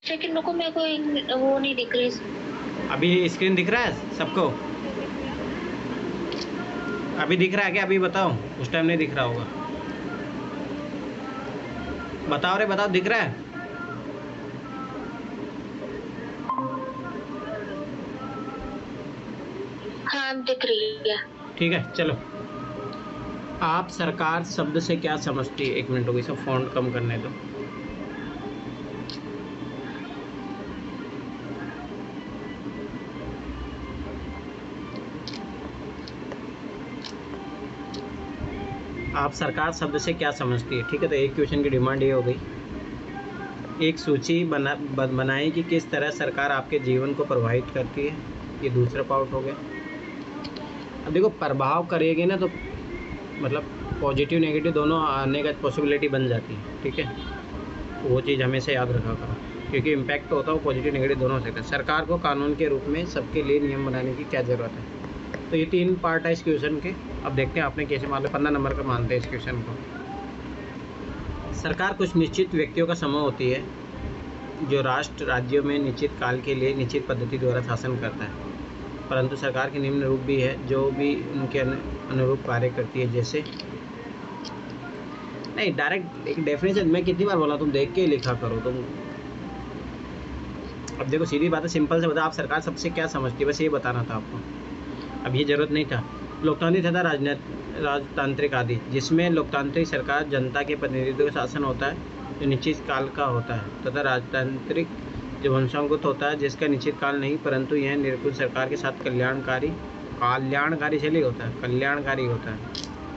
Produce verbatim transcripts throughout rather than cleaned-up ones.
Second रुको, मेरे को एक- वो नहीं दिख रही। अभी स्क्रीन दिख रहा है सबको? अभी दिख रहा है क्या? अभी बताओ, उस टाइम नहीं दिख रहा होगा। बताओ रे बताओ, दिख रहा है? हाँ दिख रही है। ठीक है चलो। आप सरकार शब्द से क्या समझती है? एक मिनट हो गई, सब फ़ॉन्ट कम करने दो। आप सरकार शब्द से क्या समझती है? ठीक है, तो एक क्वेश्चन की डिमांड ये हो गई। एक सूची बना बन- बनाएं कि किस तरह सरकार आपके जीवन को प्रभावित करती है। ये दूसरा पार्ट हो गया। अब देखो, प्रभाव करेगी ना तो मतलब पॉजिटिव नेगेटिव दोनों आने का पॉसिबिलिटी बन जाती है। ठीक है, वो चीज़ हमेशा याद रखा करो, क्योंकि इम्पैक्ट तो होता है वो पॉजिटिव नेगेटिव दोनों हो सकता है। सरकार को कानून के रूप में सबके लिए नियम बनाने की क्या ज़रूरत है? तो ये तीन पार्ट है इस क्वेश्चन के। अब देखते हैं आपने कैसे मान लो पंद्रह नंबर का मानते हैं इस क्वेश्चन को। सरकार कुछ निश्चित व्यक्तियों का समूह होती है जो राष्ट्र राज्यों में निश्चित काल के लिए निश्चित पद्धति द्वारा शासन करता है, परंतु सरकार के निम्न रूप भी है जो भी उनके अनुरूप कार्य करती है। जैसे नहीं, डायरेक्ट एक डेफिनेशन मैं कितनी बार बोला, तुम देख के लिखा करो तुम। अब देखो सीधी बात है, सिंपल से बता, आप सरकार सबसे क्या समझती है, बस ये बताना था आपको। अब ये जरूरत नहीं था। लोकतांत्रिक तथा राजनीतिक राजतांत्रिक आदि, जिसमें लोकतांत्रिक सरकार जनता के प्रतिनिधित्व का शासन होता है जो निश्चित काल का होता है, तथा राजतांत्रिक जो वंशानुगत होता है जिसका निश्चित काल नहीं, परंतु यह निरंकुश सरकार के साथ कल्याणकारी कल्याणकारी चलिए होता है कल्याणकारी होता है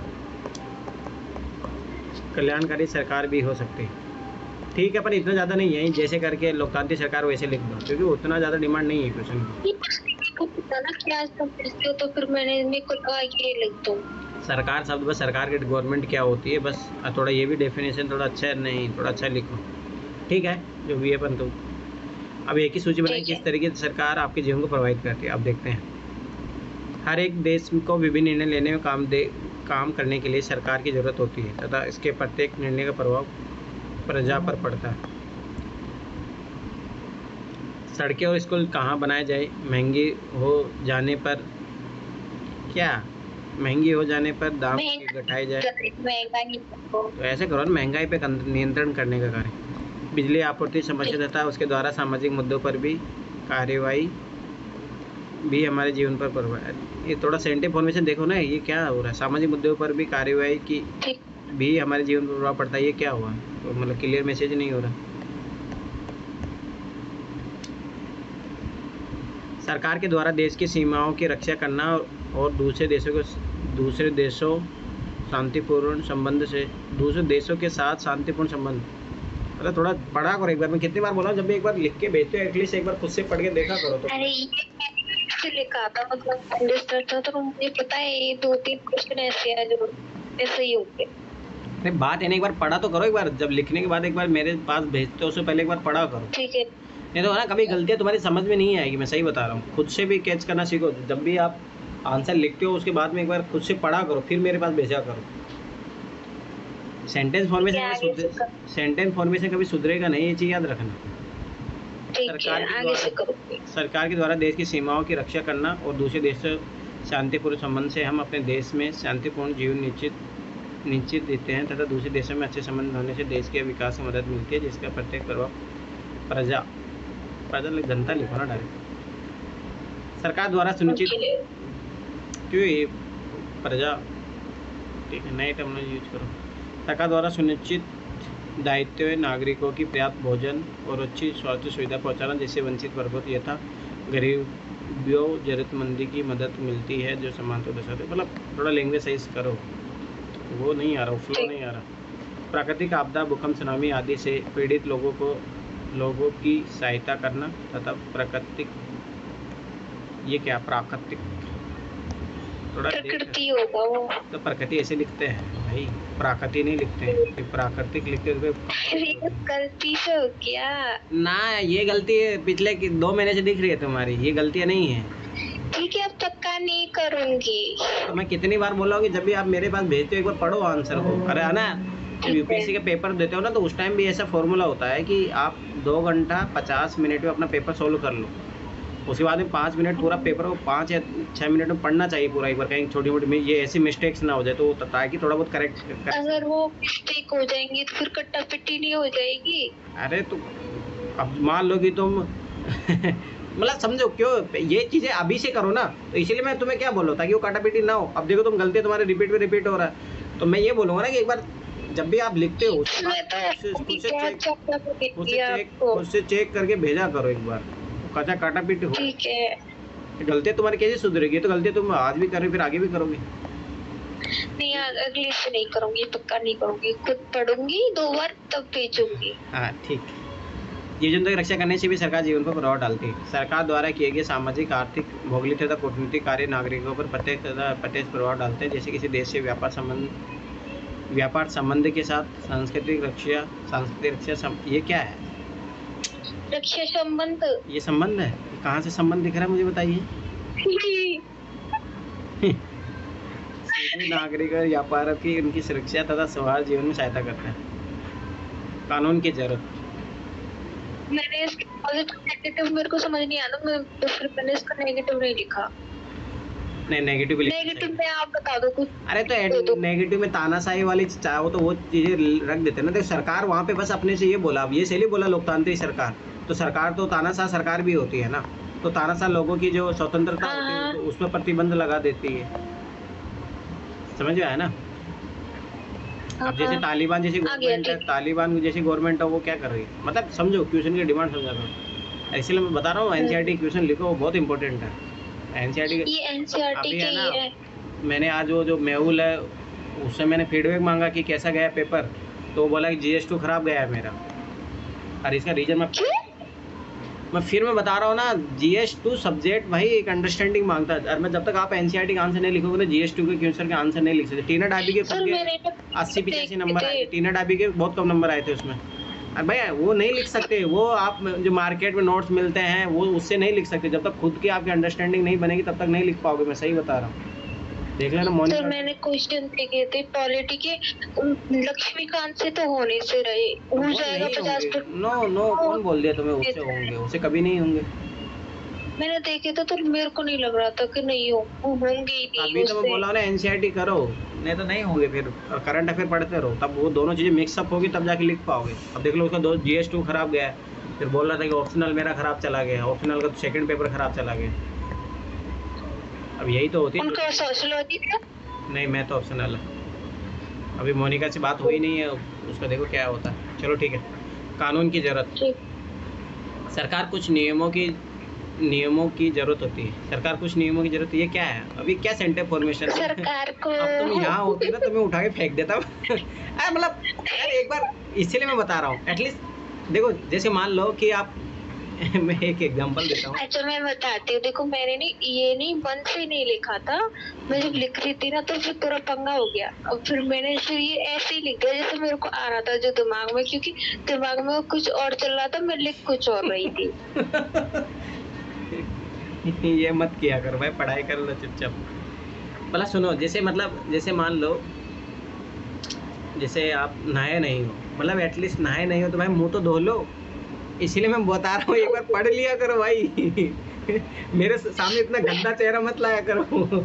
कल्याणकारी सरकार भी हो सकती है। ठीक है, पर इतना ज़्यादा नहीं है, जैसे करके लोकतांत्रिक सरकार वैसे लिख दो, क्योंकि उतना ज़्यादा डिमांड नहीं है क्वेश्चन की। को पता ना क्या समझते हो, तो फिर मैंने मेरे को लगा ये लिख दो। सरकार शब्द बस सरकार की गवर्नमेंट क्या होती है, बस थोड़ा ये भी डेफिनेशन थोड़ा अच्छा नहीं, थोड़ा अच्छा लिखो। ठीक है, जो भी है परंतु अब एक ही सूची बनाई किस तरीके से सरकार आपके जीवन को प्रभावित करती है। अब देखते हैं। हर एक देश को विभिन्न निर्णय लेने में काम दे काम करने के लिए सरकार की ज़रूरत होती है तथा इसके प्रत्येक निर्णय का प्रभाव प्रजा पर पड़ता है। सड़कें और स्कूल कहाँ बनाए जाए? महंगी हो जाने पर क्या महंगी हो जाने पर दाम घटाए जाए? महंगाई तो ऐसे करो ना, महंगाई पे नियंत्रण करने का कार्य। बिजली आपूर्ति समस्या तथा उसके द्वारा सामाजिक मुद्दों पर भी कार्यवाही भी हमारे जीवन पर प्रभाव। ये थोड़ा सेंटेंस फॉर्मेशन देखो ना, ये क्या हो रहा है? सामाजिक मुद्दों पर भी कार्यवाही की भी हमारे जीवन पर प्रभाव पड़ता है, ये क्या हुआ? तो मतलब क्लियर मैसेज नहीं हो रहा। सरकार के द्वारा देश की सीमाओं की रक्षा करना और दूसरे देशों को दूसरे देशों शांतिपूर्ण संबंध से दूसरे देशों के साथ शांतिपूर्ण संबंध। मतलब थोड़ा पढ़ा करो एक बार, मैं कितनी बार बोला हूँ, जब भी एक बार लिख के भेजते हो एटलीस्ट एक बार खुद से पढ़ के देखा करो। तो अरे ये से लिखा था, मतलब अंडरस्टैंड था, तो मुझे पता है ये दो तीन क्वेश्चन ऐसे हैं जो ऐसे ही होंगे। अरे बात है ना, एक बार पढ़ा तो करो, एक बार जब लिखने के बाद एक बार मेरे पास भेजते हो उससे पहले एक बार पढ़ा करो। ठीक है, नहीं तो ना कभी गलतियाँ तुम्हारी समझ में नहीं आएगी, मैं सही बता रहा हूँ। खुद से भी कैच करना सीखो, जब भी आप आंसर लिखते हो उसके बाद में एक बार खुद से पढ़ा करो, फिर मेरे पास भेजा करो। सेंटेंस फॉर्मेशन सेंटेंस फॉर्मेशन कभी सुधरेगा नहीं, ये चीज़ याद रखना। सरकार के द्वारा सरकार के द्वारा देश की सीमाओं की रक्षा करना और दूसरे देश से शांतिपूर्ण संबंध से हम अपने देश में शांतिपूर्ण जीवन निश्चित निश्चित देते हैं तथा दूसरे देशों में अच्छे संबंध होने से देश के विकास में मदद मिलती है, जिसका प्रत्येक प्रभाव प्रजा प्रजा जनता लिखो ना डायरेक्ट। सरकार द्वारा सुनिश्चित क्यों ये प्रजा, ठीक है, नए टर्मिनोलॉजी यूज करो। सरकार द्वारा सुनिश्चित दायित्व है नागरिकों की पर्याप्त भोजन और अच्छी स्वास्थ्य सुविधा पहुंचाना, जिससे वंचित वर्गों यथा गरीबों जरूरतमंदी की मदद मिलती है जो समानता दर्शाते। मतलब थोड़ा लैंग्वेज सही करो, वो नहीं आ रहा, फ्लो नहीं आ रहा। प्राकृतिक आपदा, भूकंप, सुनामी आदि से पीड़ित लोगों को लोगों की सहायता करना तथा प्राकृतिक, ये क्या प्राकृतिक, थोड़ा प्रकृति होगा वो, तो प्रकृति ऐसे लिखते हैं भाई, प्राकृति नहीं लिखते हैं, प्राकृतिक लिखते हुए गलती से हो गया ना। ये गलती है पिछले दो महीने से दिख रही है तुम्हारी, ये गलतियाँ नहीं है। ठीक है, अब पक्का नहीं करूंगी। तो मैं कितनी बार बोला हूँ कि जब भी आप मेरे पास भेजते हो एक बार पढ़ो आंसर को। अरे है ना, जब यूपीएससी के पेपर देते हो ना तो उस टाइम भी ऐसा फॉर्मूला होता है कि आप दो घंटा पचास मिनट में अपना पेपर सोल्व कर लो, उसके बाद में पाँच मिनट पूरा पेपर को पाँच या छः मिनट में पढ़ना चाहिए पूरा एक बार, कहीं छोटी मोटी ये ऐसी मिस्टेक्स ना हो जाए तो ताकि थोड़ा बहुत करेक्ट कर। अगर वो मिस्टेक हो जाएंगी तो फिर कट्टा पिट्टी नहीं हो जाएगी। अरे तो अब मान लो कि तुम मतलब समझो क्यों ये चीज़ें अभी से करो ना, तो इसीलिए मैं तुम्हें क्या बोल रहा हूँ ताकि वो काटापीटी ना हो। अब देखो तुम गलती तुम्हारे रिपीट पे रिपीट हो रहा है, तो मैं ये बोलूँगा ना कि एक बार जब भी आप लिखते हो खुद से चेक खुद से चेक करके भेजा करो एक बार, कचा काटापीटी हो। ठीक है। गलतियाँ तुम्हारी कैसे सुधरेगी? तो गलतियाँ तुम आज भी कर रहे हो फिर आगे भी करोगे। नहीं अगले से नहीं करूँगी, पक्का नहीं करूँगी, खुद पढ़ूंगी दो बार तब भेजूंगी। हाँ ठीक। जीव जंतु की रक्षा करने से भी सरकार जीवन पर प्रभाव डालती है। सरकार द्वारा किए गए सामाजिक, आर्थिक, भौगोलिक तथा कूटनीतिक कार्य नागरिकों पर प्रत्यक्ष तथा अप्रत्यक्ष प्रभाव डालते हैं। जैसे किसी देश से व्यापार संबंध व्यापार संबंध के साथ सांस्कृतिक रक्षा सांस्कृतिक रक्षा सम, ये क्या है? रक्षा संबंध। ये संबंध है, कहाँ से संबंध दिख रहा है मुझे बताइए? सीधे नागरिक और व्यापार की उनकी सुरक्षा तथा सौहार्द जीवन में सहायता करता है। कानून की जरूरत। मैंने इसके पॉजिटिव नेगेटिव मेरे को समझ नहीं आया, मैं तो फिर मैंने इसका नेगेटिव नहीं लिखा। नहीं नेगेटिव लिखा। नेगेटिव में आप बता दो कुछ। अरे तो, तो नेगेटिव में तानाशाही वाली चाहो तो वो चीजें रख देते ना। तो सरकार वहाँ पे बस अपने से ये बोला, अब ये सही बोला लोकतांत्रिक सरकार, तो सरकार तो तानाशाह सरकार भी होती है ना, तो तानाशाह लोगों की जो स्वतंत्रता होती है तो उसमें प्रतिबंध लगा देती है। समझ में आया ना? अब जैसे तालिबान जैसी गवर्नमेंट है, तालिबान जैसी गवर्नमेंट है वो क्या कर रही है, मतलब समझो क्वेश्चन की डिमांड समझा रहा हूँ। इसलिए मैं बता रहा हूँ एनसीईआरटी क्वेश्चन लिखो, वो बहुत इंपॉर्टेंट है। एनसीईआरटी ये एनसीईआरटी के ही है। मैंने आज वो जो मेहुल है उससे मैंने फीडबैक मांगा कि कैसा गया पेपर, तो वो बोला कि जी एस टू खराब गया है मेरा। और इसका रीजन मैं मैं फिर मैं बता रहा हूँ ना, जी एस टू सब्जेक्ट भाई एक अंडरस्टैंडिंग मांगता है। और मैं जब तक आप एनसीईआरटी का आंसर नहीं लिखोगे ना जी एस टू के क्वेश्चन के आंसर नहीं लिख सकते। टीना डाबी के अस्सी पिचासी नंबर आए थे, टीना डाबी के बहुत कम नंबर आए थे उसमें। और भैया वो नहीं लिख सकते, वो आप जो मार्केट में नोट्स मिलते हैं वो उससे नहीं लिख सकते। जब तक खुद की आपकी अंडरस्टैंडिंग नहीं बनेगी तब तक नहीं लिख पाओगे, मैं सही बता रहा हूँ। देख लेना मोनिका। तो मैंने क्वेश्चन देखे थे पॉलिटी के, लक्ष्मीकांत से तो होने से रहे हो जाएगा पचास परसेंट। नो नो कौन बोल दिया तुम्हें उससे होंगे? उससे कभी नहीं होंगे। मैंने देखे तो, तो मेरे को नहीं लग रहा था कि नहीं हो होंगे ही नहीं। अभी तो मैं बोला ना एनसीईआरटी करो, नहीं तो नहीं होंगे। फिर करंट अफेयर पढ़ते रहो, तब वो दोनों चीजें मिक्सअप होगी तब जाके लिख पाओगे। अब देख लो उसका दो जी एस टू खराब गया, फिर बोल रहा था कि ऑप्शनल मेरा खराब चला गया, ऑप्शनल का सेकंड पेपर खराब चला गया। अब यही तो होती है। उनका सोशियोलॉजी था? नहीं मैं तो ऑप्शनल है। अभी मोनिका से बात हुई नहीं है, उसका देखो क्या होता है। चलो ठीक है। कानून की जरूरत। सरकार कुछ नियमों की नियमों की जरूरत होती है। सरकार कुछ नियमों की जरूरत, ये क्या है? अभी क्या सेंटर फॉर्मेशन सरकार को अब तुम यहाँ होती ना तो मैं उठा के फेंक देता मतलब यार एक बार, इसीलिए मैं बता रहा हूँ। एटलीस्ट देखो जैसे मान लो कि आप मैं एक एग्जांपल देता हूँ। अच्छा मैं बताती हूँ, देखो मैंने नहीं ये नहीं मन से नहीं लिखा था, मैं जब लिख रही थी ना तो फिर पूरा पंगा हो गया। अब फिर मैंने फिर ये ऐसे ही लिख दिया जैसे मेरे को आ रहा था जो दिमाग में, क्योंकि दिमाग में कुछ और चल रहा था, मैं लिख कुछ और रही थी। ये मत किया करो भाई, पढ़ाई कर लो चुपचाप। भला सुनो, जैसे मतलब जैसे मान लो जैसे आप नहाए नहीं हो, मतलब एटलीस्ट नहाए नहीं हो तो भाई मुंह तो धो लो। इसीलिए मैं बता रहा हूँ एक बार पढ़ लिया करो भाई। मेरे सामने इतना गंदा चेहरा मत लाया करो।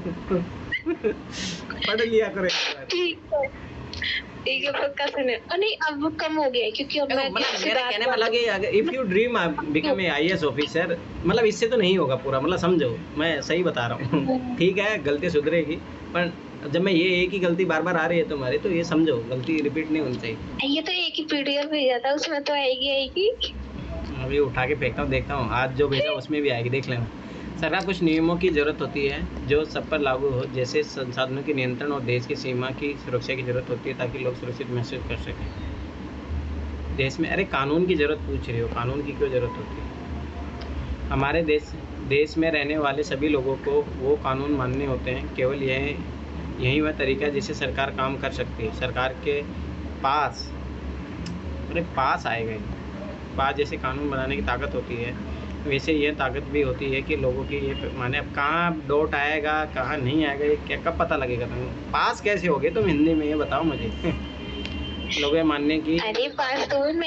पढ़ लिया करो एक बार। ठीक है ठीक है पक्का सुने। नहीं अब कम हो गया क्योंकि अब मैं मेरा कहने वाला कि अगर if you dream become a I A S officer, मतलब इससे तो नहीं होगा पूरा, मतलब समझो मैं सही बता रहा हूँ। ठीक है गलती सुधरेगी, पर जब मैं ये एक ही गलती बार बार आ रही है तुम्हारी तो ये समझो गलती रिपीट नहीं होनी चाहिए। ये तो एक ही पीडीएफ भेजा था, उसमें तो आएगी आएगी। अभी उठा के फेंकता हूँ, देखता हूँ आज जो भेजा उसमें भी आएगी, देख लेना। सरकार कुछ नियमों की जरूरत होती है जो सब पर लागू हो, जैसे संसाधनों के नियंत्रण और देश की सीमा की सुरक्षा की जरूरत होती है ताकि लोग सुरक्षित महसूस कर सकें देश में। अरे कानून की जरूरत पूछ रहे हो, कानून की क्यों जरूरत होती है? हमारे देश देश में रहने वाले सभी लोगों को वो कानून मानने होते हैं। केवल यह यही वह तरीका है जिससे सरकार काम कर सकती है। सरकार के पास अरे पास आएगा पास जैसे कानून बनाने की ताकत होती है, वैसे ये ताकत भी होती है कि लोगों की ये माने अब कहाँ डॉट आएगा कहाँ नहीं आएगा ये क्या कब पता लगेगा? तुम्हें पास कैसे हो गए तुम हिंदी में, ये बताओ मुझे। लोग ये मानने की अरे पास तो मैं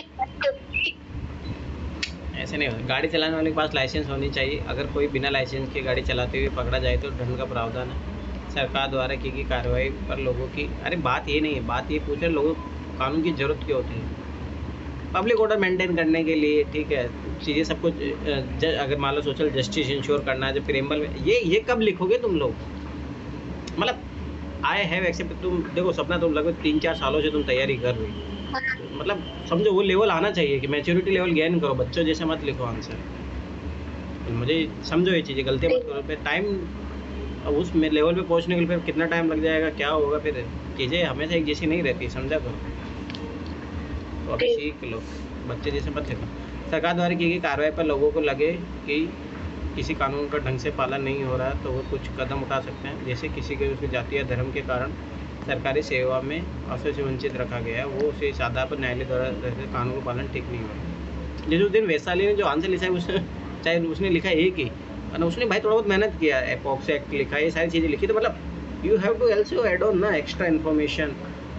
ऐसे नहीं होता। गाड़ी चलाने वाले के पास लाइसेंस होनी चाहिए। अगर कोई बिना लाइसेंस के गाड़ी चलाते हुए पकड़ा जाए तो दंड का प्रावधान है सरकार द्वारा की गई कार्रवाई पर लोगों की। अरे बात ये नहीं है, बात ये पूछ रहे लोगों को कानून की ज़रूरत क्यों होती है? पब्लिक ऑर्डर मेंटेन करने के लिए, ठीक है, चीज़ें सब कुछ ज, अगर मान लो सोशल जस्टिस इंश्योर करना है जो प्रेम्बल में, ये ये कब लिखोगे तुम लोग? मतलब आई हैव एक्सेप्ट, तुम देखो सपना, तुम लगभग तीन चार सालों से तुम तैयारी कर रही हो, मतलब समझो वो लेवल आना चाहिए कि मैच्योरिटी लेवल गेन करो। बच्चों जैसे मत लिखो आंसर, मुझे समझो ये चीज़ें, गलती मत करो। फिर टाइम, अब उस लेवल पे पहुंचने के लिए फिर कितना टाइम लग जाएगा, क्या होगा, फिर चीज़ें हमेशा एक जैसी नहीं रहती, समझा करो। तो अभी सीख लो, बच्चे जैसे मत लिखो। सरकार द्वारा की गई कार्रवाई पर लोगों को लगे कि किसी कानून का ढंग से पालन नहीं हो रहा है तो वो कुछ कदम उठा सकते हैं। जैसे किसी के उसकी जाति या धर्म के कारण सरकारी सेवा में अवसर से वंचित रखा गया है, वो उसे इस आधार पर न्यायालय द्वारा कानून का पालन ठीक नहीं हुआ। जैसे उस दिन वैशाली ने जो आंसर लिखा है, उसने चाहे उसने लिखा एक ही, और उसने भाई थोड़ा बहुत मेहनत किया है, पॉक्सो एक्ट लिखा है, ये सारी चीज़ें लिखी, तो मतलब you have to also add on ना extra information.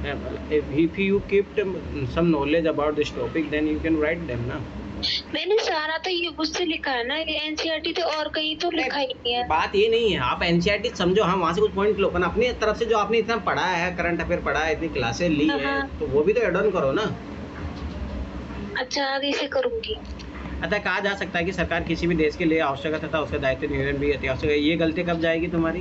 If you keep some knowledge about this topic then you can write them ना। मैंने सारा तो ये उससे लिखा है ना, ये एनसीईआरटी तो और कहीं तो लिखा ही नहीं है। बात ये नहीं है, आप एनसीईआरटी समझो, हाँ वहाँ से कुछ पॉइंट लो, पर अपनी तरफ से जो आपने इतना पढ़ा है, करंट अफेयर पढ़ा है, इतनी क्लासेस ली है, तो वो भी तो एड ऑन करो ना। अच्छा, आगे से करूंगी। अतः कहा जा सकता है कि सरकार किसी भी देश के लिए आवश्यक तथा उसका दायित्व निर्वहन भी अति आवश्यक है। ये गलती कब जाएगी तुम्हारी?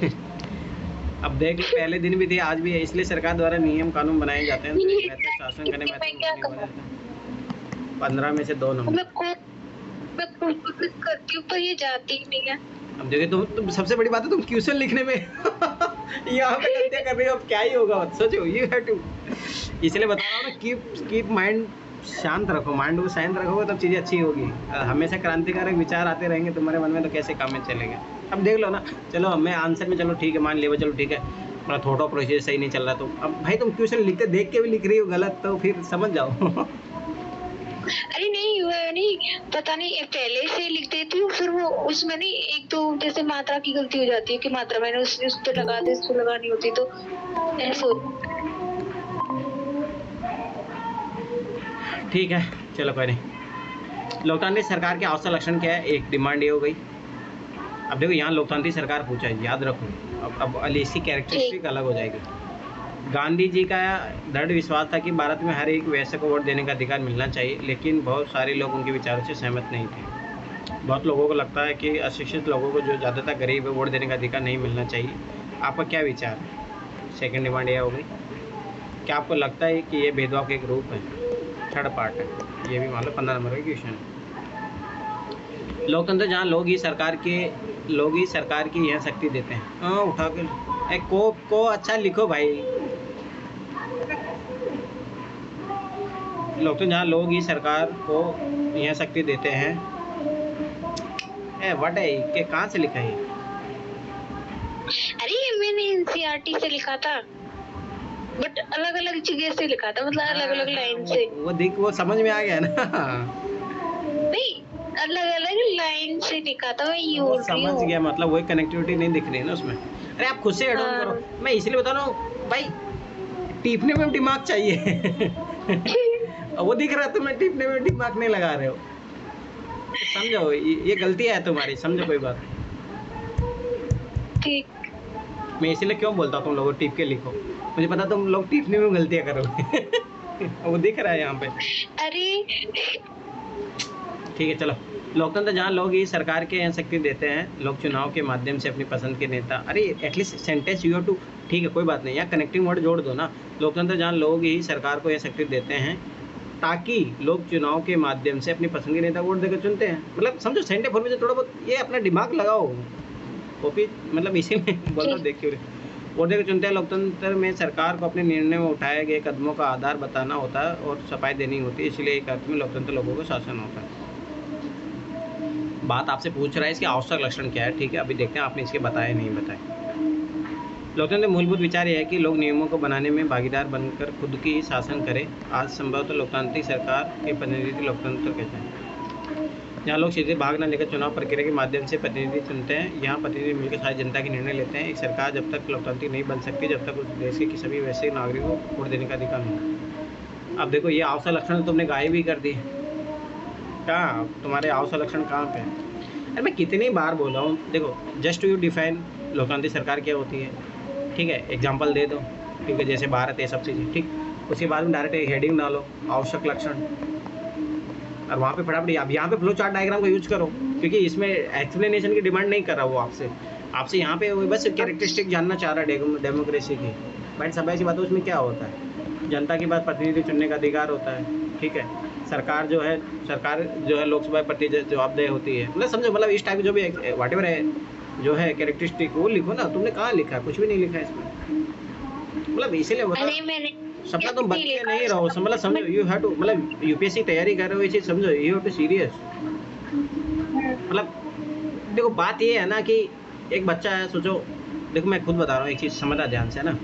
अब देख लो, पहले दिन भी थी, आज भी है, इसलिए सरकार द्वारा नियम कानून बनाए जाते हैं बेहतर शासन करने में। पंद्रह में से दो नंबर मैं को, मैं कोशिश करती हूँ पर ये जाती ही नहीं है। अब देखिए तुम, तुम सबसे बड़ी बात है तुम क्वेश्चन लिखने में यहाँ पे गलतियाँ कर रही हो, अब क्या ही होगा, सोचो। यू हैव टू, इसलिए बता रहा हूँ ना, कीप कीप माइंड शांत रखो, माइंड को शांत रखोगे तब चीज़ें अच्छी होगी। हमेशा क्रांतिकारक विचार आते रहेंगे तुम्हारे मन में तो कैसे काम में चलेंगे। अब देख लो ना, चलो हमें आंसर में, चलो ठीक है मान लिया, चलो ठीक है, मेरा थोड़ा प्रोसेस सही नहीं चल रहा, तो अब भाई तुम क्वेश्चन लिखते देख के भी लिख रही हो गलत, तो फिर समझ जाओ। अरे नहीं, वो नहीं, पता नहीं पहले से लिख देती हूँ, फिर वो उसमें नहीं, एक तो जैसे मात्रा की गलती हो जाती है कि मात्रा मैंने उस उस पे लगा दी, उसको लगानी होती, तो ऐसे। ठीक है, चलो कोई नहीं। लोकतांत्रिक सरकार के आवश्यक लक्षण क्या है? एक, डिमांड ये हो गई। अब देखो यहाँ लोकतांत्रिक सरकार पूछा है, याद रखो। अब अब इसकी कैरेक्टरिस्टिक अलग हो जाएगी। गांधी जी का दृढ़ विश्वास था कि भारत में हर एक वयस्क को वोट देने का अधिकार मिलना चाहिए, लेकिन बहुत सारे लोग उनके विचारों से सहमत नहीं थे। बहुत लोगों को लगता है कि अशिक्षित लोगों को, जो ज़्यादातर गरीब है, वोट देने का अधिकार नहीं मिलना चाहिए। आपका क्या विचार है? सेकेंड डिमांड यह हो गई। क्या आपको लगता है कि ये भेदभाव का एक रूप है? थर्ड पार्ट है, ये भी मान लो पंद्रह नंबर का क्वेश्चन है। लोकतंत्र जहाँ लोग ही सरकार के लोग ही सरकार की यह शक्ति देते हैं। हाँ, उठा कर एक को को अच्छा लिखो भाई। लोकतंत्र जहाँ लोग ही सरकार को यह शक्ति देते हैं। ए व्हाट है के, कहाँ से लिखा है? अरे मैंने एनसीईआरटी से लिखा था, बट अलग अलग जगह से लिखा था, मतलब अलग अलग लाइन से। वो देख, वो समझ में आ गया ना। नहीं, अलग अलग लाइन से लिखा था, मैं वो समझ गया, मतलब वही कनेक्टिविटी नहीं दिख रही है ना उसमें। अरे आप खुद से ऐड ऑन करो, मैं इसलिए बता रहा हूँ भाई, टीपने में दिमाग चाहिए। वो दिख रहा है, तुम्हें टीपने में दिमाग नहीं लगा रहे हो, समझो ये गलतियाँ है तुम्हारी, समझो कोई बात ठीक। मैं इसलिए क्यों बोलता हूँ तुम लोगों टीप के लिखो, मुझे पता तुम लोग टीपने में गलतियाँ करोगे। वो दिख रहा है यहाँ पे। अरे ठीक है, चलो। लोकतंत्र जहाँ लोग ही सरकार के यहाँ शक्ति देते हैं, लोग चुनाव के माध्यम से अपनी पसंद के नेता, अरे at least sentence you have to, ठीक है कोई बात नहीं, यहाँ कनेक्टिंग वर्ड जोड़ दो ना। लोकतंत्र जहाँ लोग ही सरकार को यह शक्ति देते हैं ताकि लोग चुनाव के माध्यम से अपनी पसंद के नेता वोट देकर चुनते हैं। मतलब समझो सेंटेंस फॉर्मेशन थोड़ा बहुत, ये अपना दिमाग लगाओ कॉपी, मतलब इसी में बोल रहा हूँ, देखिए वोट देकर चुनते हैं। लोकतंत्र में सरकार को अपने निर्णय में उठाए गए कदमों का आधार बताना होता है और सफाई देनी होती है, इसलिए एक अर्थ में लोकतंत्र लोगों का शासन होता है। बात आपसे पूछ रहा है इसके आवश्यक लक्षण क्या है, ठीक है, अभी देखते हैं आपने इसके बताए नहीं बताए। लोकतंत्र मूलभूत विचार यह है कि लोग नियमों को बनाने में भागीदार बनकर खुद की ही शासन करें। आज संभवतः लोकतांत्रिक सरकार के प्रतिनिधि लोकतंत्र कहते हैं, जहाँ लोग सीधे भाग न लेकर चुनाव प्रक्रिया के माध्यम से प्रतिनिधि चुनते हैं। यहाँ प्रतिनिधि मिलकर सारी जनता के निर्णय लेते हैं। एक सरकार जब तक लोकतांत्रिक नहीं बन सकती जब तक उस देश के सभी वैसे नागरिकों को वोट देने का अधिकार नहीं। अब देखो ये आवश्यक लक्षण तुमने गायब भी कर दिए। कहाँ तुम्हारे आवश्यक लक्षण कहाँ पे है? अरे मैं कितनी बार बोल रहा हूँ, देखो जस्ट यू डिफाइन लोकतांत्रिक सरकार क्या होती है, ठीक है, एग्जाम्पल दे दो, ठीक है, जैसे भारत है सब चीज़ें, ठीक, उसके बाद में डायरेक्ट एक हेडिंग डालो आवश्यक लक्षण, और वहाँ पे फटाफट अब यहाँ पे फ्लो चार्ट डायग्राम का यूज करो, क्योंकि इसमें एक्सप्लेनेशन की डिमांड नहीं कर रहा वो आपसे आपसे यहाँ पे वो बस कैरेक्टरिस्टिक जानना चाह रहा है डेमोक्रेसी की। बट सब ऐसी बात है, उसमें क्या होता है, जनता की बात प्रतिनिधि चुनने का अधिकार होता है, ठीक है, सरकार जो है सरकार जो है लोकसभा प्रति जवाबदेह होती है, मतलब समझो, मतलब इस टाइप जो भी वाट एवर है जो है कैरेक्टरिस्टिक वो लिखो ना। तुमने कहाँ लिखा है? कुछ भी नहीं लिखा है इसमें, मतलब इसीलिए बता सपना तुम बच्चे नहीं रहो, मतलब समझो यू हैव टू, मतलब यूपीएससी तैयारी कर रहे हो ये चीज़ समझो, यू हैव टू सीरियस। मतलब देखो बात ये है ना कि एक बच्चा है, सोचो, देखो मैं खुद बता रहा हूँ एक चीज़, समझना ध्यान से ना।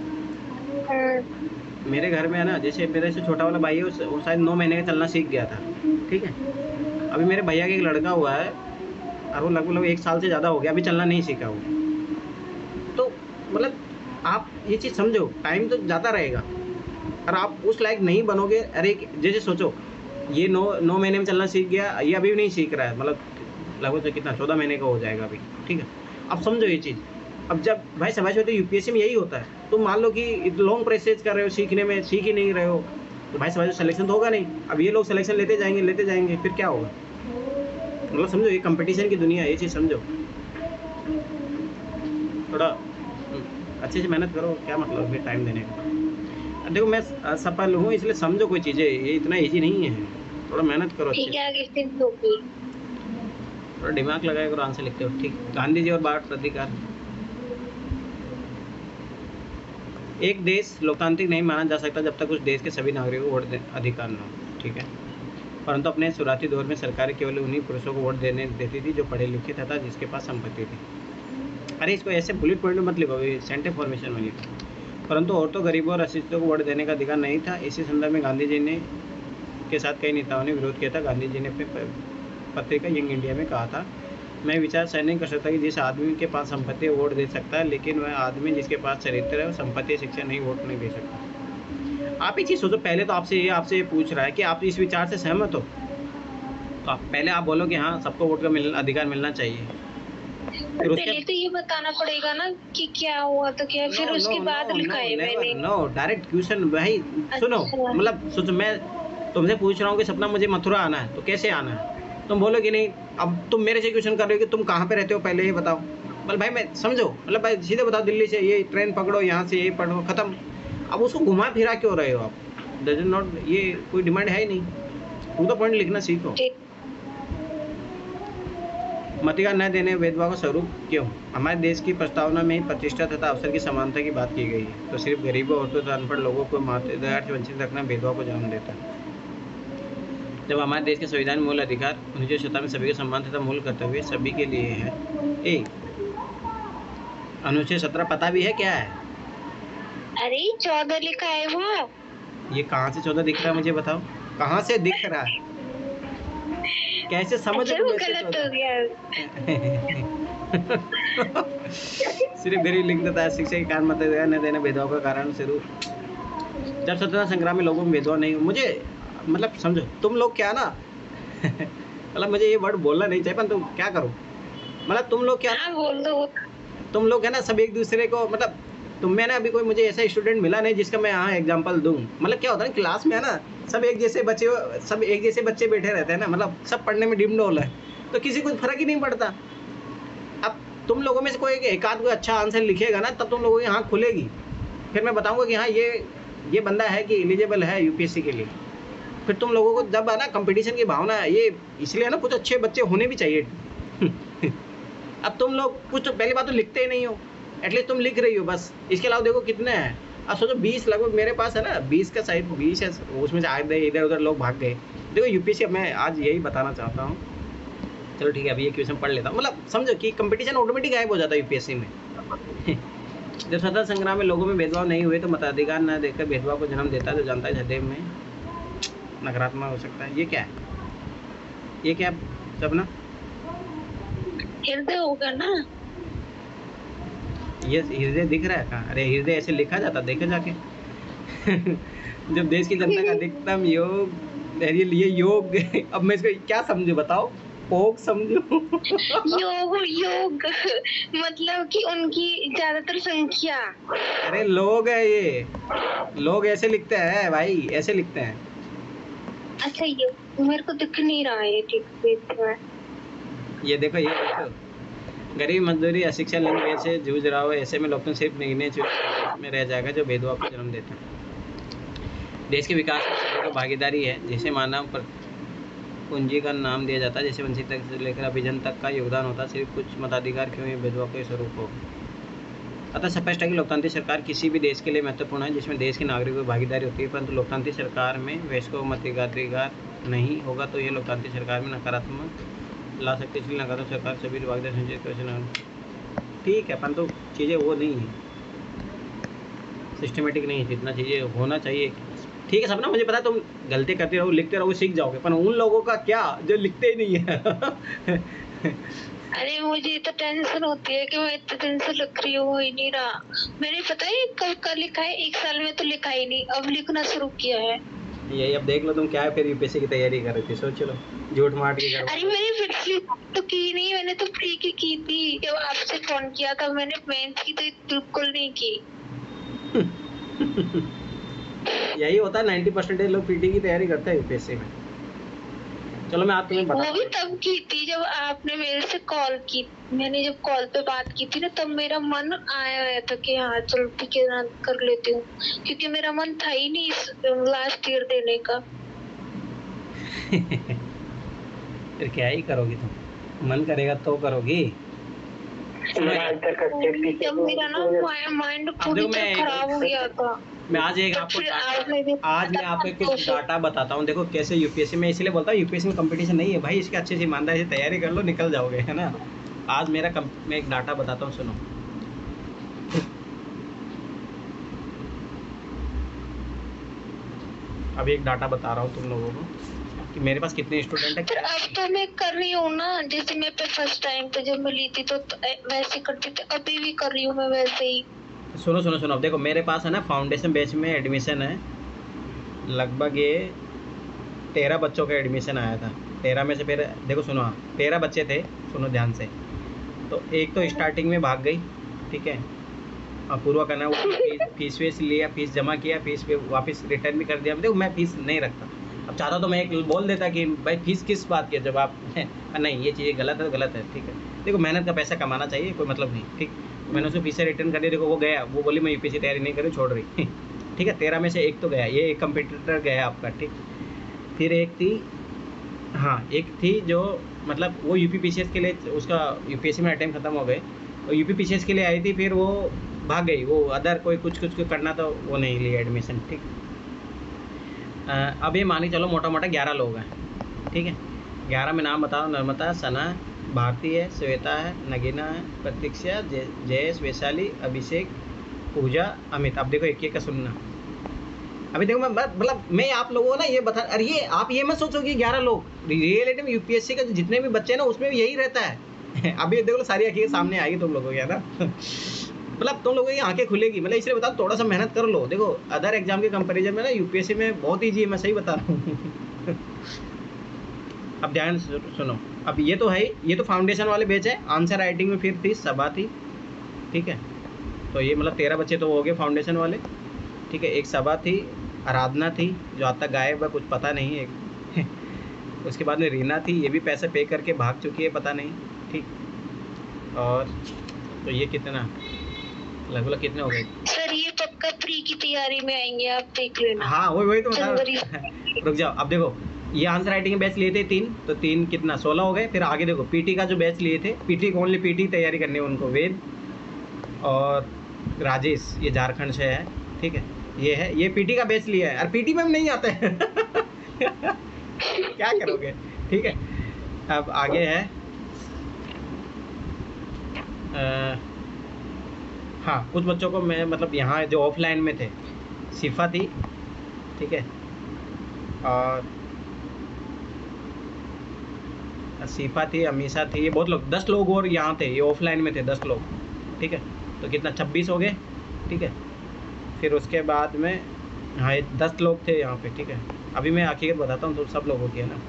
मेरे घर में है ना, जैसे मेरे से छोटा वाला भाई है, वो शायद नौ महीने का चलना सीख गया था, ठीक है। अभी मेरे भैया का एक लड़का हुआ है और वो लगभग एक साल से ज़्यादा हो गया, अभी चलना नहीं सीखा वो। तो मतलब आप ये चीज़ समझो, टाइम तो जाता रहेगा और आप उस लायक नहीं बनोगे। अरे जैसे सोचो, ये नौ नौ महीने में चलना सीख गया, ये अभी भी नहीं सीख रहा है, मतलब लगभग तो कितना चौदह महीने का हो जाएगा अभी, ठीक है। अब समझो ये चीज़, अब जब भाई समझ में, तो यूपीएससी में यही होता है, तुम मान लो कि लॉन्ग प्रोसेस कर रहे हो सीखने में, सीख ही नहीं रहे हो, तो भाई समझो सिलेक्शन तो होगा नहीं। अब ये लोग सिलेक्शन लेते जाएंगे लेते जाएंगे फिर क्या होगा? मतलब समझो ये कंपटीशन की दुनिया है, ये चीज़ समझो। थोड़ा अच्छे से मेहनत करो, क्या मतलब फिर टाइम देने का। देखो मैं सफल हूँ इसलिए समझो कोई चीज़ें, ये इतना ईजी नहीं है, थोड़ा मेहनत करो अच्छे से, थोड़ा दिमाग लगाया करो आंसर लिखते हो, ठीक। गांधी जी और भारत अधिकार। एक देश लोकतांत्रिक नहीं माना जा सकता जब तक उस देश के सभी नागरिकों को वोट अधिकार न हो, ठीक है। परंतु अपने शुरुआती दौर में सरकारें केवल उन्हीं पुरुषों को वोट देने देती थी जो पढ़े लिखे तथा जिसके पास संपत्ति थी। अरे इसको ऐसे बुलेट पॉइंट में मत लिखो, सेंटेंस फॉर्मेशन में लिखो। परंतु औरतों, गरीबों और अशिक्षितों को वोट देने का अधिकार नहीं था। इसी संदर्भ में गांधी जी ने के साथ कई नेताओं ने विरोध किया था। गांधी जी ने अपने पत्रिका यंग इंडिया में कहा था, मैं विचार सहन नहीं कर सकता कि जिस आदमी के पास संपत्ति वोट दे सकता है, लेकिन वह आदमी जिसके पास चरित्र है, संपत्ति, शिक्षा नहीं, वोट नहीं दे सकता। आप ये चीज़ सोचो, पहले तो आपसे ये आपसे ये पूछ रहा है कि आप इस विचार से सहमत हो, तो आप पहले आप बोलो कि हाँ सबको वोट का मिल अधिकार मिलना चाहिए। फिर पहले तो ये बताना पड़ेगा ना कि क्या हुआ तो क्या, फिर उसके बाद लिखा है मैंने। नो डायरेक्ट क्वेश्चन भाई, सुनो, मतलब सोचो, मैं तुमसे पूछ रहा हूँ कि सपना मुझे मथुरा आना है, तो कैसे आना है? तुम बोलो कि नहीं, अब तुम मेरे से क्वेश्चन कर रहे हो कि तुम कहाँ पे रहते हो, पहले ये बताओ। मतलब भाई मैं समझो, मतलब भाई सीधे बताओ, दिल्ली से ये ट्रेन पकड़ो, यहाँ से ये पढ़ो, खत्म। अब उसको घुमा फिरा क्यों रहे हो आप? डज नॉट, ये कोई डिमांड है ही नहीं, टू द पॉइंट लिखना सीखो। मतिका न देने भेदभाव का स्वरूप क्यों? हमारे देश की प्रस्तावना में प्रतिष्ठा तथा अवसर की समानता की बात की गई है, तो सिर्फ गरीबों, औरतों तथा अनपढ़ लोगों को मातृत्व से वंचित रखना भेदभाव को जन्म देता है। जब हमारे देश के संविधान मूल अधिकार उन्नीस सौ सत्तर में सभी के सम्मान तथा मूल कर्तव्य सभी के लिए है। ए अनुच्छेद सत्रह पता भी है क्या है? अरे चौदह लिखा है वो। ये कहाँ से चौदह दिख रहा है मुझे बताओ, कहाँ से दिख रहा है? कैसे समझ अच्छा, गलत हो गया। सिर्फ गरीब लिख देता है, शिक्षा के कारण मत न देना भेदभाव का कारण शुरू। जब स्वतंत्रता संग्राम में लोगों में भेदभाव नहीं, मुझे मतलब समझो तुम लोग क्या ना मतलब मुझे ये वर्ड बोलना नहीं चाहिए, पर तुम क्या करो, मतलब तुम लोग क्या हाँ, बोल दो। तुम लोग है ना सब एक दूसरे को, मतलब तुम में ना अभी कोई मुझे ऐसा स्टूडेंट मिला नहीं जिसका मैं यहाँ एग्जांपल दूँ। मतलब क्या होता है ना, क्लास में है ना सब एक जैसे बच्चे सब एक जैसे बच्चे बैठे रहते हैं ना, मतलब सब पढ़ने में डिम डोल है, तो किसी को फर्क ही नहीं पड़ता। अब तुम लोगों में से कोई एक आध कोई अच्छा आंसर लिखेगा ना, तब तुम लोगों की आँख खुलेगी, फिर मैं बताऊँगा कि हाँ ये ये बंदा है कि एलिजिबल है यूपीएससी के लिए। फिर तुम लोगों को जब है ना कंपटीशन की भावना है, ये इसलिए ना कुछ अच्छे बच्चे होने भी चाहिए। अब तुम लोग कुछ पहली बात तो लिखते ही नहीं हो, एटलीस्ट तुम लिख रही हो बस, इसके अलावा देखो कितने हैं। अब सोचो बीस लगभग मेरे पास है ना, बीस का साइड बीस है, उसमें से आधे इधर उधर लोग भाग गए। देखो यूपीएससी मैं आज यही बताना चाहता हूँ। चलो ठीक है, अभी ये क्वेश्चन पढ़ लेता हूँ। मतलब समझो कि कंपटीशन ऑटोमेटिक गायब हो जाता है यूपीएससी में। जब स्वतंत्रता संग्राम में लोगों में भेदभाव नहीं हुए तो मताधिकार न देकर भेदभाव को जन्म देता है, जो जानता है हृदय में नकारात्मक हो सकता है। ये क्या है? ये क्या सपना? हृदय होगा ना। ये हृदय दिख रहा है कहाँ? अरे हृदय ऐसे लिखा जाता, देखा जाके। जब देश की जनता का अधिकतम योग ये लिए योग अब मैं इसको क्या समझू बताओ? योग समझू? योग योग मतलब कि उनकी ज्यादातर संख्या। अरे लोग है ये, लोग ऐसे लिखते हैं भाई, ऐसे लिखते हैं। अच्छा ये मेरे को दिख नहीं रहा है ठीक से। ये देखो, ये देखो, गरीब मजदूरी अशिक्षा लिंग ऐसे जूझ रहा हो, ऐसे में लोग सिर्फ गिने चुने में रह जाएगा जो भेदभाव को जन्म देता है। देश के विकास में सभी को भागीदारी है, जिसे मानव पूंजी का नाम दिया जाता है, जैसे वंचित तक से लेकर अभिजन तक का योगदान होता है, सिर्फ कुछ मताधिकार क्यों ये भेदभाव के स्वरूप हो। अतः स्पष्ट है कि लोकतांत्रिक सरकार किसी भी देश के लिए महत्वपूर्ण है जिसमें देश के नागरिकों की भागीदारी होती है, परंतु लोकतांत्रिक सरकार में वयस्कों को मताधिकार नहीं होगा तो यह लोकतांत्रिक सरकार में नकारात्मक ला सकती है। इसलिए नकारात्मक सरकार सभी भागीदारी संचय कर, ठीक है, परंतु चीज़ें वो नहीं है, सिस्टमेटिक नहीं है जितना चीज़ें होना चाहिए। ठीक है सपना, मुझे पता है तुम गलती करते रहो, लिखते रहो, सीख जाओगे, पर उन लोगों का क्या जो लिखते ही नहीं है। अरे मुझे तो टेंशन होती है कि मैं इतने दिन से लिख रही हूँ, हो ही नहीं रहा। मैंने पता है कब का लिखा है, एक साल में तो लिखा ही नहीं, अब लिखना शुरू किया है। यही अब देख लो तुम क्या है, फिर यूपीएससी की तैयारी कर रही थी, सोच लो, झूठ मार के करो। अरे मैंने पिछली तो की नहीं, मैंने तो प्री की की थी, जब आपसे फोन किया था मैंने मेंस की तो बिल्कुल नहीं की। यही होता है, नाइन्टी परसेंटेज लोग पीटी की तैयारी करते हैं यूपीएससी में। चलो मैं आज तुम्हें बता, वो भी तब की थी जब आपने मेरे से कॉल की, मैंने जब कॉल पे बात की थी ना, तब मेरा मन आया हुआ था कि हाँ चलो ठीक है कर लेती हूँ, क्योंकि मेरा मन था ही नहीं लास्ट ईयर देने का। फिर क्या ही करोगी तुम, मन करेगा तो करोगी। जब मेरा ना माइंड पूरी तरह खराब हो गया था। मैं आज एक आपको आज मैं आपको कुछ डाटा बताता हूँ, देखो कैसे यूपीएससी में, इसलिए बोलता हूँ यूपीएससी में कंपटीशन नहीं है भाई, इसके अच्छे से ईमानदारी से तैयारी कर लो, निकल जाओगे, है ना। आज मेरा कम, मैं एक डाटा बताता हूँ, सुनो। अभी एक डाटा बता रहा हूँ तुम लोगों को कि मेरे पास कितने स्टूडेंट हैं। अब तो मैं कर रही हूँ ना, जैसे मैं पे फर्स्ट टाइम पे जब मैं ली थी तो, तो वैसे करती थी, अभी भी कर रही हूँ मैं वैसे ही। सुनो सुनो सुनो, देखो मेरे पास है ना फाउंडेशन बैच में एडमिशन है, लगभग ये तेरह बच्चों का एडमिशन आया था। तेरह में से फिर देखो सुनो, हाँ तेरह बच्चे थे, सुनो ध्यान से। तो एक तो स्टार्टिंग में भाग गई, ठीक है, अब पूर्व करना, वो फीस वीस लिया, फीस जमा किया, फीस पे वापस रिटर्न भी कर दिया। देखो मैं फीस नहीं रखता, अब चाहता तो मैं एक बोल देता कि भाई फीस किस बात की, जब आप नहीं ये चीज़ें गलत है, गलत है, ठीक है। देखो मेहनत का पैसा कमाना चाहिए, कोई मतलब नहीं, ठीक। मैंने उसको फीस रिटर्न कर दिया, देखो वो गया, वो बोली मैं यूपीएससी तैयारी नहीं करूँ, छोड़ रही। ठीक है, तेरह में से एक तो गया, ये एक कंपटीटर गया आपका, ठीक। फिर एक थी, हाँ एक थी जो मतलब वो यूपीपीसीएस के लिए, उसका यूपीएससी में अटेम्प्ट खत्म हो गए, और यूपीपीसीएस के लिए आई थी, फिर वो भाग गई, वो अदर कोई कुछ कुछ करना तो वो नहीं लिया एडमिशन, ठीक। अब ये मान के चलो मोटा मोटा ग्यारह लोग हैं, ठीक है। ग्यारह में नाम बताओ, नर्मदा, सना, भारती है, श्वेता है, नगीना है, प्रतीक्षा, जयेश, वैशाली, अभिषेक, पूजा, अमित। अब देखो एक एक का सुनना। अभी देखो मैं मतलब मैं आप लोगों को ना ये बता, अरे ये आप ये मत सोचो कि ग्यारह लोग, रियलिटी में यूपीएससी का जितने भी बच्चे हैं ना उसमें भी यही रहता है। अभी देखो सारी आंखें सामने आएगी तुम लोगों की, ना मतलब तुम लोगों की आंखें खुलेगी, मतलब इसलिए बता थोड़ा सा मेहनत कर लो। देखो अदर एग्जाम के कंपैरिजन में ना यूपीएससी में बहुत ईजी है, मैं सही बता रहा हूँ। अब ध्यान सुनो, अब ये तो है, ये तो फाउंडेशन वाले बैच है। आंसर राइटिंग में फिर थी सभा थी, ठीक है, तो ये मतलब तेरह बच्चे तो हो गए फाउंडेशन वाले, ठीक है। एक सभा थी, आराधना थी जो आज तक गायब है, कुछ पता नहीं है। उसके बाद में रीना थी, ये भी पैसे पे करके भाग चुकी है, पता नहीं, ठीक। और तो ये कितना लगभग कितने हो गए सर? ये पक्का प्री की तैयारी में आएंगे, आप देख लेना। हाँ वही वही तो रुक जाओ। अब देखो ये आंसर राइटिंग के बैच लिए थे तीन, तो तीन कितना सोलह हो गए। फिर आगे देखो पीटी का जो बैच लिए थे, पीटी को ओनली पीटी तैयारी करनी है उनको, वेद और राजेश, ये झारखंड से है, ठीक है। ये है, ये पीटी का बैच लिया है, और पीटी में नहीं आता है। क्या करोगे, ठीक है। अब आगे है आ, हाँ कुछ बच्चों को मैं मतलब यहाँ जो ऑफलाइन में थे, शिफा थी, ठीक है, और शिफा थी, अमीशा थी, ये बहुत लोग, दस लोग और यहाँ थे, ये ऑफलाइन में थे दस लोग, ठीक है। तो कितना छब्बीस हो गए, ठीक है। फिर उसके बाद में हाँ, ये दस लोग थे यहाँ पे, ठीक है। अभी मैं हकीकत बताता हूँ, तो सब लोगों की है ना।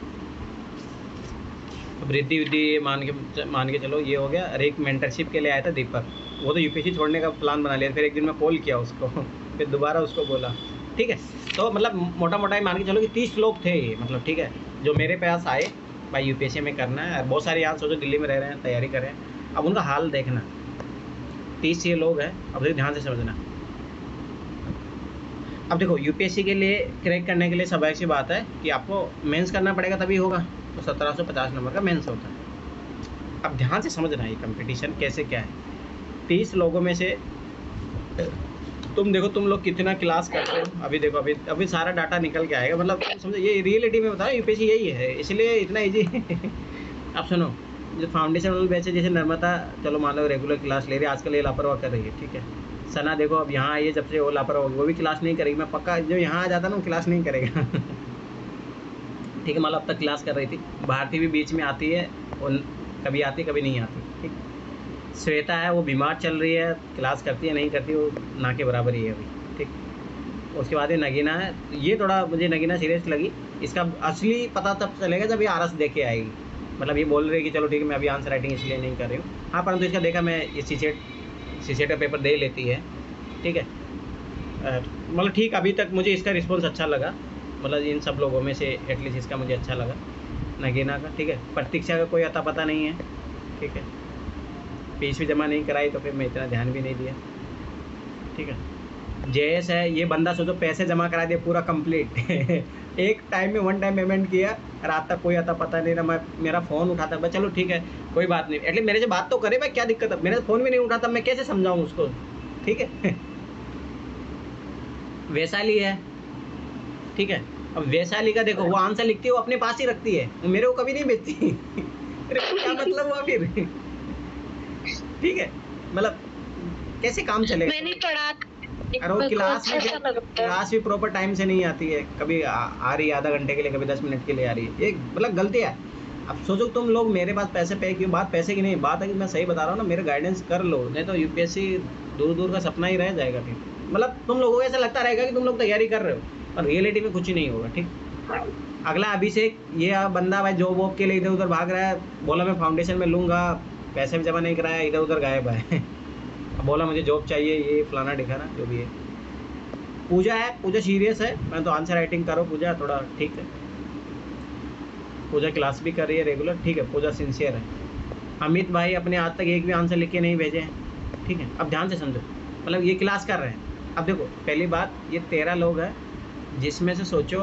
अब रिद्धि विद्धि ये मान के मान के चलो, ये हो गया। अरे एक मेंटरशिप के लिए आया था दीपक, वो तो यूपीएससी छोड़ने का प्लान बना लिया। फिर एक दिन मैं कॉल किया उसको फिर दोबारा उसको बोला, ठीक है। तो मतलब मोटा मोटा ही मान के चलो कि तीस लोग थे ये, मतलब ठीक है, जो मेरे पास आए भाई यूपीएससी में करना है। बहुत सारे यहाँ सोचो दिल्ली में रह रहे हैं, तैयारी कर रहे हैं। अब उनका हाल देखना, तीस ये लोग हैं। अब देखो ध्यान से समझना। अब देखो यूपीएससी के लिए क्रैक करने के लिए स्वाभाविक सी बात है कि आपको मेंस करना पड़ेगा, तभी होगा। तो सत्रह सौ पचास नंबर का मेंस होता है। अब ध्यान से समझना ये कंपटीशन कैसे क्या है। तीस लोगों में से तुम देखो तुम लोग कितना क्लास करते हो। अभी देखो अभी अभी सारा डाटा निकल के आएगा। मतलब समझो ये रियलिटी में बताओ, यूपीएससी यही है, इसलिए इतना ईजी अब सुनो, जो फाउंडेशन वाले बैच है, जैसे नर्मदा, चलो मान लो रेगुलर क्लास ले रही है, आजकल ये लापरवाह कर रही है, ठीक है। सना देखो अब यहाँ आई है, जब से वो लापरवाह होगी, वो भी क्लास नहीं करेगी। मैं पक्का जो यहाँ आ जाता ना वो क्लास नहीं करेगा ठीक है। मतलब अब तक क्लास कर रही थी। भारती भी बीच में आती है, और कभी आती कभी नहीं आती, ठीक। श्वेता है, वो बीमार चल रही है, क्लास करती है नहीं करती, वो ना के बराबर ही है अभी, ठीक। उसके बाद ये नगीना है। ये थोड़ा मुझे नगीना सीरियस लगी। इसका असली पता तब चलेगा जब ये आरस देके आएगी। मतलब ये बोल रही है कि चलो ठीक है, मैं अभी आंसर राइटिंग इसलिए नहीं कर रही हूँ। हाँ, परंतु इसका देखा मैं, ये सीसेट सीसेट का पेपर दे लेती है, ठीक है। मतलब ठीक, अभी तक मुझे इसका रिस्पॉन्स अच्छा लगा। मतलब इन सब लोगों में से एटलीस्ट इसका मुझे अच्छा लगा, नगीना का, ठीक है। प्रतीक्षा का कोई अता पता नहीं है, ठीक है। फीस भी जमा नहीं कराई तो फिर मैं इतना ध्यान भी नहीं दिया, ठीक है। जयेश है, ये बंदा सोचो पैसे जमा करा दिए पूरा कंप्लीट एक टाइम में वन टाइम पेमेंट किया, रात तक कोई अता पता नहीं रहा। मैं मेरा फ़ोन उठाता भाई, चलो ठीक है कोई बात नहीं, एटलीस्ट मेरे से बात तो करे भाई, क्या दिक्कत है। मेरे फ़ोन भी नहीं उठाता, मैं कैसे समझाऊँ उसको, ठीक है वैशाली है, ठीक है। अब वैशाली का देखो, वो आंसर लिखती है, वो अपने पास ही रखती है, वो मेरे को कभी नहीं भेजती अरे क्या मतलब हुआ फिर ठीक है। मतलब कैसे काम चलेगा। मैंने पढ़ा, अरे वो क्लास में क्लास भी प्रॉपर टाइम से नहीं आती है, कभी आ, आ रही है आधा घंटे के लिए, कभी दस मिनट के लिए आ रही है। एक मतलब गलती है। अब सोचो तुम लोग मेरे पास पैसे पे क्यों, बात पैसे की नहीं, बात है कि मैं सही बता रहा हूँ ना, मेरे गाइडेंस कर लो, नहीं तो यूपीएससी दूर दूर का सपना ही रह जाएगा फिर। मतलब तुम लोगों को ऐसा लगता रहेगा कि तुम लोग तैयारी कर रहे हो, और रियलिटी में कुछ ही नहीं होगा, ठीक। अगला अभिषेक, ये बंदा भाई जॉब वॉब के लिए इधर उधर भाग रहा है, बोला मैं फाउंडेशन में लूँगा, पैसे भी जमा नहीं कराया, इधर उधर गायब है बोला मुझे जॉब चाहिए, ये फलाना दिखाना जो भी है। पूजा है, पूजा सीरियस है, मैं तो आंसर राइटिंग करो पूजा, थोड़ा ठीक है। पूजा क्लास भी कर रही है रेगुलर, ठीक है, पूजा सिंसियर है। अमित भाई अपने आज तक एक भी आंसर लिख के नहीं भेजे हैं, ठीक है। अब ध्यान से समझो, मतलब ये क्लास कर रहे हैं। अब देखो पहली बात, ये तेरह लोग हैं, जिसमें से सोचो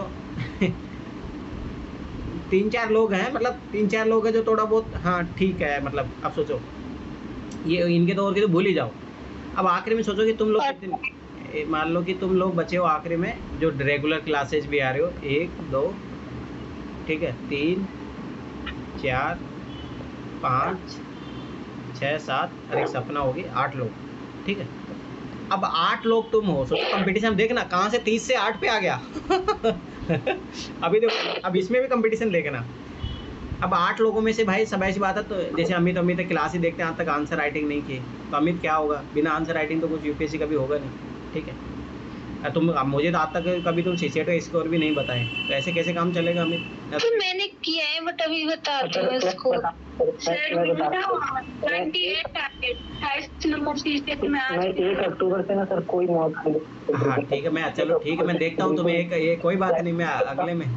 तीन चार लोग हैं, मतलब तीन चार लोग हैं जो थोड़ा बहुत हाँ ठीक है। मतलब अब सोचो ये इनके तो और के तो भूल ही जाओ। अब आखिरी में सोचो कि तुम लोग कितने, मान लो कि तुम लोग बचे हो आखिरी में जो रेगुलर क्लासेज भी आ रहे हो, एक दो, ठीक है, तीन चार पाँच छः सात, और एक सपना होगी, आठ लोग, ठीक है। अब आठ लोग तुम हो, सोचो कंपटीशन देखना कहाँ से तीस से आठ पे आ गया अभी देखो, अब इसमें भी कंपटीशन देखना। अब आठ लोगों में से भाई सब ऐसी बात है, तो जैसे अमित अमित क्लास ही देखते हैं, आज तक आंसर राइटिंग नहीं की, तो अमित क्या होगा, बिना आंसर राइटिंग तो कुछ यूपीएससी कभी होगा नहीं, ठीक है। तुम अब मुझे तो आज तक कभी तुम सीसेट का स्कोर भी नहीं बताए, तो ऐसे कैसे काम चलेगा अमित। तो मैंने किया है, बट अभी बता दो इसको। एक अक्टूबर से ना सर कोई मौत नहीं। हाँ ठीक है, मैं चलो ठीक है, मैं देखता हूँ तुम्हें, एक ये कोई बात नहीं, मैं अगले में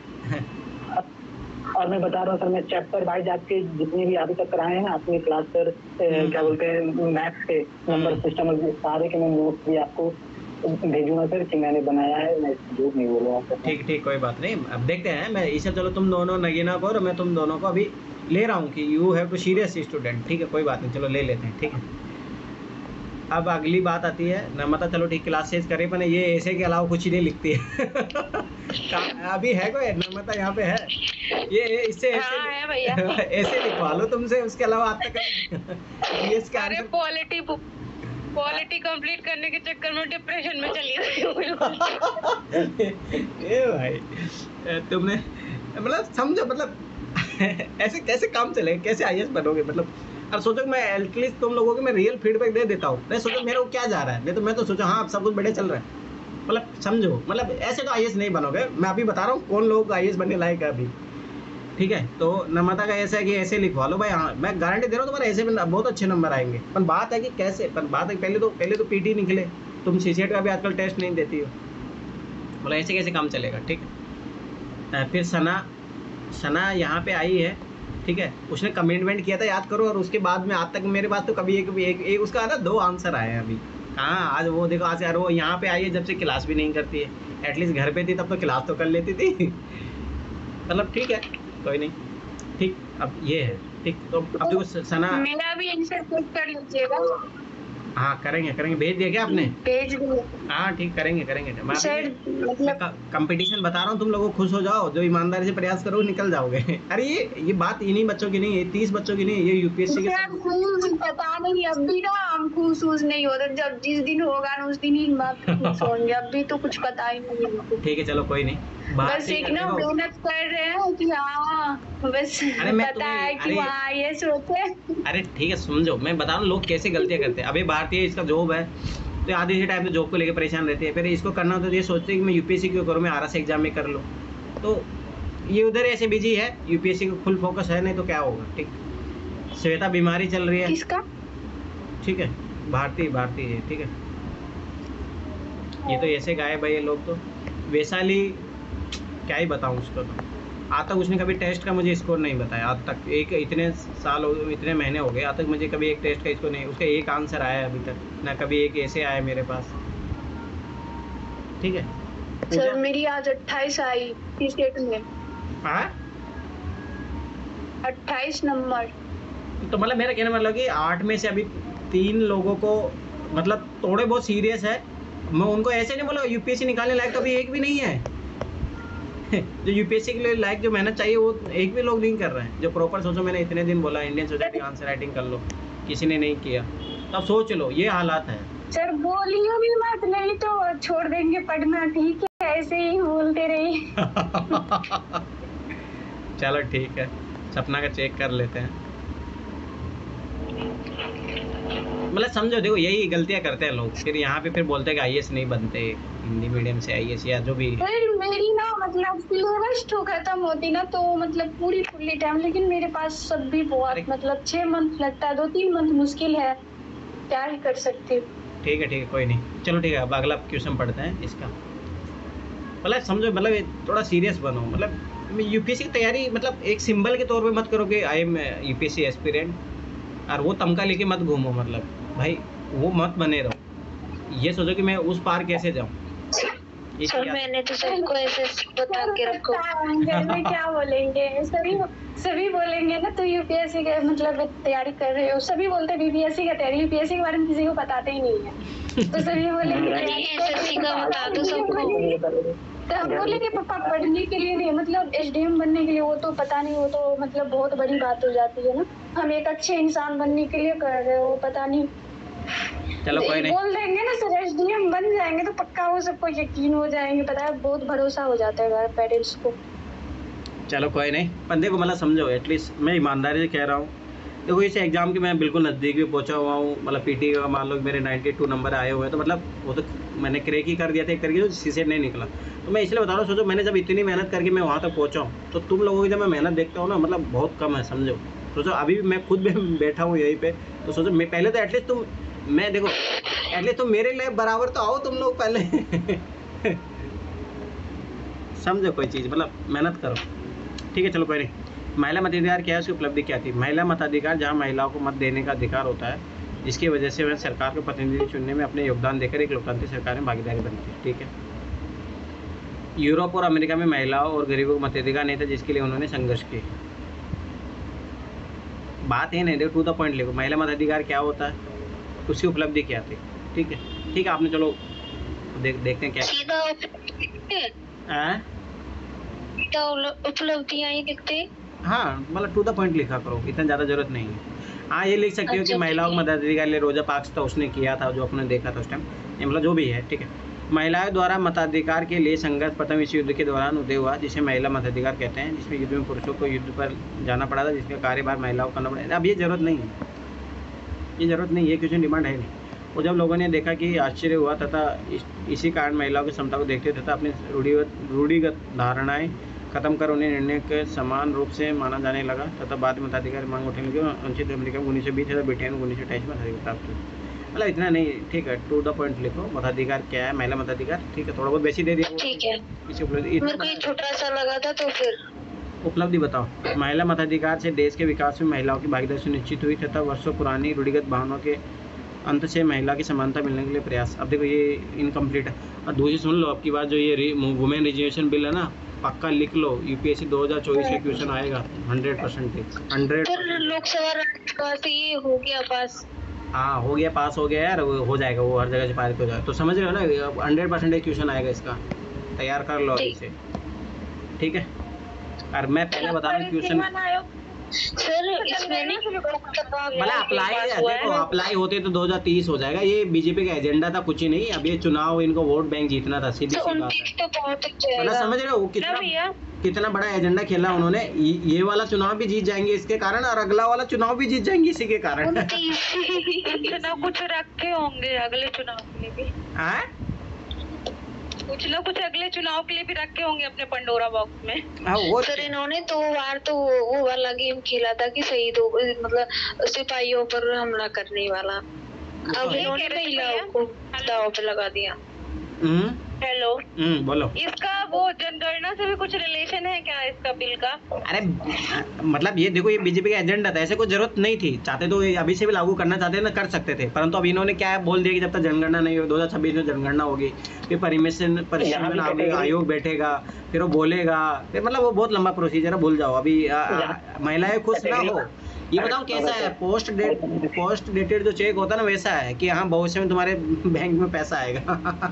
और मैं बता रहा हूँ सर, मैं चैप्टर वाइज आपके जितने भी अभी तक कराए हैं ना अपनी क्लास पर, क्या बोलते हैं मैथ्स के नंबर सिस्टम सारे के मैं नोट्स भी आपको भेजूंगा सर कि मैंने बनाया है, मैं झूठ नहीं बोलूँगा। ठीक ठीक कोई बात नहीं, अब देखते हैं। मैं इसे चलो तुम दोनों नगीना को और मैं तुम दोनों को अभी ले रहा हूँ कि you have to serious student, ठीक है कोई बात नहीं, चलो ले लेते हैं, ठीक है। अब अगली बात आती है नर्मदा, चलो ठीक क्लासेस करे, पर ये ऐसे के अलावा कुछ ही नहीं लिखती है अभी है कोई नर्मदा यहाँ पे है, ये इससे ऐसे हाँ, है भैया ऐसे लिखवा लो तुमसे, उसके अलावा आज तक ये इसका अरे पॉलिटी पॉलिटी कंप्लीट करने के चक्कर में डिप्रेशन में चली गई हूँ ये भाई तुमने मतलब समझो, मतलब ऐसे कैसे काम चलेगा, कैसे आईएएस बनोगे। मतलब अब सोचो मैं एटलीस्ट तुम लोगों को मैं रियल फीडबैक दे देता हूँ, नहीं सोचो मेरे को क्या जा रहा है, नहीं तो मैं तो सोचा हाँ अब सब कुछ बढ़िया चल रहा है, मतलब समझो, मतलब ऐसे तो आई ए एस नहीं बनोगे, मैं अभी बता रहा हूँ कौन लोग आई ए एस बनने लायक है अभी, ठीक है। तो नम्रता का ऐसा है कि ऐसे लिखवा लो भाई, हाँ मैं गारंटी दे रहा हूँ तुम्हारे ऐसे में बहुत अच्छे नंबर आएंगे। पर बात है कि कैसे, पर बात है पहले तो पहले तो पीटी निकले, तुम सीसीएट का भी आजकल टेस्ट नहीं देती हो, बोला ऐसे कैसे काम चलेगा, ठीक है। फिर सना सना यहाँ पे आई है, ठीक है, उसने कमिटमेंट किया था याद करो, और उसके बाद में आज तक मेरे पास तो कभी एक एक, एक उसका ना दो आंसर आए हैं अभी। हाँ आज वो देखो, आज यार वो यहाँ पे आई है जब से क्लास भी नहीं करती है, एटलीस्ट घर पे थी तब तो क्लास तो कर लेती थी मतलब ठीक है कोई नहीं, ठीक। अब ये है ठीक, तो अब देखो सना, मेरा भी आंसर चेक कर लीजिएगा। हाँ करेंगे करेंगे, भेज दिया क्या आपने? भेज दिया। हाँ ठीक, करेंगे करेंगे। मैं सर मतलब कंपटीशन बता रहा हूँ, तुम लोगों को खुश हो जाओ, जो ईमानदारी से प्रयास करो निकल जाओगे। अरे ये ये बात इन्हीं बच्चों की नहीं है, तीस बच्चों की नहीं है, ये यूपीएससी के सब। पता नहीं अभी ना हम खुश खुश नहीं होते, जब जिस दिन होगा ना उस दिन ही बात खुश होंगे, अभी तो कुछ पता ही नहीं है। ठीक है चलो कोई नहीं, बस एक ना मेहनत कर रहे हैं कि हाँ बस पता है कि वहाँ ये सोचते। अरे ठीक है समझो, मैं बता रहा हूँ लोग कैसे गलतियाँ करते हैं। अभी भारतीय इसका जॉब है तो आधे से टाइम तो जॉब को लेकर परेशान रहते हैं, फिर इसको करना हो तो ये सोचते हैं कि मैं यूपीएससी क्यों करूँ, मैं आर एस एग्जाम में कर लूँ। तो ये उधर ऐसे बिजी है, यूपीएससी को फुल फोकस है, नहीं तो क्या होगा। ठीक, श्वेता बीमारी चल रही है, किसका? ठीक है भारतीय भारतीय है, ठीक है। ये तो ऐसे गायब है ये लोग, तो वैशाली क्या ही बताऊँ उसको, तो आज तक उसने कभी टेस्ट का मुझे स्कोर नहीं बताया आज तक, एक इतने साल हो इतने महीने हो गए आज तक मुझे कभी एक टेस्ट का स्कोर नहीं, उसका एक आंसर आया है अभी तक, ना कभी एक ऐसे आया मेरे पास, ठीक है। सर मेरी आज अट्ठाईस आई सीसेट में। हाँ अट्ठाईस नंबर। तो मतलब मेरा कहना मतलब कि आठ में से अभी तीन लोगों को मतलब थोड़े बहुत सीरियस है, मैं उनको ऐसे नहीं बोला यूपीएससी निकालने लायक तो अभी एक भी नहीं है जो यूपीएससी के लिए लायक जो मेहनत चाहिए वो एक भी लोग नहीं कर रहे हैं, जो प्रॉपर सोचो, मैंने इतने दिन बोला इंडियन सोसाइटी आंसर राइटिंग कर लो, किसी ने नहीं किया, तो अब सोच लो ये हालात है। सर बोलियो भी मत, नहीं तो छोड़ देंगे पढ़ना, ठीक है ऐसे ही बोलते रहिए चलो ठीक है, सपना का चेक कर लेते हैं। मतलब समझो देखो यही गलतियां करते हैं लोग, फिर यहाँ पे फिर बोलते हैं कि आई ए एस नहीं बनते, हिंदी मीडियम से आई ए एस या जो भी। फिर मेरी ना मतलब सिलेबस तो खत्म होती ना तो मतलब पूरी फुल्ली टाइम, लेकिन मेरे पास सब भी बहुत मतलब छह मंथ लगता है, दो तीन मंथ मुश्किल है, क्या ही कर सकती हूँ। ठीक है ठीक है कोई नहीं, चलो ठीक है, अब अगला क्वेश्चन पढ़ते हैं इसका। मतलब समझो मतलब थोड़ा सीरियस बनो, मतलब यूपीएससी की तैयारी मतलब एक सिंबल के तौर पे मत करो कि आई एम यूपीएससी एस्पिरेंट, और वो तमका लेके मत घूमो, मतलब भाई वो मत बने रहो, ये सोचो कि मैं उस पार कैसे जाऊँ। सर मैंने तो सबको ऐसे बता के रखो घर में क्या बोलेंगे, सभी सभी बोलेंगे ना तो यूपीएससी का मतलब तैयारी कर रहे हो, सभी बोलते हैं बीपीएससी का तैयारी, यूपीएससी के बारे में किसी को बताते ही नहीं है तो सभी बोलेंगे एसएससी का बता दो सबको, तो हम बोले कि पापा पढ़ने के लिए नहीं, मतलब एसडीएम बनने के लिए वो तो पता नहीं, वो तो मतलब बहुत बड़ी बात हो जाती है ना, हम एक अच्छे इंसान बनने के लिए कर रहे हो, पता नहीं चलो कोई नहीं बोल देंगे ना सर एसडीएम बन जाएंगे तो पक्का वो सबको यकीन हो जाएंगे, पता है बहुत भरोसा हो जाता है पेरेंट्स को। चलो कोई नहीं, बंदे को मतलब समझो, एटलीस्ट मैं ईमानदारी से कह रहा हूँ, देखो इस एग्ज़ाम के मैं बिल्कुल नज़दीक भी पहुँचा हुआ हूँ, मतलब पीटी का मान लो मेरे बानवे नंबर आए हुए हैं, तो मतलब वो तो मैंने क्रैक ही कर दिया था एक तरीके से, सीसेट नहीं निकला, तो मैं इसलिए बता रहा हूँ, सोचो मैंने जब इतनी मेहनत करके मैं वहाँ तक पहुँचा हूँ, तो तुम लोगों की जब मैं मेहनत देखता हूँ ना मतलब बहुत कम है, समझो। सोचो अभी मैं खुद भी बैठा हूँ यहीं पर, तो सोचो मैं पहले तो एटलीस्ट तुम मैं देखो एटलीस्ट तुम मेरे लिए बराबर तो आओ तुम लोग पहले समझो कोई चीज़, मतलब मेहनत करो, ठीक है। चलो कोई नहीं, महिला मताधिकार क्या है, उसकी उपलब्धि क्या थी? महिला मताधिकार जहां महिलाओं को मत देने का अधिकार होता है, जिसकी वजह से वह सरकार को प्रतिनिधि चुनने में अपने योगदान देकर एक लोकतांत्रिक सरकार में भागीदारी बनती है, ठीक है। यूरोप और अमेरिका में महिलाओं और गरीबों को मताधिकार नहीं था, जिसके लिए उन्होंने संघर्ष किया। बात ये नहीं, देखो टू द पॉइंट लिखो, महिला मताधिकार क्या होता है, उसकी उपलब्धि क्या थी, ठीक है ठीक है। आपने चलो देख देखते हैं क्या उपलब्धियां ही दिखती। हाँ मतलब टू द पॉइंट लिखा करो, इतना ज़्यादा जरूरत नहीं है। हाँ ये लिख सकते हो कि महिलाओं को मताधिकार लिए रोजा पार्क्स था उसने किया था, जो अपने देखा था उस टाइम, ये मतलब जो भी है, ठीक है। महिलाओं द्वारा मताधिकार के लिए संघर्ष प्रथम विश्व युद्ध के दौरान उदय हुआ, जिसे महिला मताधिकार कहते हैं, जिसमें युद्ध में पुरुषों को युद्ध पर जाना पड़ा था, जिसका कार्यभार महिलाओं को करना पड़ा। अब ये जरूरत नहीं है, ये जरूरत नहीं, ये क्वेश्चन डिमांड है नहीं। और जब लोगों ने देखा कि आश्चर्य हुआ तथा इस, इसी कारण महिलाओं की क्षमता को देखते तथा अपनी रूढ़िगत रूढ़िगत धारणाएं खत्म कर उन्हें निर्णय के समान रूप से माना जाने लगा तथा बाद में मताधिकार मांग उठने लगी। अनुच्छेद अमेरिका उन्नीस सौ बीस तथा ब्रिटेन उन्नीस सौ अट्ठाईस में मताधिकार प्राप्त हुआ। मतलब इतना नहीं, ठीक है, टू द पॉइंट लिखो। मताधिकार क्या है, महिला मताधिकार, ठीक है, थोड़ा बहुत बेसिक दे दिया। ठीक है, इसी उपलब्धि मेरे को ये छोटा सा लगा था तो फिर उपलब्धि बताओ। महिला मताधिकार से देश के विकास में महिलाओं की भागीदारी सुनिश्चित हुई तथा वर्षों पुरानी रूढ़िगत भावनाओं के अंत से महिला की समानता मिलने के लिए प्रयास। अब देखो ये इनकम्प्लीट है। और दूसरी सुन लो, अब की बार जो ये वुमेन रिजर्वेशन बिल है ना, पक्का लिख लो, यूपीएससी दो हज़ार चौबीस का क्वेश्चन आएगा हंड्रेड परसेंट हंड्रेड। लोकसभा से ये हो गया पास। हाँ हो गया, पास हो गया यार, हो जाएगा, वो हर जगह से पारित हो जाएगा। तो समझ रहे हो ना, हंड्रेड परसेंट क्वेश्चन आएगा इसका, तैयार कर लो इसे, ठीक है। और मैं पहले बता रहा हूँ क्वेश्चन सर इसमें नहीं मतलब अप्लाई, देखो अप्लाई होते तो दो हज़ार तीस हो जाएगा। ये बीजेपी का एजेंडा था, कुछ ही नहीं। अब ये चुनाव, इनको वोट बैंक जीतना था, सीधी सी बात है। मतलब समझ रहे हो कितना कितना बड़ा एजेंडा खेला उन्होंने। ये वाला चुनाव भी जीत जाएंगे इसके कारण, और अगला वाला चुनाव भी जीत जाएंगे इसी के कारण। चुनाव कुछ रखे होंगे अगले चुनाव के लिए भी, कुछ ना कुछ अगले चुनाव के लिए भी रखे होंगे अपने पंडोरा बॉक्स में। हाँ वो सर इन्होंने तो बार तो वो वाला गेम खेला था कि शहीदों मतलब सिपाहियों पर हमला करने वाला। अब इन्होंने महिलाओं को दाव पे लगा दिया। हेलो, हम्म बोलो। इसका वो जनगणना से भी कुछ रिलेशन है क्या इसका बिल का? अरे मतलब ये देखो, ये बीजेपी का एजेंडा था, ऐसे कोई जरूरत नहीं थी। चाहते तो अभी से भी लागू करना चाहते ना, कर सकते थे, परंतु अब इन्होंने क्या बोल दिया कि जब तक जनगणना नहीं हो, दो हज़ार छब्बीस में जनगणना होगी, फिर परिमिशन परिसीमन आयोग बैठेगा, फिर वो बोलेगा, फिर मतलब वो बहुत लंबा प्रोसीजर है, भूल जाओ। अभी महिलाएं खुश ना हो, ये बताओ कैसा है, पोस्ट डेट पोस्ट डेटेड जो चेक होता है ना, वैसा है कि हाँ भविष्य में तुम्हारे बैंक में पैसा आएगा।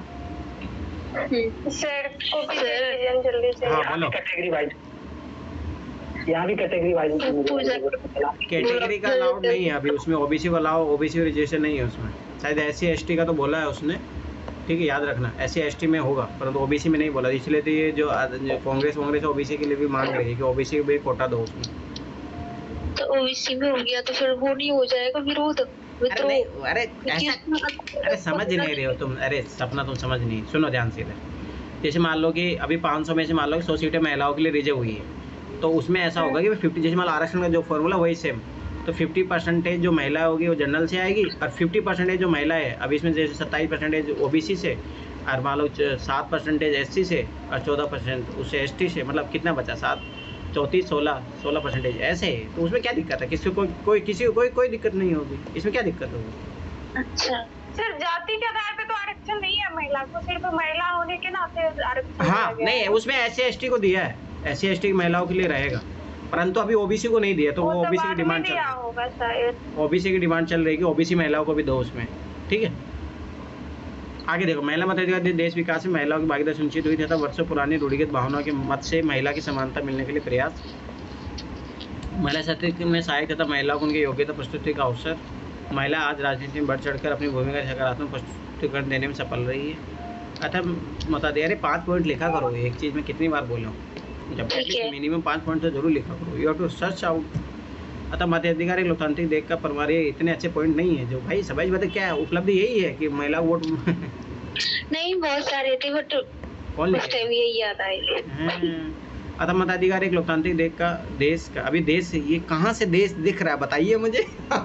सर को भी जल्दी से हाँ बोलो। कैटेगरी वाइज, यहाँ भी कैटेगरी वाइज कैटेगरी का अलाउड नहीं है अभी उसमें। ओबीसी वाला हो, ओबीसी रिजर्वेशन नहीं है उसमें। शायद एससी एसटी का तो बोला है उसने, ठीक है, याद रखना। एससी एसटी में होगा, परंतु ओबीसी में नहीं बोला। इसलिए तो ये जो कांग्रेस कांग्रेस ओबीसी के लिए भी मांग रही है कि ओबीसी को भी कोटा दो उसमें। तो ओबीसी में हो गया तो फिर वो नहीं हो जाएगा विरोध? अरे नहीं, अरे ऐसा, अरे समझ नहीं रहे हो तुम। अरे सपना तुम समझ नहीं, सुनो ध्यान से इधर। जैसे मान लो कि अभी पाँच सौ में से मान लो कि सौ सीटें महिलाओं के लिए रिजर्व हुई है, तो उसमें ऐसा होगा कि फिफ्टी, जैसे मान लो आरक्षण का जो फॉर्मूला वही सेम, तो फिफ्टी परसेंटेज जो महिला होगी वो जनरल से आएगी, और फिफ्टी परसेंटेज जो महिला है, अब इसमें जैसे सत्ताईस परसेंटेज ओबीसी से, और मान लो सात परसेंटेज एससी से, और चौदह परसेंट उससे एसटी से, मतलब कितना बचा, सात चौंतीस सोलह सोलह परसेंटेज ऐसे है। तो उसमें क्या दिक्कत है? किसी को कोई किसी को कोई कोई दिक्कत नहीं होगी, इसमें क्या दिक्कत होगी? अच्छा सर, जाति के आधार पे तो आरक्षण नहीं है महिला को, सिर्फ महिला होने के नाते आरक्षण। हाँ नहीं, उसमें एस सी एस टी को दिया है, एस सी एस टी महिलाओं के लिए रहेगा, परंतु अभी ओबीसी को नहीं दिया। तो वो ओबीसी की डिमांड चल रही है, ओबीसी की डिमांड चल रही है कि ओबीसी महिलाओं को भी दो उसमें, ठीक है। आगे देखो, महिला मताधिकार देश विकास में महिलाओं की भागीदारी सुनिश्चित हुई तथा वर्षों पुरानी रूढ़िगत भावनाओं के मत से महिला की समानता मिलने के लिए प्रयास। महिला सशक्तिकरण में सहायक तथा महिलाओं को उनकी योग्यता प्रस्तुति का अवसर। महिला आज राजनीति में बढ़ चढ़कर अपनी भूमिका सकारात्मक प्रस्तुतिकरण देने में सफल रही है। अतः मताधिकार पाँच पॉइंट लिखा करो, एक चीज़ में कितनी बार बोला हूँ, जब मिनिमम पाँच पॉइंट तो जरूर लिखा करो। You have to search out. अतः मताधिकार एक लोकतांत्रिक देश का परमार, इतने अच्छे पॉइंट नहीं है जो भाई समझ बता क्या है। उपलब्धि यही है कि महिला वोट नहीं, बहुत सारे थे बट कौन उस टाइम यही याद आए। अतः मताधिकार एक लोकतांत्रिक देश का देश का अभी देश, ये कहाँ से देश दिख रहा है बताइए मुझे।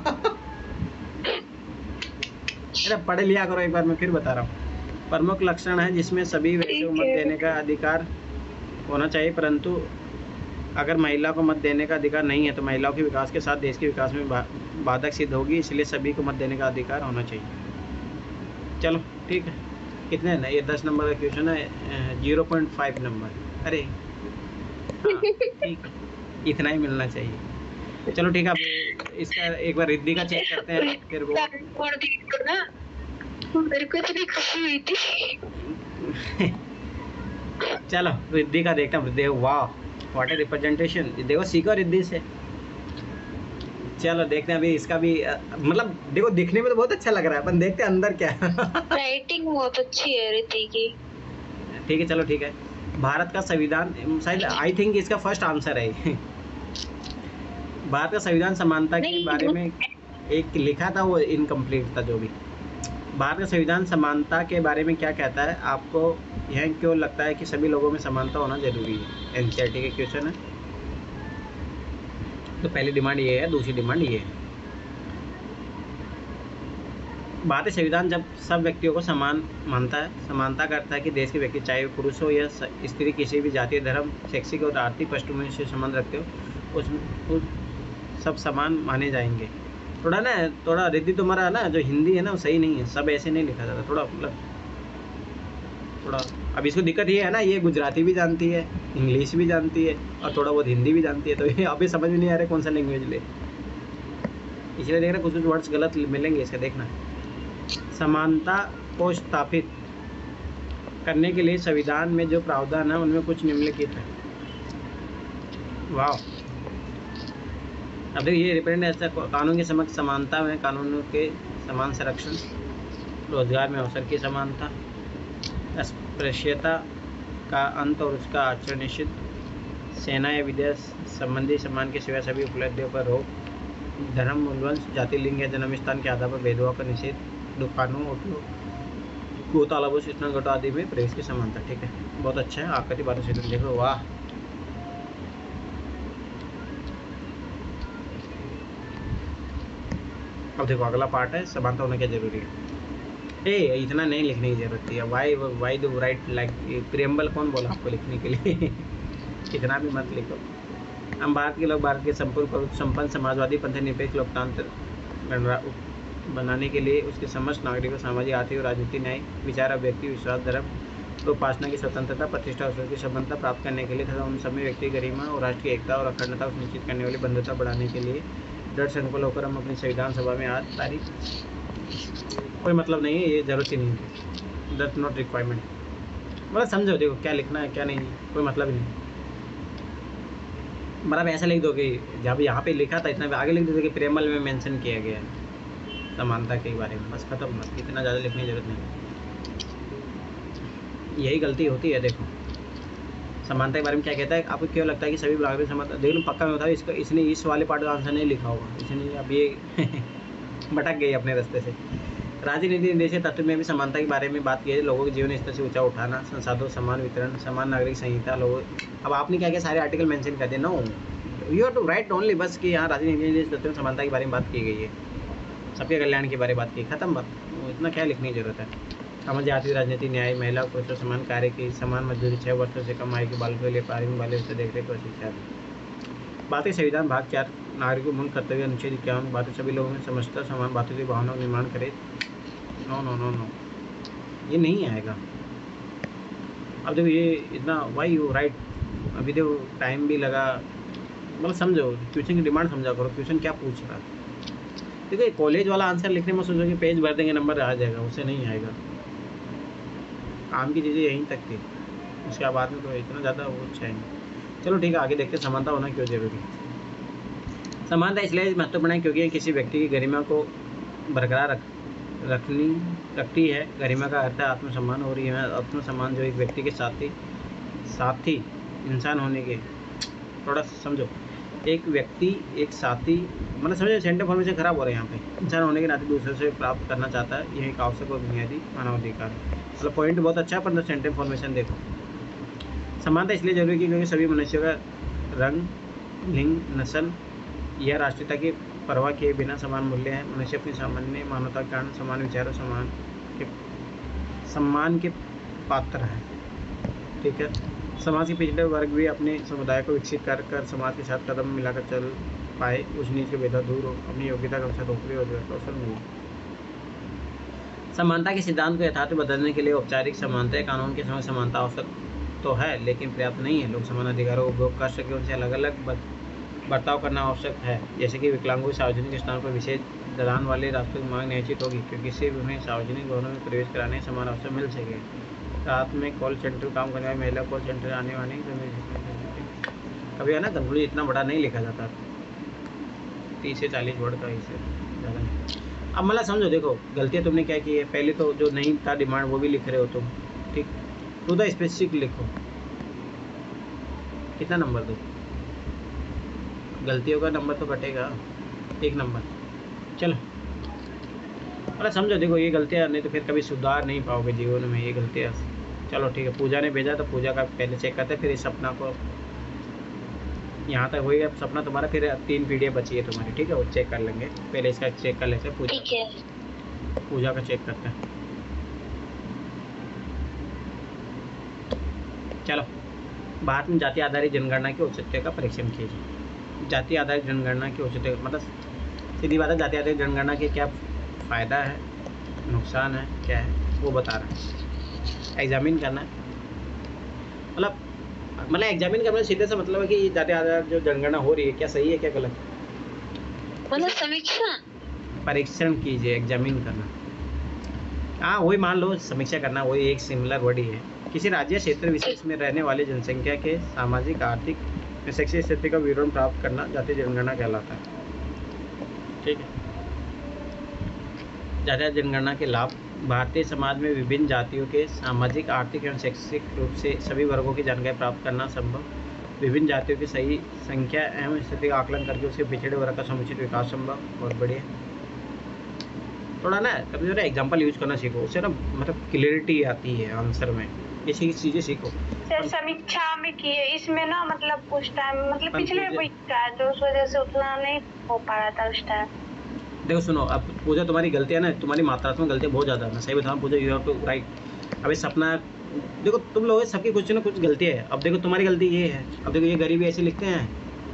अरे पढ़ लिया करो एक बार, मैं फिर बता रहा हूँ। प्रमुख लक्षण है जिसमें सभी वैसे को मत देने का अधिकार होना चाहिए, परंतु अगर महिला को मत देने का अधिकार नहीं है तो महिलाओं के विकास के साथ देश के विकास में बाधक सिद्ध होगी, इसलिए सभी को मत देने का अधिकार होना चाहिए। चलो ठीक है, कितने ना, ये दस नंबर का क्वेश्चन है, जीरो पॉइंट फाइव नंबर। अरे हाँ ठीक है, इतना ही मिलना चाहिए। चलो ठीक है, अब इसका एक बार रिद्धि का चेक करते हैं, फिर वो मेरे को इतनी खुशी हुई थी। चलो रिद्धि का देखता हूँ। देखो वाह, व्हाट ए रिप्रेजेंटेशन, देखो सीखो रिद्धि से। चलो देखते हैं अभी इसका भी, मतलब देखो दिखने में तो बहुत अच्छा लग रहा है, पर देखते हैं अंदर क्या है। राइटिंग बहुत अच्छी है रिद्धि की। ठीक है चलो ठीक है। भारत का संविधान, शायद आई थिंक इसका फर्स्ट आंसर है। भारत का संविधान समानता के बारे में एक लिखा था, वो इनकम्प्लीट था जो भी। भारत का संविधान समानता के बारे में क्या कहता है? आपको यह क्यों लगता है कि सभी लोगों में समानता होना जरूरी है? एनसीईआरटी के क्वेश्चन है। तो पहली डिमांड ये है, दूसरी डिमांड ये है। भारतीय संविधान जब सब व्यक्तियों को समान मानता है, समानता करता है कि देश के व्यक्ति चाहे पुरुष हो या स्त्री किसी भी जातीय, धर्म, शैक्षिक और आर्थिक पृष्ठभूमि से संबंध रखते हो, उस, उस सब समान माने जाएंगे। थोड़ा ना थोड़ा रिद्धि तुम्हारा ना जो हिंदी है ना वो सही नहीं है, सब ऐसे नहीं लिखा जाता, थोड़ा मतलब थोड़ा। अब इसको दिक्कत ये है ना, ये गुजराती भी जानती है, इंग्लिश भी जानती है और थोड़ा बहुत हिंदी भी जानती है, तो ये अभी समझ में नहीं आ रहा कौन सा लैंग्वेज ले, इसलिए देख रहे कुछ कुछ वर्ड्स गलत मिलेंगे इसका, देखना। समानता को स्थापित करने के लिए संविधान में जो प्रावधान है उनमें कुछ निम्नलिखित है। वाह। अब ये रिप्रेजेंट ऐसा कानून के समक्ष समानता में कानूनों के समान संरक्षण, रोजगार में अवसर की समानता, अस्पृश्यता का अंत और उसका आचरण निषिद्ध, सेना या विदेश संबंधी सम्मान के सिवा सभी उपलब्धियों पर रोक, धर्म, मूलवंश, जाति, लिंग या जन्म स्थान के आधार पर भेदभाव का निषेध, दुकानों, होटलों, गो तालाबों, स्नान घाटों आदि में प्रवेश की समानता। ठीक है, बहुत अच्छा है। आपका बात से देखो, वाह। अब देखो अगला पार्ट है, समानता होना क्या जरूरी है। ए इतना नहीं लिखने की जरूरत है। Why why do write like preamble कौन बोला आपको लिखने के लिए? इतना भी मत लिखो। हम भारत के लोग भारत के संपूर्ण संपन्न समाजवादी पंथ निरपेक्ष लोकतंत्र बनाने के लिए उसके समस्त नागरिकों, सामाजिक, आर्थिक और राजनीतिक न्याय, विचार, अभिव्यक्ति, विश्वास, धर्म और उपासना की स्वतंत्रता, प्रतिष्ठा और की संपन्नता प्राप्त करने के लिए तथा उन सभी व्यक्ति गरिमा और राष्ट्र की एकता और अखंडता को सुनिश्चित करने वाली बंधुता बढ़ाने के लिए दृढ़ संकल्प होकर हम अपनी संविधान सभा में आज तारीख। कोई मतलब नहीं है, ये जरूरत ही नहीं है, दैट नॉट रिक्वायरमेंट। मतलब समझो, देखो क्या लिखना है क्या नहीं, कोई मतलब ही नहीं। मतलब ऐसा लिख दो कि जब यहाँ पे लिखा था इतना आगे लिख दो कि प्रेमल में मेंशन किया गया है समानता के बारे में, बस खत्म। बस इतना ज़्यादा लिखने की जरूरत नहीं, यही गलती होती है। देखो समानता के बारे में क्या कहता है, आपको क्यों लगता है कि सभी नागरिक समानता? देख लो पक्का में होता है इसका, इसने इस वाले पार्ट का आंसर नहीं लिखा होगा, इसने अब ये भटक गई अपने रास्ते से। राजनीति निर्देशित तत्व में भी समानता के बारे में बात की है, लोगों के जीवन स्तर से ऊंचा उठाना, संसाधनों समान वितरण, समान नागरिक संहिता। लोगों अब आपने क्या किया, सारे आर्टिकल मेंशन कर दिए। No, you have to write only बस कि यहाँ राजनीति निर्देशित तत्व में समानता के बारे में बात की गई है, सबके कल्याण के बारे में बात की, खत्म बात। इतना क्या लिखने की जरूरत है। समाज, जाति, राजनीति, न्याय, महिला पुरुषों समान कार्य की, समान मजदूरी, छः वर्षों से कम आयु के बालकों के लिए प्रारंभिक बाल्य से देखरेख और शिक्षा। भारतीय संविधान भाग चार, नागरिकों मूल कर्तव्य, अनुच्छेद इक्यावन, भारतीय सभी लोगों में समझता समान बातों की भावना का निर्माण करे। नो नो नो नो, ये नहीं आएगा। अब देखो ये इतना वाई यू राइट, अभी देखो टाइम भी लगा, मतलब समझो क्वेश्चन की डिमांड समझा करो, क्वेश्चन क्या पूछ रहा है। देखो कॉलेज वाला आंसर लिखने में सोचो कि पेज भर देंगे नंबर आ जाएगा, उससे नहीं आएगा। काम की चीज़ें यहीं तक थी, उसके बाद में तो इतना ज़्यादा वो अच्छा है नहीं। चलो ठीक है, आगे देखते हैं समानता होना क्यों जरूरी है। समानता इसलिए महत्वपूर्ण है क्योंकि किसी व्यक्ति की गरिमा को बरकरार रख रखनी रखती है। गरिमा का अर्थ है आत्मसम्मान, और यह आत्मसम्मान जो एक व्यक्ति के साथी साथी इंसान होने के, थोड़ा समझो, एक व्यक्ति एक साथी, मतलब समझो सेंटर फॉर्मेशन खराब हो रहा है यहाँ पे, इंसान होने के नाते दूसरे से प्राप्त करना चाहता है, यह एक आवश्यक और बुनियादी मानवाधिकार है। मतलब पॉइंट बहुत अच्छा है, पर सेंटर फॉर्मेशन देखो। समानता इसलिए जरूरी है क्योंकि सभी मनुष्यों का रंग, लिंग, नस्ल या राष्ट्रीयता की परवाह किए बिना समान मूल्य है। मनुष्य अपनी सामान्य मानवता के कारण समान विचारों, समान के सम्मान के पात्र है। ठीक है, समाज के पिछड़े वर्ग भी अपने समुदाय को विकसित कर कर समाज के साथ कदम मिलाकर चल पाए, उस नीच के भेदभाव दूर हो, अपनी योग्यता के अनुसार नौकरी और अवसर मिले। समानता के सिद्धांत को यथार्थ बदलने के लिए औपचारिक समानता कानून के समय समानता आवश्यक तो है, लेकिन पर्याप्त नहीं है। लोग समान अधिकारों को उपभोग कर सके, उनसे अलग अलग बर्ताव करना आवश्यक है। जैसे कि विकलांगों सार्वजनिक स्थान पर विशेष दलान वाले रास्तों की मांग निश्चित होगी, क्योंकि इससे उन्हें सार्वजनिक भवनों में प्रवेश कराने समान अवसर मिल सके। रात में कॉल सेंटर काम करने वाली महिला कॉल सेंटर आने वाली कभी है ना, कंक्लूजन इतना बड़ा नहीं लिखा जाता, तीस से चालीस वर्ड का, इससे ज़्यादा नहीं। अब मतलब समझो, देखो गलतियाँ तुमने क्या की है। पहले तो जो नहीं था डिमांड वो भी लिख रहे हो तुम, ठीक। टू द स्पेसिफिक लिखो, कितना नंबर दो, गलतियों का नंबर तो कटेगा, एक नंबर। चलो मतलब समझो, देखो ये गलतियाँ नहीं तो फिर कभी सुधार नहीं पाओगे जीवन में, ये गलतियाँ। चलो ठीक है, पूजा ने भेजा तो पूजा का पहले चेक करते, फिर इस सपना को यहाँ तक होई। अब सपना तुम्हारा फिर तीन पीढ़ियाँ बची है तुम्हारी, ठीक है, वो चेक कर लेंगे। पहले इसका चेक कर लेते हैं, पूजा ठीक है। पूजा का चेक करते हैं। चलो, भारत में जाति आधारित जनगणना की औचित्य का परीक्षण कीजिए। जाति आधारित जनगणना की औचित्य मतलब सीधी बात है, जाति आधारित जनगणना के क्या फ़ायदा है, नुकसान है, क्या है वो बता रहा है। एग्जामिन करना है, मतलब मतलब एग्जामिन करने सीधे से मतलब है कि जाति आधारित जो जनगणना हो रही है क्या सही है क्या गलत, मतलब समीक्षा परीक्षण कीजिए, एग्जामिन करना। हाँ वही मान लो, समीक्षा करना वही एक सिमिलर वर्ड ही है। किसी राज्य क्षेत्र विशेष में रहने वाली जनसंख्या के सामाजिक आर्थिक व शैक्षिक स्थिति का विवरण प्राप्त करना जातीय जनगणना कहलाता है, ठीक है। जातीय जनगणना के लाभ, भारतीय समाज में विभिन्न जातियों के सामाजिक आर्थिक एवं शैक्षिक रूप से सभी वर्गों की जानकारी प्राप्त करना संभव। विभिन्न जातियों की सही संख्या एवं स्थिति का आकलन करके उसके पिछड़े वर्ग का समुचित विकास संभव। बहुत बढ़िया। थोड़ा ना कभी थोड़ा एग्जाम्पल यूज करना सीखो, उससे ना मतलब क्लियरिटी आती है आंसर में, ऐसी चीज़ें सीखो। सर समीक्षा में किए इसमें ना मतलब कुछ टाइम मतलब पिछले वीक का है तो उस वजह से उतना नहीं हो पा रहा था उस टाइम। देखो सुनो, अब पूजा तुम्हारी गलतियाँ ना, तुम्हारी मात्रात्मक गलतियाँ बहुत ज़्यादा है, मैं सही बताऊँ Pooja, you have to write. अभी सपना, देखो तुम लोग सबकी कुछ ना कुछ गलतियाँ है। अब देखो तुम्हारी गलती ये है, अब देखो ये गरीबी ऐसे लिखते हैं,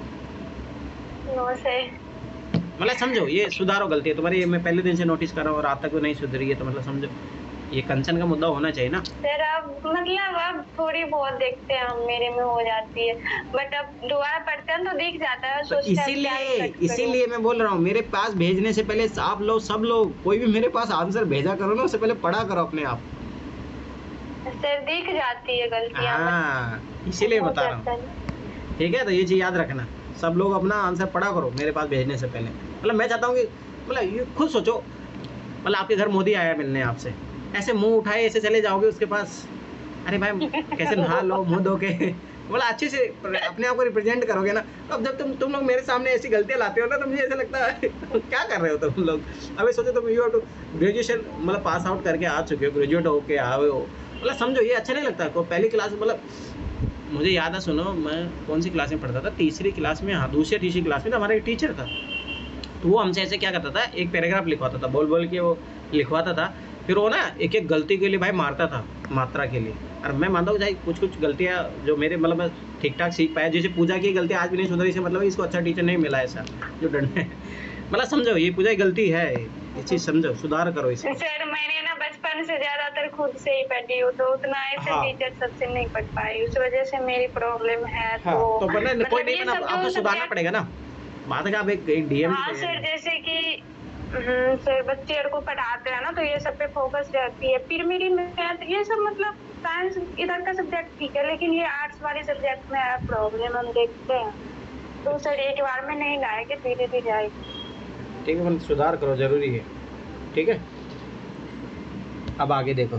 नो से मतलब समझो ये सुधारो गलती है तुम्हारी। ये मैं पहले दिन से नोटिस कर रहा हूँ और आज तक वो नहीं सुधरी है, तो मतलब समझो ये कंसर्न का मुद्दा होना चाहिए ना। सर अब मतलब अब थोड़ी बहुत देखते हैं हम, मेरे में हो जाती है, बट अब दोबारा पढ़ते हैं तो दिख जाता है। तो इसीलिए इसीलिए मैं बोल रहा हूँ, मेरे पास भेजने से पहले आप लोग सब लोग कोई भी मेरे पास आंसर भेजा करो ना, उससे पहले पढ़ा करो अपने आप। सर दिख जाती है गलतियाँ, हाँ इसीलिए बता रहा हूँ, ठीक है। तो ये चीज़ याद रखना, सब लोग अपना आंसर पढ़ा करो मेरे पास भेजने से पहले। मतलब मैं चाहता हूँ कि मतलब ये खुद सोचो, मतलब आपके घर मोदी आया मिलने आपसे, ऐसे मुंह उठाए ऐसे चले जाओगे उसके पास, अरे भाई कैसे नहा लो मुंह धो के, मतलब अच्छे से अपने आप को रिप्रेजेंट करोगे ना। अब जब तुम तुम लोग मेरे सामने ऐसी गलतियाँ लाते हो ना, तो मुझे ऐसा लगता है क्या कर रहे हो तुम लोग। अभी सोचो तुम यू टू ग्रेजुएशन मतलब पास आउट करके आ चुके हो, ग्रेजुएट होके आए हो, मतलब समझो ये अच्छा नहीं लगता को। पहली क्लास मतलब मुझे याद है, सुनो मैं कौन सी क्लास में पढ़ता था, तीसरी क्लास में, हाँ दूसरी तीसरी क्लास में, तो हमारा एक टीचर था, तो वो हमसे ऐसे क्या करता था, एक पैराग्राफ लिखवाता था, बोल बोल के वो लिखवाता था, फिर वो ना एक एक गलती के लिए भाई मारता था, मात्रा के लिए। और मैं मानता हूँ भाई कुछ कुछ गलतियाँ जो मेरे मतलब मैं ठीक ठाक सीख पाया, जैसे पूजा की गलती आज भी नहीं सुधरी, इसे मतलब इसको अच्छा टीचर नहीं मिला ऐसा जो डंडे है। मतलब समझो ये पूजा की गलती है, ये चीज़ समझो, सुधार करो इसे। सर मैंने ना बचपन से ज्यादातर खुद से ही पढ़ी हूँ, तो उतना ऐसे हाँ। टीचर सबसे नहीं पढ़ पाई, उस वजह से मेरी प्रॉब्लम है। हाँ, तो तो पढ़ना मतलब कोई नहीं, ये बना सब आपको जो सुधारना subject- पड़ेगा ना। बात है कि आप एक एक डीएम हाँ सर, जैसे कि हम्म, सर बच्चे को पढ़ाते हैं ना, तो ये सब पे फोकस रहती है। फिर मेरी मैथ ये सब मतलब साइंस इधर का सब्जेक्ट ठीक है, लेकिन ये आर्ट्स वाले सब्जेक्ट में है प्रॉब्लम, हम देखते हैं। तो सर एक बार में नहीं लाएंगे, धीरे धीरे आएगी। ठीक है, मतलब सुधार करो, जरूरी है, ठीक है। अब आगे देखो,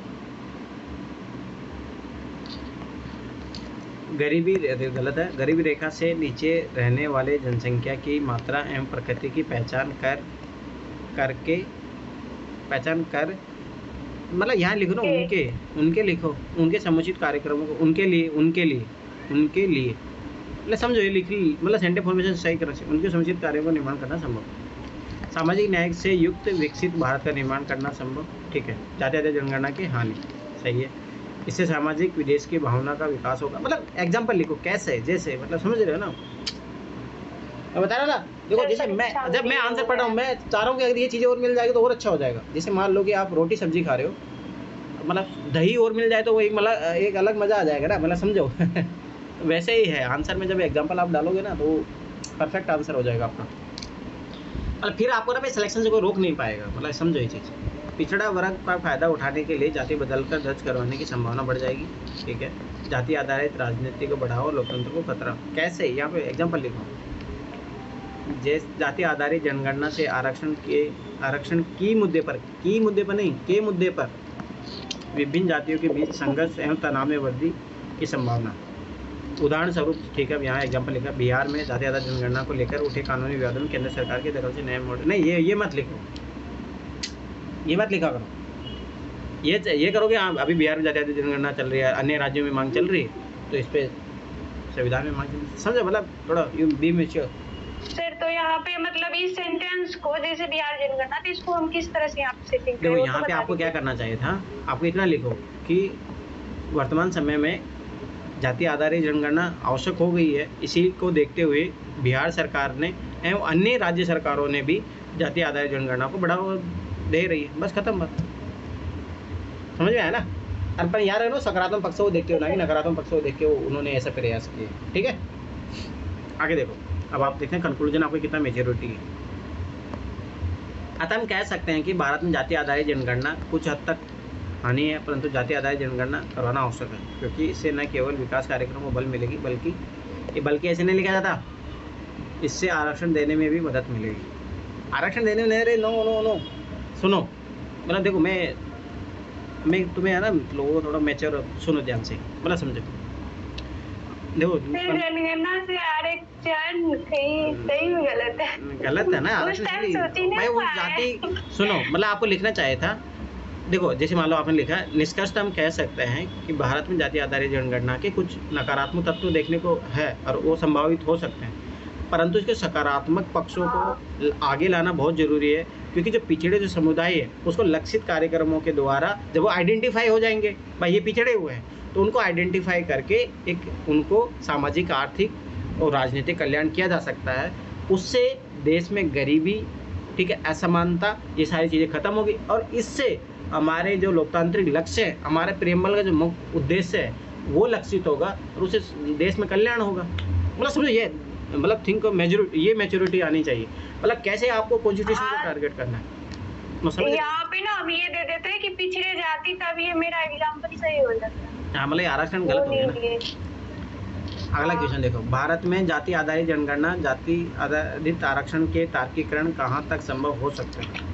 गरीबी गलत है, गरीबी रेखा से नीचे रहने वाले जनसंख्या की मात्रा एवं प्रकृति की पहचान कर करके पहचान कर मतलब यहाँ लिखो ना, उनके उनके लिखो, उनके समुचित कार्यक्रमों को, उनके लिए उनके लिए उनके लिए मतलब समझो ये लिख मतलब सेंटेंस फॉर्मेशन सही करना चाहिए। उनके समुचित कार्यों का निर्माण करना संभव। सामाजिक न्याय से युक्त विकसित भारत का निर्माण करना संभव, ठीक है। जाति आधारित जनगणना की हानि, सही है। इससे सामाजिक विदेश की भावना का विकास होगा। मतलब एग्जाम्पल लिखो कैसे, जैसे मतलब समझ रहे हो ना, मैं बता रहा ना। देखो जैसे मैं जब मैं आंसर पढ़ रहा हूँ, मैं चाह रहा हूँ कि अगर ये चीज़ें और मिल जाएगी तो और अच्छा हो जाएगा। जैसे मान लो कि आप रोटी सब्जी खा रहे हो, मतलब दही और मिल जाए तो वो एक मतलब एक अलग मज़ा आ जाएगा ना, मतलब समझो। वैसे ही है आंसर में, जब एग्जाम्पल आप डालोगे ना तो परफेक्ट आंसर हो जाएगा अपना। मतलब फिर आपको ना भाई सिलेक्शन से कोई रोक नहीं पाएगा, मतलब समझो ये चीज़। पिछड़ा वर्ग का फायदा उठाने के लिए जाति बदलकर दर्ज करवाने की संभावना बढ़ जाएगी, ठीक है। जाति आधारित राजनीति को बढ़ाओ, लोकतंत्र को खतरा। कैसे, यहाँ पे एग्जाम्पल लिखो। जैसे जाति आधारित जनगणना से आरक्षण के आरक्षण की मुद्दे पर की मुद्दे पर नहीं के मुद्दे पर विभिन्न जातियों के बीच संघर्ष एवं तनाव में वृद्धि की संभावना। उदाहरण स्वरूप, ठीक है, यहाँ एग्जाम्पल लिखा, बिहार में जाति आधारित जनगणना को लेकर उठे कानूनी विवादों में केंद्र सरकार के दखल से नए मॉडल, नहीं ये ये मत लिखो, ये बात लिखा करो। ये ये करो कि हाँ अभी बिहार में जाति आधारित जनगणना चल रही है, अन्य राज्यों में मांग चल रही है, तो इस पे संविधान में मांग चल रही है। समझो, मतलब थोड़ा यू बी मैच्योर। सर तो यहाँ पे मतलब इस सेंटेंस को जैसे बिहार जनगणना, तो इसको हम किस तरह से यहाँ पे सेटिंग करें? देखो यहाँ पे आपको क्या करना चाहिए था, आपको इतना लिखो कि वर्तमान समय में जाति आधारित जनगणना आवश्यक हो गई है, इसी को देखते हुए बिहार सरकार ने एवं अन्य राज्य सरकारों ने भी जाति आधारित जनगणना को बढ़ावा दे रही है। बस खत्म बात। समझ में आया ना? पर यार है ना, सकारात्मक पक्ष को देखते हो ना कि नकारात्मक पक्ष को देख के उन्होंने ऐसा प्रयास किए। ठीक है, आगे देखो। अब आप देखते हैं कंक्लूजन आपको कितना मेजोरिटी है। अतः हम कह सकते हैं कि भारत में जाति आधारित जनगणना कुछ हद तक हानि है, परंतु जाति आधारित जनगणना करवाना आवश्यक है, क्योंकि इससे न केवल विकास कार्यक्रमों को बल मिलेगी, बल्कि ये बल्कि ऐसे नहीं लिखा जाता, इससे आरक्षण देने में भी मदद मिलेगी। आरक्षण देने में नहीं रहे, नो नो नो सुनो, मतलब देखो मैं मैं तुम्हें है ना लोगों को थोड़ा मैच्योर सुनो ध्यान से, मतलब समझो। देखो जनगणना से आरक्षण कहीं सही में गलत है, गलत है ना भाई। वो जाति सुनो, मतलब आपको लिखना चाहिए था। देखो जैसे मान लो आपने लिखा, निष्कर्ष हम कह सकते हैं कि भारत में जाति आधारित जनगणना के कुछ नकारात्मक तत्व देखने को है और वो संभावित हो सकते हैं, परंतु इसके सकारात्मक पक्षों को आगे लाना बहुत ज़रूरी है, क्योंकि जो पिछड़े जो समुदाय है उसको लक्षित कार्यक्रमों के द्वारा जब वो आइडेंटिफाई हो जाएंगे, भाई ये पिछड़े हुए हैं, तो उनको आइडेंटिफाई करके एक उनको सामाजिक, आर्थिक और राजनीतिक कल्याण किया जा सकता है। उससे देश में गरीबी, ठीक है, असमानता, ये सारी चीज़ें खत्म होगी और इससे हमारे जो लोकतांत्रिक लक्ष्य है, हमारे प्रेमबल का जो मुख्य उद्देश्य है वो लक्षित होगा और उससे देश में कल्याण होगा। मतलब समझो ये, मतलब थिंक मेजोरिटी, ये मैच्योरिटी आनी चाहिए। मतलब कैसे आपको कॉन्स्टिट्यूशन को टारगेट करना है। यहाँ पे ना हम ये दे देते हैं कि पिछड़े जाति का भी मेरा एग्जाम्पल सही हो जाता है। हाँ, मतलब आरक्षण गलत हो गया ना। अगला क्वेश्चन देखो, भारत में जाति आधारित जनगणना, जाति आधारित आरक्षण के तार्किकरण कहाँ तक संभव हो सकते हैं?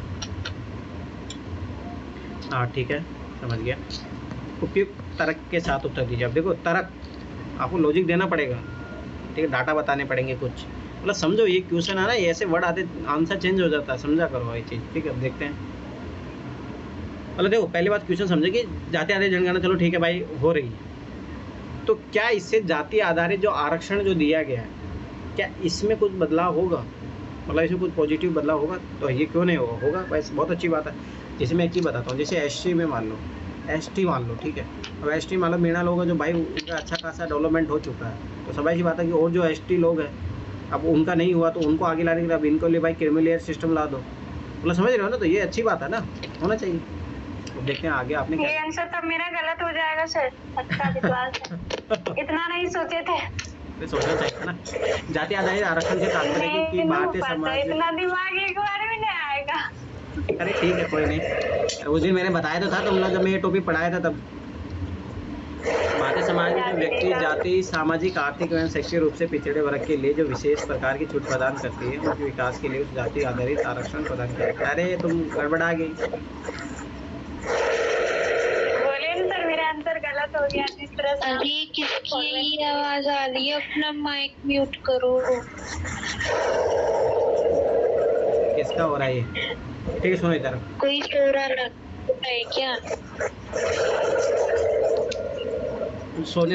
हाँ ठीक है, समझ गया। उपयुक्त तर्क के साथ उत्तर दीजिए। अब देखो तर्क, आपको लॉजिक देना पड़ेगा, ठीक है, डाटा बताने पड़ेंगे कुछ, मतलब समझो ये क्वेश्चन है ना, ये ऐसे वर्ड आते आंसर चेंज हो जाता है, समझा करो ये चीज़। ठीक है, अब देखते हैं। मतलब देखो पहली बात क्वेश्चन समझे कि जाति आधारित जनगणना चलो ठीक है भाई हो रही है, तो क्या इससे जाति आधारित जो आरक्षण जो दिया गया है, क्या इसमें कुछ बदलाव होगा? मतलब इसमें कुछ पॉजिटिव बदलाव होगा? तो ये क्यों नहीं होगा? होगा, वैसे बहुत अच्छी बात है। जैसे मैं एक चीज़ बताता हूँ, जैसे एस टी में मान लो, एस टी मान लो, ठीक है, अब एस टी मान लो मीणा लोग हैं जो भाई उनका अच्छा खासा डेवलपमेंट हो चुका है, तो सभी सी बात है कि और जो एस टी लोग हैं अब उनका नहीं हुआ, तो उनको आगे लाने के लिए अब इनको लिए भाई क्रिमिलेयर सिस्टम ला दो। मतलब समझ रहे हो ना, तो ये अच्छी बात है ना, होना चाहिए। तो देखते हैं आगे आपने ये आंसर तब मेरा गलत हो जाएगा सर, अच्छा विश्वास है। इतना नहीं सोचे थे, सोचना चाहिए ना। जाति आधारित आरक्षण से तात्पर्य है कि भारतीय समाज, इतना दिमाग एक बार भी नहीं आएगा। अरे ठीक है, कोई नहीं, उस दिन मैंने बताया तो था तुम लोग जब मैं ये टॉपिक पढ़ाया था तब। भारतीय समाज में जो व्यक्ति जाति, सामाजिक, आर्थिक एवं शैक्षिक रूप से पिछड़े वर्ग के लिए जो विशेष प्रकार की छूट प्रदान करती है, उनके विकास के लिए उस जाति आधारित आरक्षण प्रदान करती है। अरे तुम गड़बड़ा गई, बोलिए ना सर, मेरा आंसर गलत हो गया जिस तरह से। अरे किसकी ये आवाज आ रही है? अपना माइक म्यूट करो। किसका हो रहा है ये? ठीक है सुनो इधर, कोई शोर आ रहा है क्या? सोने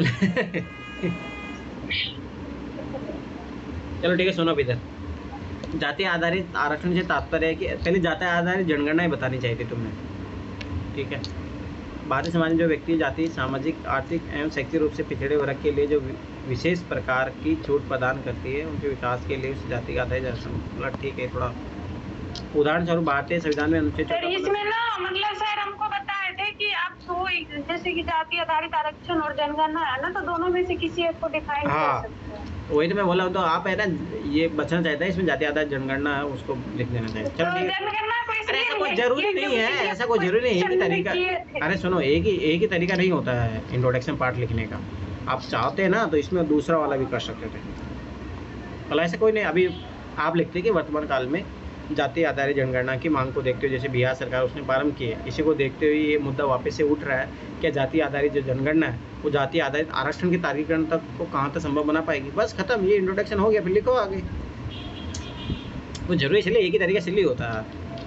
चलो ठीक है, सुनो अब इधर। जाति आधारित आरक्षण से तात्पर्य है कि पहले जाति आधारित जनगणना ही बतानी चाहिए थी तुमने, ठीक है। भारतीय समाज में जो व्यक्ति जाति, सामाजिक, आर्थिक एवं शैक्षिक रूप से पिछड़े वर्ग के लिए जो विशेष प्रकार की छूट प्रदान करती है, उनके विकास के लिए उस जाति का आधारित आरक्षण, मतलब ठीक है। थोड़ा उदाहरण स्वरूप भारतीय संविधान में अनुच्छेद सर इसमें ना मतलब सर हमको बताए थे कि आप दो, जैसे कि जाति आधारित आरक्षण और जनगणना है ना, तो दोनों में से किसी एक को डिफाइन हाँ, कर सकते हैं। वही तो मैं बोला हूँ, तो आप है ना ये बचना चाहता है, इसमें जाति आधारित जनगणना है उसको लिख देना चाहिए। चलो ठीक है, अरे ऐसा कोई जरूरी नहीं है, ऐसा कोई जरूरी नहीं है, एक ही तरीका, अरे सुनो एक ही एक ही तरीका नहीं होता है इंट्रोडक्शन पार्ट लिखने का। आप चाहते हैं ना तो इसमें दूसरा वाला भी कर सकते थे, भला ऐसा कोई नहीं। अभी आप लिखते कि वर्तमान काल में जाति आधारित जनगणना की मांग को देखते हुए जैसे बिहार सरकार उसने प्रारंभ की है, इसी को देखते हुए ये मुद्दा वापस से उठ रहा है, क्या जाति आधारित जो जनगणना है वो जाति आधारित आरक्षण के तार्किकरण तक को कहाँ तक संभव बना पाएगी। बस खत्म, ये इंट्रोडक्शन हो गया, फिर लिखो आगे। वो जरूरी इसलिए एक ही तरीके से ही होता है।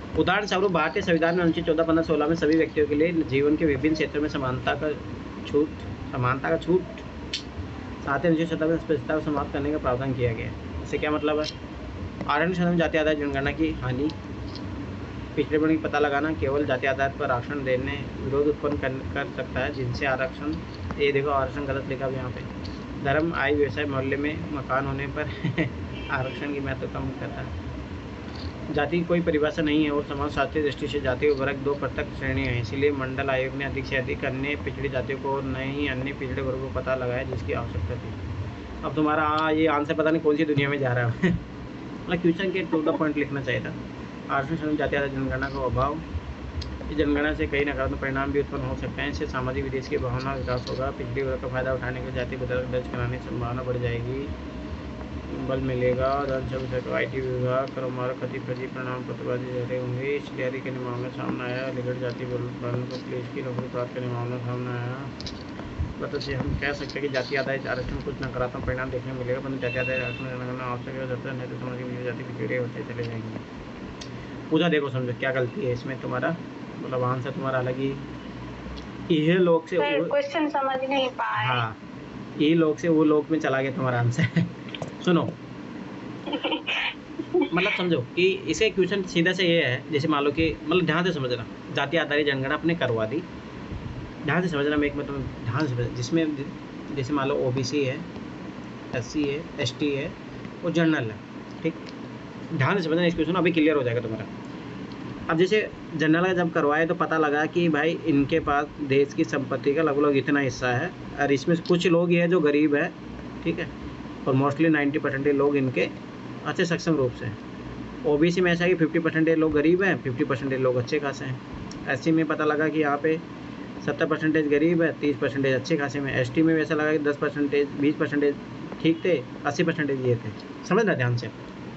उदाहरण स्वरूप भारतीय संविधान में अनुच्छेद चौदह पंद्रह सोलह में सभी व्यक्तियों के लिए जीवन के विभिन्न क्षेत्रों में समानता का छूट समानता का छूट साथ ही अनुच्छेद सत्तर में स्पष्टता को समाप्त करने का प्रावधान किया गया है। इससे क्या मतलब है? आरक्षण क्षेत्र में जाति आधारित जनगणना की हानि, पिछड़ेपन की पता लगाना केवल जाति आधार पर आरक्षण देने विरोध उत्पन्न कर, कर सकता है, जिनसे आरक्षण, ये देखो आरक्षण गलत लिखा है यहाँ पे, धर्म, आय, व्यवसाय, मोहल्ले में मकान होने पर आरक्षण की महत्व कम करता है। जाति की कोई परिभाषा नहीं है और समाजशास्त्रीय दृष्टि से जाति और वर्ग दो पृथक श्रेणियाँ हैं। इसलिए मंडल आयोग ने अधिक से अधिक अन्य पिछड़ी जातियों को और नए ही अन्य पिछड़े वर्गों को पता लगाया जिसकी आवश्यकता थी। अब तुम्हारा हाँ ये आंसर पता नहीं कौन सी दुनिया में जा रहा है मतलब क्वेश्चन के टू द पॉइंट लिखना चाहिए था। आरक्षण जाति आधारित जनगणना का अभाव, इस जनगणना से कई नकारात्मक परिणाम भी उत्पन्न हो सकते हैं। इससे सामाजिक विदेश की भावना विकास होगा, पिछड़ी वर्ग का फायदा उठाने के जाति बदल दर्ज कराने की संभावना बढ़ जाएगी, बल मिलेगा, आई टी विभाग क्रमवार खती फजी परिणाम प्रतिवादी रहे होंगे। इसलिए आदि के मामला सामने आया। अलीगढ़ जाति बल को पुलिस की नौकरी प्राप्त करने मामला सामने आया। मतलब से हम कह सकते हैं कि जाति आधारित आरक्षण में कुछ नकारात्मक परिणाम देखने को मिलेगा, परंतु जाति आधारित आरक्षण करना आवश्यक है, जब तक नहीं तो समाज जाति पिछड़े होते चले जाएंगे। पूजा देखो समझो क्या गलती है इसमें तुम्हारा, मतलब आंसर तुम्हारा अलग ही, ये लोग से क्वेश्चन समझ नहीं पाए। हाँ ये लोग से वो लोग में चला गया तुम्हारा आंसर सुनो मतलब समझो कि इसे क्वेश्चन सीधा से ये है, जैसे मान लो कि मतलब ध्यान से समझना, जाति आधारित जनगणना आपने करवा दी, ध्यान से समझना, मैं एक मैं तुम्हें ध्यान से समझ, जिसमें जैसे मान लो ओबीसी है, एससी है, एसटी है और जनरल है, ठीक, ध्यान से समझना इस क्वेश्चन अभी क्लियर हो जाएगा तुम्हारा। अब जैसे जनरल का जब करवाए तो पता लगा कि भाई इनके पास देश की संपत्ति का लगभग इतना हिस्सा है और इसमें कुछ लोग ये है जो गरीब है, ठीक है, और मोस्टली नाइन्टी परसेंटेज लोग इनके अच्छे सक्षम रूप से हैं। ओबीसी में ऐसा है कि फिफ्टी परसेंटेज लोग गरीब हैं, फिफ्टी परसेंटेज लोग अच्छे खासे हैं। एससी में पता लगा कि यहाँ पे सत्तर परसेंटेज गरीब है, तीस परसेंटेज अच्छे खासे में। एसटी में वैसा लगा कि दस परसेंटेज बीस परसेंटेज ठीक थे, अस्सी परसेंटेज ये थे। समझना ध्यान से।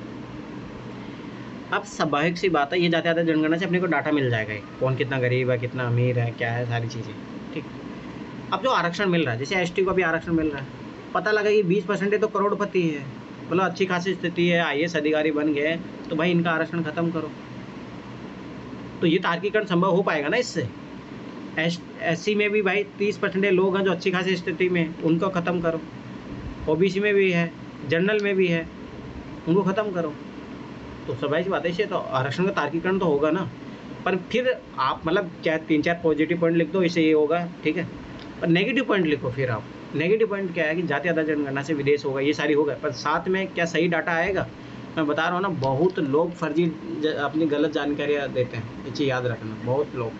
अब स्वाभाविक सी बात है, ये जाते आते जनगणना से अपने को डाटा मिल जाएगा, कौन कितना गरीब है, कितना अमीर है, क्या है, सारी चीज़ें, ठीक। अब जो आरक्षण मिल रहा है, जैसे एसटी को भी आरक्षण मिल रहा है, पता लगा कि बीस परसेंटेज तो करोड़पति है, मतलब अच्छी खासी स्थिति है, आई ए एस अधिकारी बन गए, तो भाई इनका आरक्षण खत्म करो। तो ये तार्किकरण संभव हो पाएगा ना इससे। एस एससी में भी भाई तीस परसेंटेज लोग हैं जो अच्छी खासी स्थिति में, उनको ख़त्म करो। ओबीसी में भी है, जनरल में भी है, उनको ख़त्म करो। तो स्वाभाविक बात है, इससे तो आरक्षण का तार्किकरण तो होगा ना। पर फिर आप मतलब क्या तीन चार पॉजिटिव पॉइंट लिख दो, इससे ये होगा, ठीक है, पर नेगेटिव पॉइंट लिखो। फिर आप नेगेटिव पॉइंट क्या है कि जाति आधारित जनगणना से विदेश होगा, ये सारी होगा, पर साथ में क्या सही डाटा आएगा? मैं बता रहा हूँ ना, बहुत लोग फर्जी अपनी गलत जानकारियाँ देते हैं, ये चीज़ याद रखना। बहुत लोग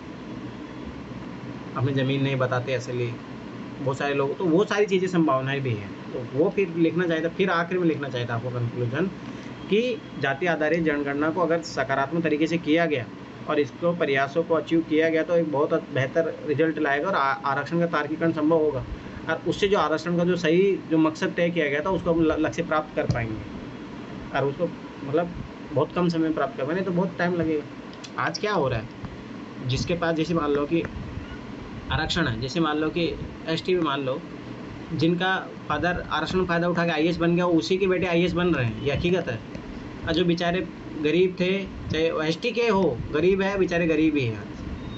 अपनी ज़मीन नहीं बताते असली, बहुत सारे लोग, तो वो सारी चीज़ें संभावनाएं भी हैं। तो वो फिर लिखना चाहिए था, फिर आखिर में लिखना चाहिए था आपको कंक्लूजन कि जाति आधारित जनगणना को अगर सकारात्मक तरीके से किया गया और इसको प्रयासों को अचीव किया गया तो एक बहुत बेहतर रिजल्ट लाएगा और आरक्षण का तार्किकरण संभव होगा, और उससे जो आरक्षण का जो सही जो मकसद तय किया गया था उसको हम लक्ष्य प्राप्त कर पाएंगे, और उसको मतलब बहुत कम समय में प्राप्त कर पाएंगे, तो बहुत टाइम लगेगा। आज क्या हो रहा है, जिसके पास जैसे मान लो कि आरक्षण है, जैसे मान लो कि एस टी में मान लो जिनका फादर आरक्षण फ़ायदा उठा के आई ए एस बन गया, उसी के बेटे आई ए एस बन रहे हैं, ये हकीकत है। और जो बेचारे गरीब थे, चाहे एस टी के हो, गरीब है बेचारे, गरीब ही है,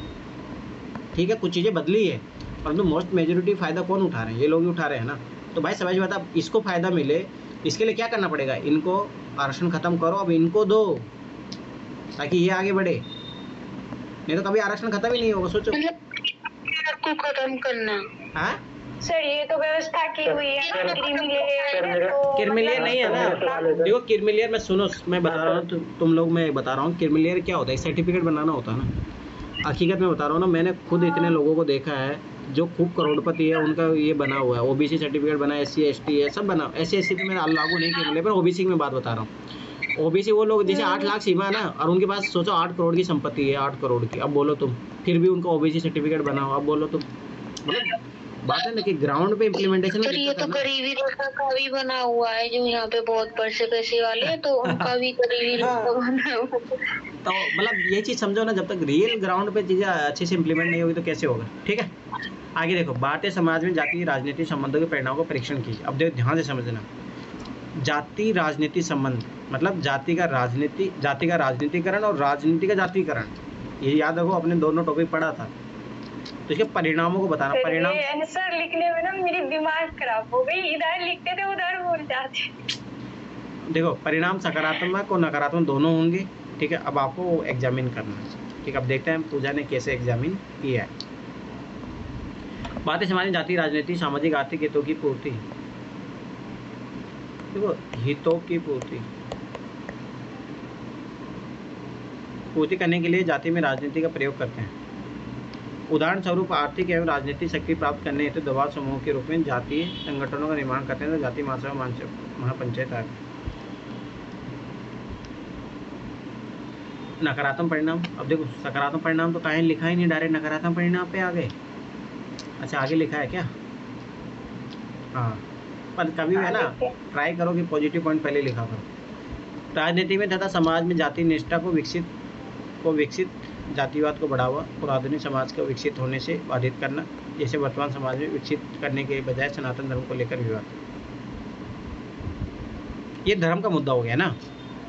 ठीक है, कुछ चीज़ें बदली है, परंतु मोस्ट मेजोरिटी फ़ायदा कौन उठा रहे हैं? ये लोग ही उठा रहे हैं ना। तो भाई समझ बात, अब इसको फ़ायदा मिले, इसके लिए क्या करना पड़ेगा? इनको आरक्षण ख़त्म करो, अब इनको दो ताकि ये आगे बढ़े, नहीं तो कभी आरक्षण खत्म ही नहीं होगा। सोचो को खत्म करना। हाँ सर ये तो व्यवस्था की हुई है ना, क्रिमिलियर तो क्रिमिलियर नहीं है ना। देखो क्रिमिलियर में सुनो, मैं बता रहा हूँ, तुम लोग मैं बता रहा हूँ क्रिमिलियर क्या होता है, सर्टिफिकेट बनाना होता है ना। हकीकत में बता रहा हूँ ना, मैंने खुद इतने लोगों को देखा है जो खूब करोड़पति है, उनका ये बना हुआ है, ओबीसी सर्टिफिकेट बना है, एस सी एस टी है, सब बना। एस सी एस टी तो मैंने लागू नहीं किया, पर ओबीसी की मैं बात बता रहा हूँ। ओबीसी वो लोग जैसे आठ लाख सीमा है ना, और उनके पास सोचो आठ करोड़ की संपत्ति है, आठ करोड़ की। अब बोलो तुम, फिर भी उनका ओबीसी सर्टिफिकेट बनाओ, अब बोलो तुम, मतलब बात है ना कि ग्राउंड पे इम्प्लीमेंटेशन में ये तो गरीबी रेखा का भी बना हुआ है, जो यहाँ पे बहुत पैसे पैसे वाले हैं, तो उनका भी गरीबी रेखा बना हुआ है। तो मतलब ये चीज़ समझो ना, जब तक रियल ग्राउंड पे चीज़ें अच्छे से इम्प्लीमेंट नहीं होगी तो कैसे होगा, ठीक है। आगे देखो, भारतीय समाज में जाति राजनीतिक संबंधों के परिणामों का परीक्षण कीजिए। अब देखो ध्यान से समझना, जाति राजनीति संबंध, मतलब जाति का राजनीति जाति का राजनीतिकरण और राजनीति का जातिकरण, ये याद रखो, अपने दोनों टॉपिक पढ़ा था। तो इसके परिणामों को बताना। परिणाम ये आंसर लिखने में ना मेरी दिमाग खराब हो गई, इधर लिखते थे उधर भूल जाते। देखो, परिणाम सकारात्मक और नकारात्मक दोनों होंगे, ठीक है। अब आपको एग्जामिन करना है, ठीक है। अब देखते हैं पूजा ने कैसे एग्जामिन किया है। भारतीय समाज में जाति राजनीति सामाजिक आर्थिक हितों की पूर्ति, देखो हितों की पूर्ति पूर्ति करने के लिए जाति में राजनीति का प्रयोग करते हैं। उदाहरण स्वरूप आर्थिक एवं राजनीतिक शक्ति प्राप्त करने हेतु तो दबाव समूह के रूप में जातीय संगठनों का निर्माण करते हैं, तो जाति महासभा महापंचायत आदि। नकारात्मक परिणाम, अब देखो सकारात्मक परिणाम तो कहीं लिखा ही नहीं, डायरेक्ट नकारात्मक परिणाम पे आ गए। अच्छा आगे लिखा है क्या? हाँ, पर कभी है ना ट्राई करो कि पॉजिटिव पॉइंट पहले लिखा करो। राजनीति में तथा समाज में जाति निष्ठा को विकसित को विकसित जातिवाद को बढ़ावा और आधुनिक समाज को विकसित होने से बाधित करना, जैसे वर्तमान समाज में विकसित करने के बजाय सनातन धर्म को लेकर विवाद। ये धर्म का मुद्दा हो गया ना,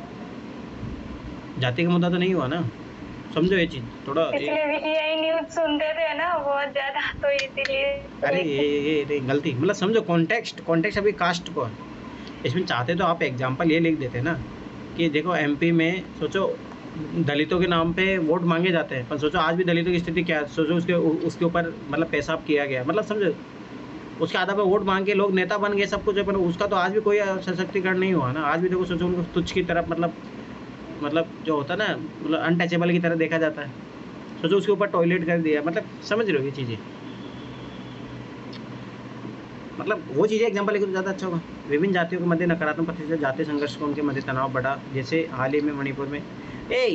जाति का मुद्दा तो नहीं हुआ ना, समझो ये चीज थोड़ा। पिछले वीडियो न्यूज़ सुनते थे ना बहुत ज्यादा, तो इसीलिए। अरे ये ये, ये गलती, मतलब समझो कॉन्टेक्स्ट कॉन्टेक्स्ट अभी कास्ट को इसमें चाहते तो आप एग्जांपल ये लिख देते ना कि देखो एमपी में सोचो दलितों के नाम पे वोट मांगे जाते हैं, पर सोचो आज भी दलितों की स्थिति क्या है, सोचो उसके उसके ऊपर मतलब पेशाब किया गया, मतलब समझो उसके आधार पर वोट मांग के लोग नेता बन गए सब कुछ है, पर उसका तो आज भी कोई सशक्तिकरण नहीं हुआ ना। आज भी देखो सोचो उनको तुच्छ की तरफ, मतलब मतलब जो होता है ना, मतलब अनटचेबल की तरह देखा जाता है। सोचो उसके ऊपर टॉयलेट कर दिया, मतलब समझ रहे हो ये चीज़ें, मतलब वो चीज़ें एग्जाम्पल लेकर तो ज़्यादा अच्छा होगा। विभिन्न जातियों के मध्य नकारात्मक प्रतिशत जातीय संघर्ष को उनके मध्य तनाव बढ़ा, जैसे हाल ही में मणिपुर में। ए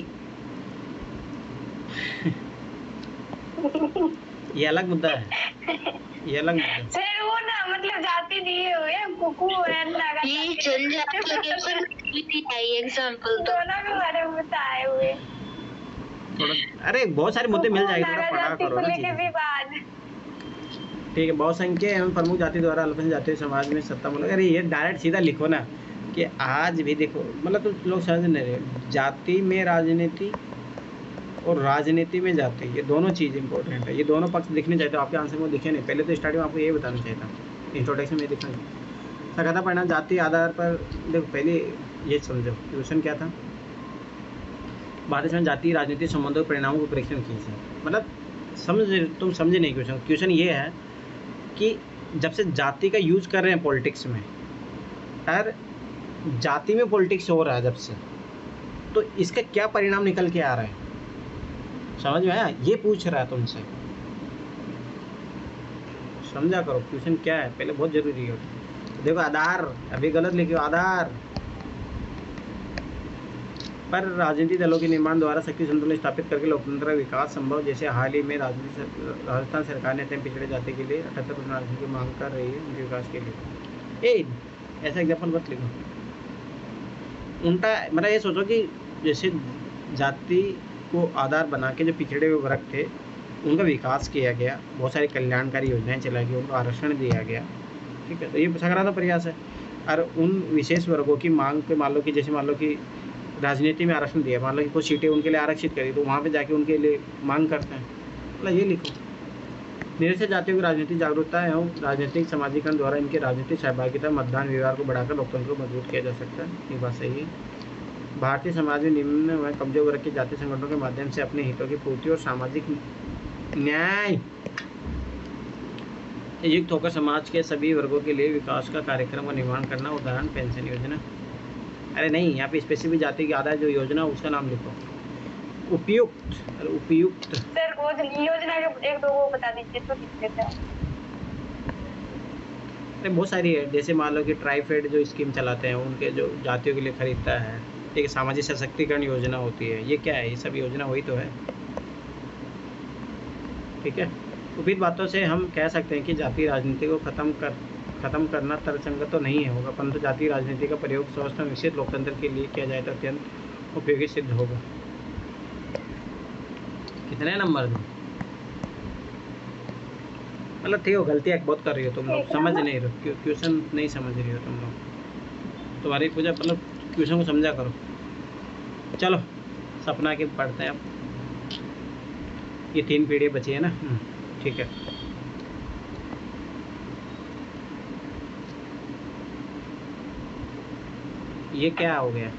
ये अलग मुद्दा है, ये अलग मुद्दा है। सर वो ना मतलब जाति दिए हुए कुकू है लगा ये जनजाति के ऊपर लिखी है एग्जांपल, तो दोनों के बारे में बताए हुए थोड़ा, अरे बहुत सारे मुद्दे मिल जाएंगे, थोड़ा पढ़ा करो ना लेके विवाद। ठीक है। बहुसंख्यक एवं प्रमुख जाति द्वारा अल्पसंख्यक जातीय समाज में सत्ता मूलक, अरे ये डायरेक्ट सीधा लिखो ना कि आज भी देखो, मतलब तो लोग समझ नहीं रहे, जाति में राजनीति और राजनीति में जाति, ये दोनों चीज़ इंपॉर्टेंट है, ये दोनों पक्ष दिखने चाहिए। तो आपके आंसर में दिखे नहीं, पहले तो स्टार्टिंग में आपको ये बताना चाहिए था, इंट्रोडक्शन में दिखा नहीं। सकाता परिणाम जाति आधार पर, देखो पहले ये समझो क्वेश्चन क्या था। भारत में जाति राजनीति संबंधों परिणामों को परीक्षण कीजिए, मतलब समझ तुम समझे नहीं क्वेश्चन। क्वेश्चन ये है कि जब से जाति का यूज कर रहे हैं पॉलिटिक्स में, और जाति में पॉलिटिक्स हो रहा है जब से, तो इसका क्या परिणाम निकल के आ रहा है, समझ में आया? ये पूछ रहा है तुमसे, समझा करो क्वेश्चन क्या है, पहले बहुत जरूरी है। देखो आधार अभी गलत लिखे, आधार पर राजनीतिक दलों के निर्माण द्वारा शक्ति संतुलन स्थापित करके लोकतंत्र विकास संभव, जैसे हाल ही में राजनीतिक राजस्थान सरकार ने अत्यंत पिछड़े जाति के लिए अठहत्तर परसेंट आरक्षण की मांग कर रही है उनके विकास के लिए। ए ऐसा एग्जाम्पल मत लिखो, उल्टा मतलब ये सोचो कि जैसे जाति को आधार बना के जो पिछड़े हुए वर्ग थे उनका विकास किया गया, बहुत सारी कल्याणकारी योजनाएं चलाई गई, उनको आरक्षण दिया गया, ठीक है। तो ये सकारात्मक प्रयास है। और उन विशेष वर्गों की मांग पे, मान लो कि जैसे मान लो कि राजनीति में आरक्षण दिया, मान लो कि कुछ सीटें उनके लिए आरक्षित करी, तो वहाँ पे जाके उनके लिए मांग करते हैं, मतलब ये लिखो। निरक्षर जातियों की राजनीतिक जागरूकता एवं राजनीतिक समाजीकरण द्वारा इनके राजनीतिक सहभागिता मतदान व्यवहार को बढ़ाकर लोकतंत्र को मजबूत किया जा सकता है, ये बात सही है। भारतीय समाज में निम्न व कमजोर वर्ग के जातीय संगठनों के माध्यम से अपने हितों की पूर्ति और सामाजिक न्याय युक्त होकर समाज के सभी वर्गों के लिए विकास का कार्यक्रम का निर्माण करना, उदाहरण पेंशन योजना। अरे नहीं, यहाँ पे स्पेसिफिक जाति की आधार जो योजना उसका नाम लिखो, उपयुक्त। अरे उपयुक्त सर वो योजना के एक दो वो बता दीजिए तो लिख लेते हैं। अरे बहुत सारी है, जैसे मान लो कि ट्राइफेड जो स्कीम चलाते हैं उनके जो जातियों के लिए खरीदता है, एक सामाजिक सशक्तिकरण योजना होती है, ये क्या है, ये सब योजना वही तो है, ठीक है। उपयुक्त बातों से हम कह सकते हैं कि जाति राजनीति को खत्म कर खत्म करना तर्कसंगत तो नहीं होगा, परंतु जाति राजनीति का प्रयोग स्वस्थ और विकसित लोकतंत्र के लिए किया जाए तो अत्यंत उपयोगी सिद्ध होगा। कितने नंबर दो, मतलब ठीक हो, गलतियाँ बहुत कर रही हो तुम लोग, समझ नहीं रहे हो क्वेश्चन, नहीं समझ रही हो तुम लोग। तुम्हारी पूजा मतलब क्वेश्चन को समझा करो। चलो सपना के पढ़ते हैं अब। ये तीन पीढ़ी बची है ना, ठीक है। ये क्या हो गया?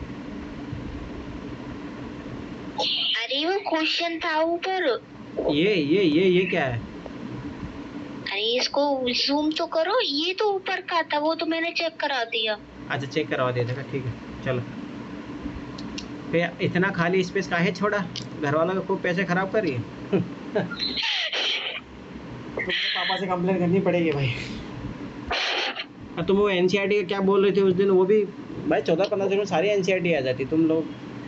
अरे वो क्वेश्चन था ऊपर। ये ये ये ये क्या है? अरे इसको जूम तो करो, ये तो ऊपर का था, वो तो मैंने चेक करा दिया। अच्छा चेक करवा दिया था, ठीक है चलो। फिर इतना खाली स्पेस काहे छोड़ा? घर वालों को खूब पैसे खराब कर रही है। तुम्हें पापा से कंप्लेन करनी पड़ेगी भाई। और तुम वो एनसीईआरटी का क्या बोल रहे थे उस दिन, वो भी भाई चौदह पंद्रह दिन में सारी एनसीईआरटी आ जाती तुम लोग।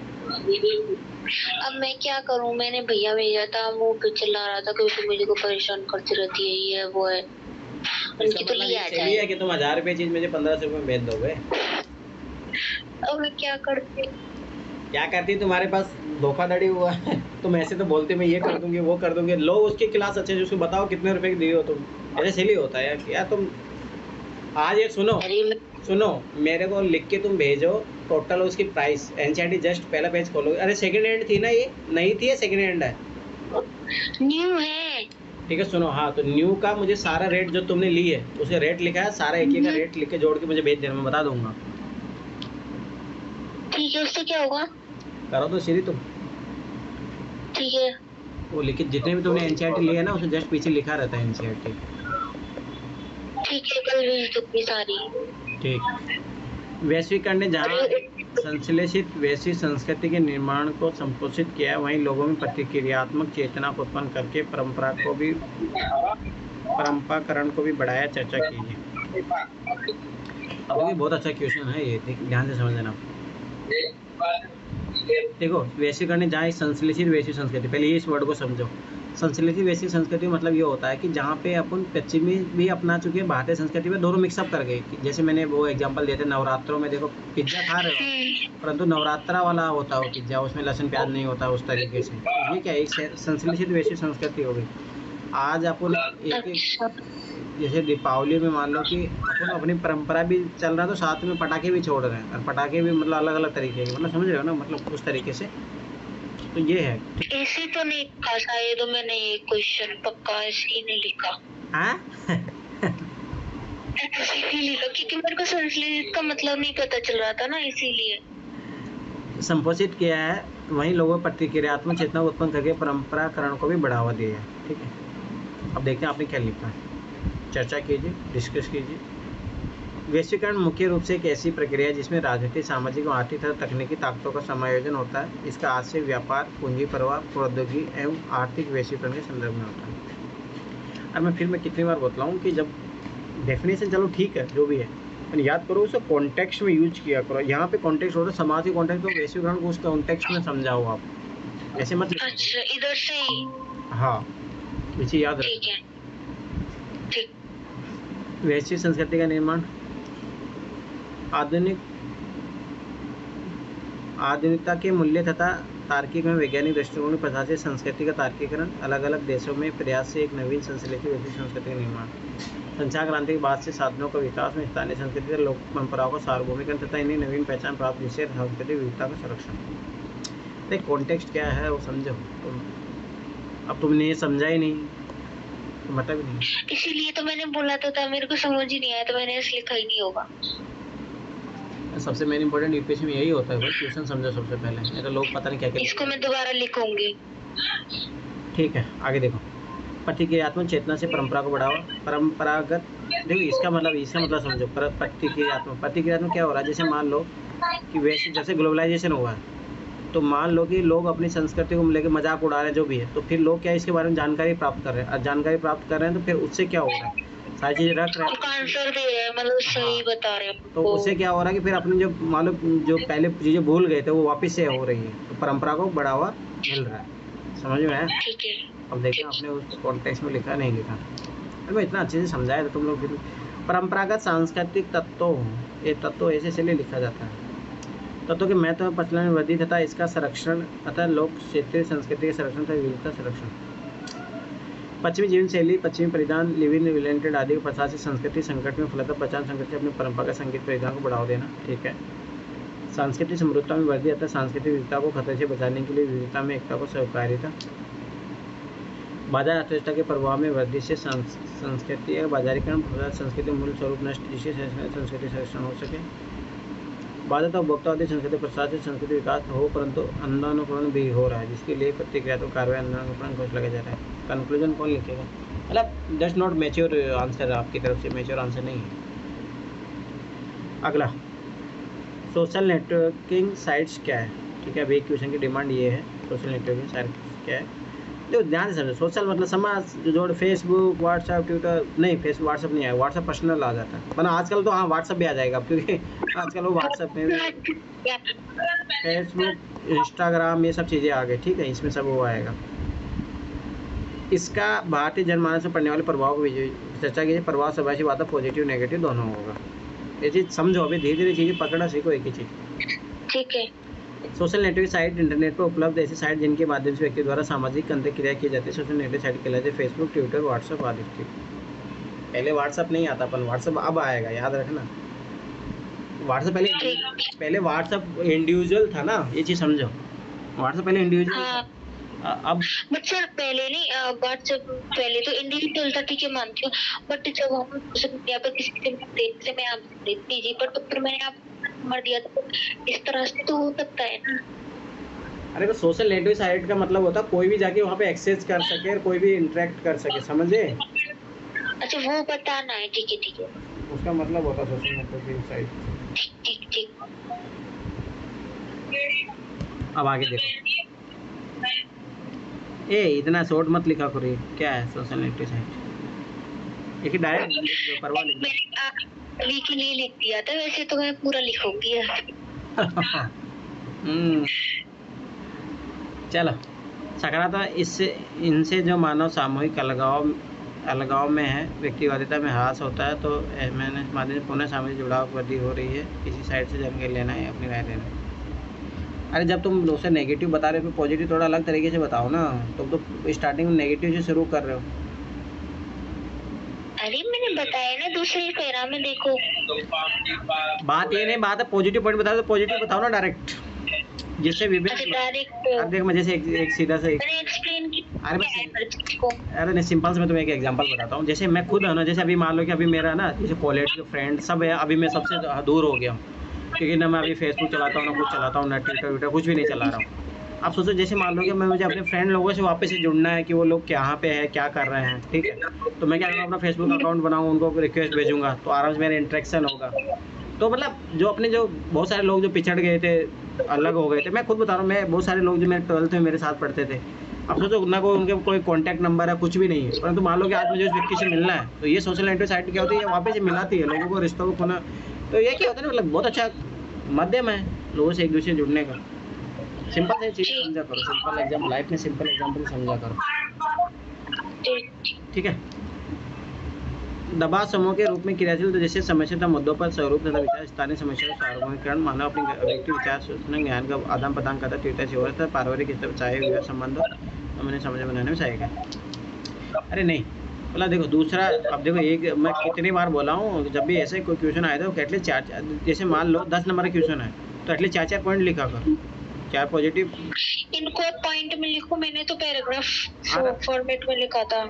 अब मैं क्या करूं, मैंने भैया भेजा था, वो भी चिल्ला रहा था क्योंकि मुझे को परेशान करती रहती है, ये है वो है। उनकी तो लिए आ जाए है कि तुम हजार रुपए चीज मुझे पंद्रह सौ में बेच दोगे। अब मैं क्या करती क्या करती? तुम्हारे पास धोखाधड़ी हुआ है। तुम ऐसे तो बोलते मैं ये कर दूंगी वो कर दूंगी। लो उसकी क्लास अच्छे, उसको बताओ कितने रुपए की दी हो तुम। ऐसे सिली होता है यार। यार तुम आज ये सुनो सुनो मेरे को लिख के तुम भेजो टोटल उसकी प्राइस। एनसीईआरटी जस्ट पहला पेज खोलो। अरे सेकंड हैंड थी ना, ये नहीं थी, ये सेकंड हैंड है, न्यू है। ठीक है सुनो, हाँ तो न्यू का मुझे सारा रेट जो तुमने ली है उसका रेट लिखा है, सारा एक एक का रेट लिख के जोड़ के मुझे भेज देना, मैं बता दूंगा। ठीक है, उससे क्या होगा? करो तो श्री तुम। ठीक है, वो लिखे जितने भी तुमने एनसीईआरटी लिए है ना उसमें जस्ट पीछे लिखा रहता है एनसीईआरटी। ठीक है, कल भेज दूंगी सारी। ठीक। वैश्वीकरण ने जहाँ संश्लेषित वैश्विक संस्कृति के निर्माण को संपोषित किया है, वहीं लोगों में प्रतिक्रियात्मक चेतना को उत्पन्न करके परंपरा को भी परंपराकरण को भी बढ़ाया। चर्चा कीजिए। अब ये बहुत अच्छा क्वेश्चन है, ये ध्यान से समझना। देखो वैश्वीकरण ने जहाँ संश्लेषित वैश्विक संस्कृति, पहले ये इस वर्ड को समझो। संश्लेषित वैश्विक संस्कृति मतलब ये होता है कि जहाँ पे अपन पश्चिमी भी अपना चुके हैं, भारतीय संस्कृति में दोनों मिक्सअप कर गए। जैसे मैंने वो एग्जांपल दिए थे नवरात्रों में, देखो पिज्जा खा रहे हो परंतु नवरात्रा वाला होता है पिज्जा, उसमें लहसुन प्याज नहीं होता उस तरीके से। ये क्या एक संश्लेषित वैश्विक संस्कृति हो गई। आज अपन एक एक जैसे दीपावली में मान लो कि अपन अपनी परंपरा भी चल रहा है तो साथ में पटाखे भी छोड़ रहे हैं, और पटाखे भी मतलब अलग अलग तरीके के, मतलब समझ रहे हो ना, मतलब उस तरीके से। तो ये है। ऐसे तो नहीं लिखा शायद, तो मैंने ये क्वेश्चन पक्का ऐसे ही नहीं लिखा। हाँ ऐसे ही लिखा क्योंकि मेरे को संश्लेषित का मतलब नहीं पता चल रहा था ना, इसीलिए। संपोषित किया है, वहीं लोगों प्रतिक्रियात्मक चेतना उत्पन्न करके परंपराकरण को भी बढ़ावा दिया है। ठीक है, अब देखते हैं आपने क्या लिखा है, चर्चा कीजिए, डिस्कस कीजिए। वैश्वीकरण मुख्य रूप से एक ऐसी प्रक्रिया है जिसमें राजनीतिक, सामाजिक और आर्थिक तथा तकनीकी ताकतों का समायोजन होता है। इसका आशय व्यापार, पूंजी प्रवाह, प्रौद्योगिकी एवं आर्थिक वैश्वीकरण के संदर्भ में होता है। अब मैं फिर मैं कितनी बार बतलाऊँ कि जब डेफिनेशन चलो ठीक है जो भी है, लेकिन याद करो उसे कॉन्टेक्स्ट में यूज किया करो। यहाँ पे कॉन्टेक्स्ट होता है समाज के कॉन्टेक्स्ट, तो वैश्वीकरण को उस कॉन्टेक्स्ट में समझाओ आप, ऐसे मत। अच्छा इधर से ही, हाँ इसे याद रखो। ठीक है, ठीक। वैश्विक संस्कृति का निर्माण आधुनिक आधुनिकता के मूल्य तथा तार्किक में वैज्ञानिक दृष्टिकोण के प्रसार से संस्कृति का तार्किकरण, अलग अलग देशों में प्रयास से एक नवीन संश्लेषित वैश्विक संस्कृति का निर्माण, संचार क्रांति के बाद से साधनों का विकास में स्थानीय संस्कृति और लोक परंपराओं का सार्वभौमिकरण तथा इन्हें नवीन पहचान प्राप्त, जिससे सांस्कृतिक विविधता का संरक्षण। देख कॉन्टेक्स्ट क्या है वो समझो तुम। अब तुमने ये समझा ही नहीं तो मतलब ही नहीं। इसीलिए तो मैंने बोला तो था, मेरे को समझ ही नहीं आया तो मैंने इसलिए लिखा ही नहीं होगा। सबसे मेन इंपॉर्टेंट यूपीएससी में यही होता है, क्वेश्चन समझो सबसे पहले, नहीं तो लोग पता नहीं क्या क्या। इसको मैं दोबारा लिखूंगी। ठीक है आगे देखो। प्रतिक्रियात्मक चेतना से परंपरा को बढ़ावा, परंपरागत, देखो इसका मतलब इसका मतलब समझो। प्रतिक्रियात्मक प्रतिक्रियात्मक क्या हो रहा है, जैसे मान लो कि वैसे जैसे ग्लोबलाइजेशन हुआ है, तो मान लो कि लोग अपनी संस्कृति को लेकर मजाक उड़ा रहे हैं जो भी है, तो फिर लोग क्या इसके बारे में जानकारी प्राप्त कर रहे हैं, और जानकारी प्राप्त कर रहे हैं तो फिर उससे क्या हो रहा है, सारी चीजें रख रहे हैं, आंसर दे रहे हैं, मतलब सही बता रहे हैं। तो उससे क्या हो रहा है कि फिर अपने जो मान लो जो पहले चीजें भूल गए थे वो वापस से हो रही है, तो परंपरा को बढ़ावा मिल रहा है। समझ में आया? ठीक है। अब देखिए आपने उस कॉन्टेक्स्ट में लिखा नहीं लिखा, अरे मैं इतना अच्छे से समझाया था तुम लोग। फिर परंपरागत सांस्कृतिक तत्वों, ये तत्व ऐसे से लिखा जाता है। तत्वों के महत्व में प्रचलन में वृद्धि तथा इसका संरक्षण, अतः लोक क्षेत्रीय संस्कृति के संरक्षण तथा विविधता संरक्षण। पश्चिमी जीवन शैली, पश्चिमी परिधान, लिविंग रिलेटेड आदि के प्रसार से संस्कृति संकट में फलता पहचान संकट से अपनी परंपरागत संगीत परिधान को बढ़ावा देना। ठीक है। सांस्कृतिक समृद्धता में वृद्धि आता है, सांस्कृतिक विविधता को खतरे से बचाने के लिए विविधता में एकता को सहकारिता। बाजार अर्थव्यवस्था के प्रभाव में वृद्धि से संस्कृति या बाजारीकरण संस्कृति मूल स्वरूप नष्ट, जिससे संस्कृति संरक्षण हो सके। बाधा उपभोक्तावादी संस्कृति प्रसार से संस्कृति विकास हो, परंतु अंधानुकरण भी हो रहा है, जिसके लिए प्रतिक्रियात्मक कार्रवाई अंधानुकरण घोष लगा जा रहा है। कंक्लूजन कौन लिखेगा? मतलब दैट्स नॉट मैच्योर आंसर, आपकी तरफ से मैच्योर आंसर नहीं है। अगला, सोशल नेटवर्किंग साइट्स क्या है? ठीक है, अभी एक क्वेश्चन की डिमांड ये है, सोशल नेटवर्किंग साइट्स क्या है? जो ध्यान से समझो, सोशल मतलब समाज जोड़, फेसबुक, व्हाट्सएप, ट्विटर, नहीं फेसबुक व्हाट्सएप नहीं आया, व्हाट्सएप पर्सनल आ जाता है, वरना आजकल तो हाँ व्हाट्सएप भी आ जाएगा, क्योंकि आजकल वो व्हाट्सएप में फेसबुक, इंस्टाग्राम, ये सब चीज़ें आ गई। ठीक है, इसमें सब वो आएगा। इसका भारतीय जनमानस में पड़ने वाले प्रभाव की चर्चा की, प्रभाव सभाषी बात पॉजिटिव नेगेटिव दोनों होगा। ये चीज़ समझो, अभी धीरे धीरे चीज़ें पकड़ा सीखो एक ही चीज़। ठीक है। सोशल नेटवर्क साइट इंटरनेट पर उपलब्ध ऐसी साइट जिनके माध्यम से व्यक्ति द्वारा सामाजिक अंतःक्रिया की जाती है, सोशल नेटवर्क साइट कहलाते हैं फेसबुक, ट्विटर, व्हाट्सएप आदि। पहले व्हाट्सएप नहीं आता, अपन व्हाट्सएप अब आएगा, याद रखना। व्हाट्सएप पहले पहले व्हाट्सएप इंडिविजुअल था ना, ये चीज़ समझो। व्हाट्सएप पहले इंडिविजुअल हाँ। अब बट सर पहले नहीं, व्हाट्सएप पहले तो इंडिविजुअल था, ठीक है मानती हूँ, बट जब हम सोशल मीडिया पर किसी से देखते, मैं आपसे देखती जी, पर फिर मैंने आप मर दिया, तो इस तरह से तो हो सकता है ना। अरे तो सोशल नेटवर्क साइट का मतलब होता है कोई भी जाके वहाँ पे एक्सेस कर सके और कोई भी इंटरेक्ट कर सके, समझे? अच्छा वो बताना है, ठीक है ठीक है, उसका मतलब होता है सोशल नेटवर्क साइट। ठीक ठीक। अब आगे देखो, ए इतना शॉर्ट मत लिखा करो, क्या है सोशल नेटवर्क साइट, एक डायरेक्ट परवाह लिख दो। अभी के लिए लिख दिया था, वैसे तो मैं पूरा लिखूंगी। चलो, सकारात्मक इससे इनसे जो मानव सामूहिक अलगाव अलगाव में है, व्यक्तिवादिता में ह्रास होता है, तो मैंने माध्यम से पुनः सामाजिक जुड़ाव वृद्धि हो रही है। किसी साइड से जानकारी लेना है, अपनी राय देना है। अरे जब तुम उसे नेगेटिव बता रहे हो, पॉजिटिव थोड़ा अलग तरीके से बताओ ना, तुम तो स्टार्टिंग में नेगेटिव से शुरू कर रहे हो। अरे मैंने बताया ना, दूसरे पैरा में देखो। बात ये नहीं, बात है पॉजिटिव पॉइंट बताओ, तो पॉजिटिव बताओ ना डायरेक्ट, जिससे विभिन्न डायरेक्ट। अब देख, मैं जैसे एक, एक सीधा सा मैंने एक्सप्लेन किया। अरे मैं अरे नहीं, सिंपल से मैं तुम्हें एक एग्जांपल बताता हूँ। जैसे मैं खुद है ना, जैसे अभी मान लो कि अभी मेरा ना जैसे कॉलेज के फ्रेंड सब है, अभी मैं सबसे दूर हो गया हूँ, क्योंकि ना मैं अभी फेसबुक चलाता हूँ, ना कुछ चलाता हूँ, ना ट्विटर व्विटर कुछ भी नहीं चला रहा हूँ। आप सोचो, जैसे मान लो कि मैं मुझे अपने फ्रेंड लोगों से वापस से जुड़ना है कि वो लोग कहाँ पे है, क्या कर रहे हैं, ठीक है, तो मैं क्या करूँगा, अपना फेसबुक अकाउंट बनाऊँ, उनको रिक्वेस्ट भेजूँगा, तो आराम से मेरा इंटरेक्शन होगा। तो मतलब जो अपने जो बहुत सारे लोग जो पिछड़ गए थे, अलग हो गए थे, मैं खुद बता रहा हूँ, मैं बहुत सारे लोग जो मेरे ट्वेल्थ में मेरे साथ पढ़ते थे, अब सोचो ना कोई उनके कोई कॉन्टैक्ट नंबर है, कुछ भी नहीं है, परंतु मान लो कि आज मुझे उस व्यक्ति से मिलना है, तो ये सोशल नेटवर्क साइट क्या होती है, वापस से मिलाती है लोगों को, रिश्तों को पुनः। तो ये क्या होता है ना, मतलब बहुत अच्छा माध्यम है लोगों से एक दूसरे से जुड़ने का। सिंपल से चीज़ समझा करो, सिंपल एग्जाम्पल, लाइफ में सिंपल एग्जाम्पल समझा करो, ठीक है। दबाव समूह के रूप में क्रियाशील, तो जैसे समस्या मुद्दों पर स्वरूप तथा विचार, स्थानीय समस्या सार्वभौमिकरण, मानव अपने व्यक्ति विचार सूचना ज्ञान का आदान प्रदान करता, ट्विटर से हो रहा था, पारिवारिक स्तर चाहे विवाह संबंध हमने समझ बनाने में सहायक है। अरे नहीं, बोला देखो दूसरा, अब देखो एक मैं कितनी बार बोला हूँ, जब भी ऐसे कोई क्वेश्चन आया था तो एटलीस्ट चार चार, जैसे मान लो दस नंबर का क्वेश्चन है तो एटलीस्ट चार चार पॉइंट लिखा करो, चार पॉजिटिव। इनको पॉइंट में लिखो, मैंने तो पैराग्राफ फॉर्मेट में लिखा था।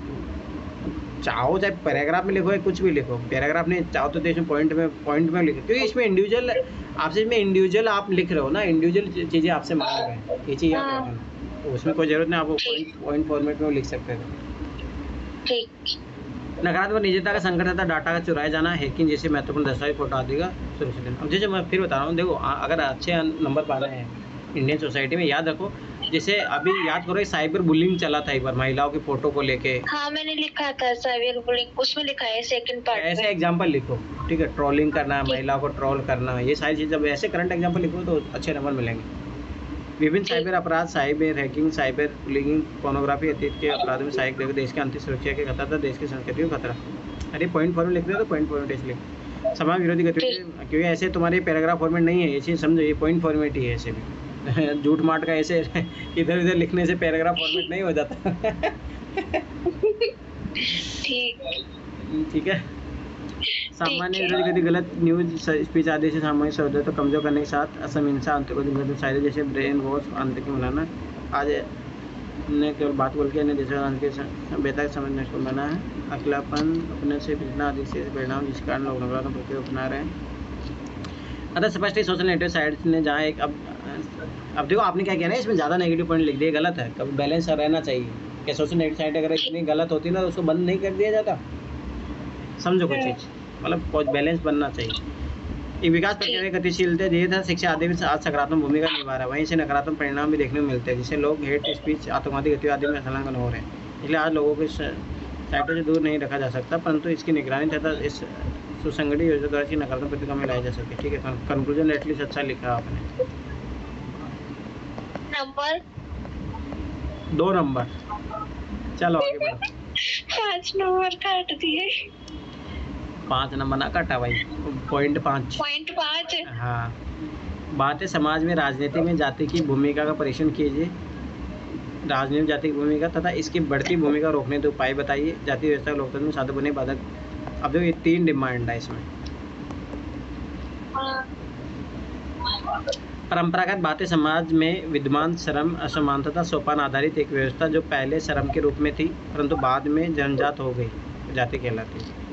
चाहो चाहे पैराग्राफ में लिखो या कुछ भी लिखो, पैराग्राफ नहीं चाहो तो इसमें पॉइंट में पॉइंट में लिखो, क्योंकि इसमें इंडिविजुअल आपसे इसमें इंडिविजुअल आप लिख रहे हो ना, इंडिविजुअल चीज़ें आपसे मांग रहे हैं, ये चीज़ याद रखना, तो उसमें कोई जरूरत नहीं, आप पॉइंट पॉइंट फॉर्मेट में लिख सकते थे। ठीक। नकारात्मक निजता का संकट तथा डाटा का चुराया जाना, हैकिंग जैसे महत्वपूर्ण दस्तावेज फोटो आदि का सुरक्षित है। अब जैसे मैं फिर बता रहा हूँ, देखो अगर अच्छे नंबर पाने हैं इंडियन सोसाइटी में, याद रखो, जैसे अभी याद करो साइबर बुलिंग चला था एक बार महिलाओं की फोटो को लेके। हाँ मैंने लिखा था साइबर बुलिंग, उसमें लिखा है सेकंड पार्ट। ऐसे एग्जांपल लिखो, ठीक है, ट्रोलिंग करना, महिलाओं को ट्रोल करना, ये सारी चीज़ जब ऐसे करंट एग्जांपल लिखो तो अच्छे नंबर मिलेंगे। विभिन्न साइबर अपराध, cyber hacking, cyber bullying, pornography, अतीत के अपराधों में सहायक देखो, देश के आंतरिक सुरक्षा के खतरा था, देश की संस्कृति को खतरा। अरे पॉइंट फॉर्मेट लिख रहे हो तो पॉइंट फॉर्मेट ऐसे लिखो। समाज विरोधी गतिविधि, क्योंकि ऐसे तुम्हारे पैराग्राफ फॉर्मेट नहीं है, ये चीज़ समझो, ये पॉइंट फॉर्मेट ही है ऐसे भी। झूठ माट का ऐसे इधर उधर लिखने से पैराग्राफ फॉर्मेट नहीं हो जाता। ठीक ठीक है। सामान्य विरोध गति गलत न्यूज स्पीच आदि से सामूहिक शब्दों तो कमजोर करने के साथ असम हिंसा आंतरिक शायद जैसे ब्रेन वॉश आंतरिक बनाना आज ने केवल बात बोल के देशों के सभ्यता समझने को बना है। अकेलापन अपने से जितना अधिक से परिणाम जिस कारण लोग नकारात्मक प्रक्रिया अपना रहे हैं। अतः स्पष्ट ही सोशल नेटवर्क साइट्स ने जहाँ एक अब अब देखो आपने क्या किया ना, इसमें ज़्यादा नेगेटिव पॉइंट लिख दिए, गलत है। कभी बैलेंस रहना चाहिए कि सोशल नेटवर्क साइट अगर इतनी गलत होती ना तो उसको बंद नहीं कर दिया जाता। समझो कुछ चीज़, मतलब बैलेंस बनना चाहिए। एक विकास प्रक्रिया गतिशीलता धीरे धीरे शिक्षा आदि में आज सकारात्मक भूमिका निभा रहा है, वहीं से नकारात्मक परिणाम भी देखने को मिलते हैं, जिससे लोग हेट स्पीच आतंकवादी गतिविधि में संलग्न हो रहे हैं। इसलिए आज लोगों को इस साइटों से दूर नहीं रखा जा सकता, परंतु इसकी निगरानी तथा इस सुसंगठित योजना द्वारा इसकी नकारात्मक प्रतिक्रिया में लाई जा सके। ठीक है, कंक्लूजन एटलीस्ट अच्छा लिखा आपने। नंबर दो नंबर, चलो आगे बढ़ो। पाँच नंबर काट दिए। पाँच नंबर ना काटा भाई, पॉइंट पाँच पॉइंट पाँच। हाँ, बात है समाज में राजनीति में जाति की भूमिका का परीक्षण कीजिए। राजनीति में जाति की भूमिका तथा इसकी बढ़ती भूमिका रोकने के उपाय बताइए। जाति व्यवस्था लोकतंत्र में साधु बने बाधक। अब देखो ये तीन डिमांड है इसमें। परंपरागत बातें समाज में विद्यमान श्रम असमानता सोपान आधारित एक व्यवस्था जो पहले श्रम के रूप में थी परंतु बाद में जनजात हो गई, जाति कहलाती है।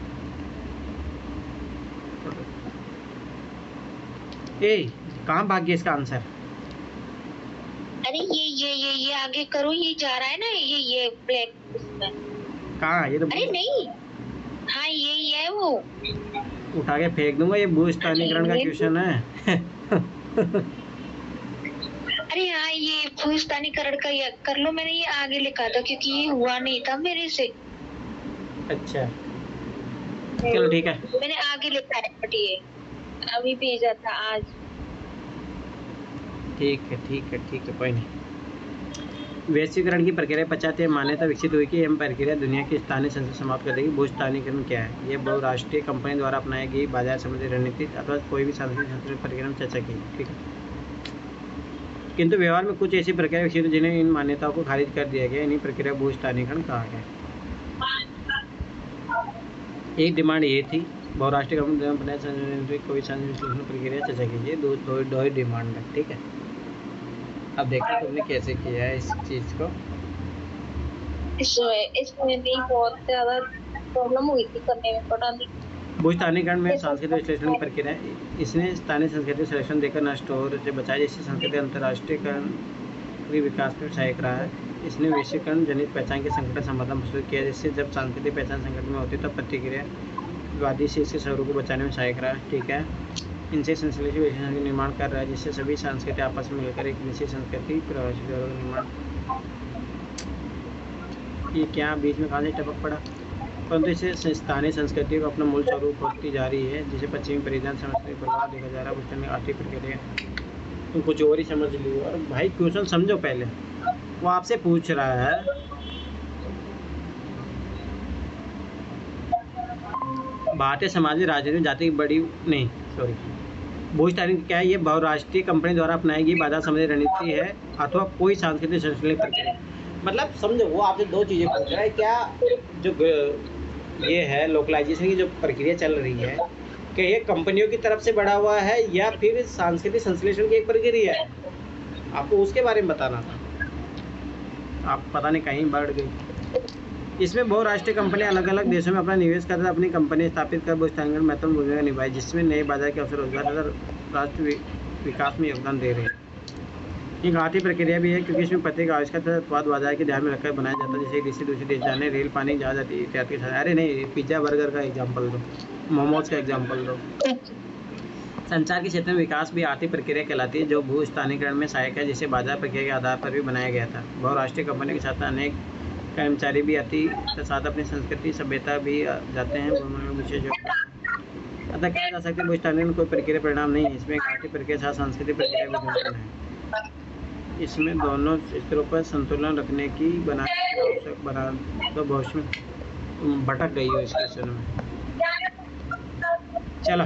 ए कहाँ भाग गया इसका आंसर? अरे ये ये ये ये आगे करो, ये जा रहा है ना, ये ये ब्लैक कहाँ? ये तो अरे नहीं, हाँ ये ये है वो। उठा के फेंक दूंगा, ये भूस्थानीकरण का क्वेश्चन है। अरे हाँ ये भूस्थानीकरण का ये कर लो, मैंने ये आगे लिखा था क्योंकि ये हुआ नहीं था मेरे से। अच्छा चलो ठीक है, मैंने आगे लिखा है बट ये अभी भेजा था आज। ठीक है ठीक है ठीक है कोई नहीं। वैश्वीकरण की प्रक्रिया पश्चात यह मान्यता विकसित हुई कि यह प्रक्रिया दुनिया की स्थानीय संस्कृति समाप्त कर देगी। भूस्थानीकरण क्या है? यह बहुराष्ट्रीय कंपनी द्वारा अपनाई गई बाजार संबंधी रणनीति अथवा कोई भी सांस्कृतिक सांस्कृतिक प्रक्रिया में चर्चा की। ठीक है, किंतु व्यवहार में कुछ ऐसी प्रक्रिया विकसित हुई जिन्हें इन मान्यताओं को खारिज कर दिया गया। इन्हीं प्रक्रिया भूस्थानीकरण कहा गया। एक डिमांड ये थी बहुराष्ट्रीय कंपनी कोई सांस्कृतिक प्रक्रिया चर्चा कीजिए। दो दो दो ही डिमांड है। ठीक है, अब देखो तुमने कैसे किया है इस चीज को। इसमें इसमें नहीं बहुत ज्यादा प्रॉब्लम हुई थी करने में, पता नहीं। भूस्थानीकरण में सांस्कृतिक विश्लेषण की प्रक्रिया है। इसने स्थानीय संस्कृति संरक्षण देकर नष्ट हो से बचाया, जिससे संस्कृति अंतर्राष्ट्रीयकरण के विकास में सहायक रहा है। इसने वैश्वीकरण जनित पहचान के संकट समाधान प्रस्तुत किया, जिससे जब सांस्कृतिक पहचान संकट में होती तब प्रतिक्रियावादी से इसके स्वरूप को बचाने में सहायक रहा है। ठीक है, इनसे संश्लेषित विशेषण का निर्माण कर रहा है, जिससे सभी संस्कृति आपस में मिलकर एक विशेष संस्कृति प्रभावित का निर्माण। ये क्या बीच में कहाँ से टपक पड़ा? परंतु इससे स्थानीय संस्कृति को अपना मूल स्वरूप होती जा रही है, जिसे पश्चिमी परिधान संस्कृति प्रभाव देखा जा रहा है। उसमें आर्थिक प्रक्रिया तुम कुछ और ही समझ लियो। और भाई क्वेश्चन समझो पहले, वो आपसे पूछ रहा है भारतीय समाज में राजनीतिक जाति बड़ी नहीं सॉरी भूस्थानीकरण क्या है? ये बहुराष्ट्रीय कंपनी द्वारा अपनाई गई बाजार संबंधी रणनीति है अथवा कोई सांस्कृतिक संश्लेषण प्रक्रिया। मतलब समझो वो आपसे दो चीज़ें पूछ रहा है, क्या जो ये है लोकलाइजेशन की जो प्रक्रिया चल रही है कि ये कंपनियों की तरफ से बढ़ा हुआ है या फिर सांस्कृतिक संश्लेषण की एक प्रक्रिया है? आपको उसके बारे में बताना था, आप पता नहीं कहीं बढ़ गई। इसमें बहुराष्ट्रीय कंपनियां अलग अलग देशों में अपना निवेश कर अपनी कंपनी स्थापित कर भूस्थानीकरण महत्वपूर्ण भूमिका निभाई, जिसमें नए बाजार के अवसर रोजगार तथा राष्ट्र विकास में योगदान दे रहे हैं। एक आर्थिक प्रक्रिया भी है क्योंकि इसमें प्रत्येक आविष्कार तथा उत्पाद बाजार के ध्यान में रखकर बनाया जाता है, जैसे किसी दूसरे देश जाने, रेल, पानी, जहाज इत्यादि के साथ। अरे नहीं, पिज्ज़ा बर्गर का एग्जाम्पल दो, मोमोज का एग्जाम्पल दो। संचार के क्षेत्र में विकास भी आर्थिक प्रक्रिया कहलाती है, जो भूस्थानीकरण में सहायक है, जिसे बाजार प्रक्रिया के आधार पर भी बनाया गया था। बहुराष्ट्रीय कंपनी के साथ अनेक कर्मचारी भी आती के साथ अपनी संस्कृति सभ्यता भी जाते हैं। विशेष अतः कहा जा सकता है भूस्थानीकरण कोई प्रक्रिया परिणाम नहीं है, इसमें एक आर्थिक प्रक्रिया के साथ सांस्कृतिक प्रक्रिया भी जुड़ती है। इसमें दोनों स्तरों पर संतुलन रखने की बनाने की आवश्यक बना तो भविष्य में भटक गई हो इस क्वेश्चन में। चलो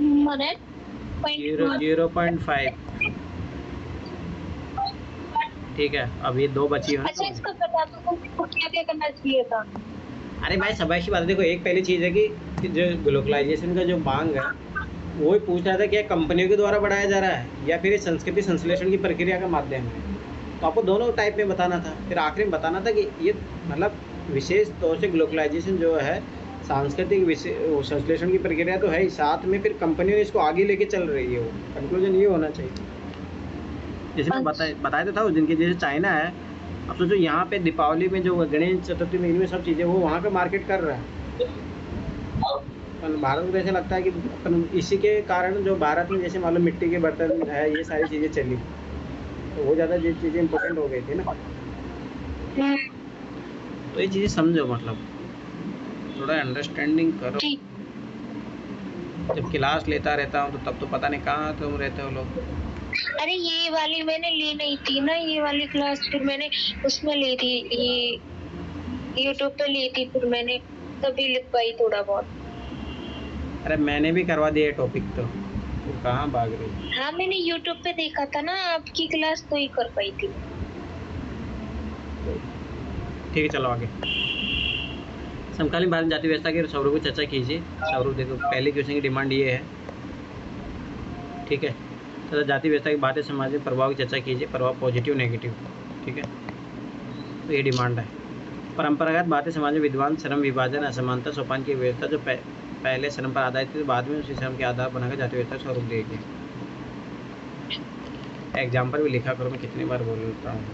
जीरो जीरो पॉइंट फाइव ठीक है, अब ये दो बची हो ना। अच्छा इसका बता दो तुमको क्या क्या करना चाहिए था। अरे भाई सबाई की बात है, देखो एक पहली चीज़ है कि कि जो ग्लोबलाइजेशन का जो मांग है वो ही पूछ रहा था कि कंपनियों के द्वारा बढ़ाया जा रहा है या फिर संस्कृति संश्लेषण की प्रक्रिया का माध्यम है। तो आपको दोनों टाइप में बताना था। फिर आखिरी में बताना था कि ये मतलब विशेष तौर से ग्लोबलाइजेशन जो है सांस्कृतिक संश्लेषण की प्रक्रिया तो है ही, साथ में फिर कंपनियों ने इसको आगे लेके चल रही है। वो कंक्लूजन ये होना चाहिए। जैसे मैं बताया बताया तो था उस दिन की, जैसे चाइना है, अब सोचो यहाँ पे दीपावली में जो गणेश चतुर्थी में इनमें सब चीज़ें वो वहाँ पे मार्केट कर रहा है। भारत को ऐसा लगता है कि अपन इसी के कारण जो भारत में जैसे मान लो मिट्टी के बर्तन है ये सारी चीज़ें चली, तो वो ज़्यादा ये चीज़ें इम्पोर्टेंट हो गई थी ना। तो ये चीज़ें समझो, मतलब थोड़ा अंडरस्टैंडिंग करो। जब क्लास लेता रहता हूँ तो तब तो पता नहीं कहाँ तुम रहते हो लोग। अरे ये वाली मैंने ली नहीं थी ना, ये वाली क्लास फिर मैंने उसमें ली थी, ये यूट्यूब पे ली थी, फिर मैंने तभी लिख पाई थोड़ा बहुत। अरे मैंने भी करवा दिया टॉपिक, तो तो कहाँ भाग रही। हाँ मैंने यूट्यूब पे देखा था ना आपकी क्लास, तो ही कर पाई थी। ठीक है चलो आगे। समकालीन भारत जाति व्यवस्था के स्वरूप की चर्चा कीजिए। स्वरूप देखो, पहले क्वेश्चन की डिमांड ये है, ठीक है। तथा जाति व्यवस्था की भारतीय समाज में प्रभाव की चर्चा कीजिए। प्रभाव पॉजिटिव नेगेटिव, ठीक है, तो ये डिमांड है। परंपरागत भारतीय समाज में विद्वान श्रम विभाजन असमानता सोपान की व्यवस्था जो पह, पहले श्रम पर आधारित थी, बाद में उसी श्रम के आधार बनाकर जाति व्यवस्था का स्वरूप देगी। एग्जाम्पल भी लिखा करो, मैं कितनी बार बोलता हूँ।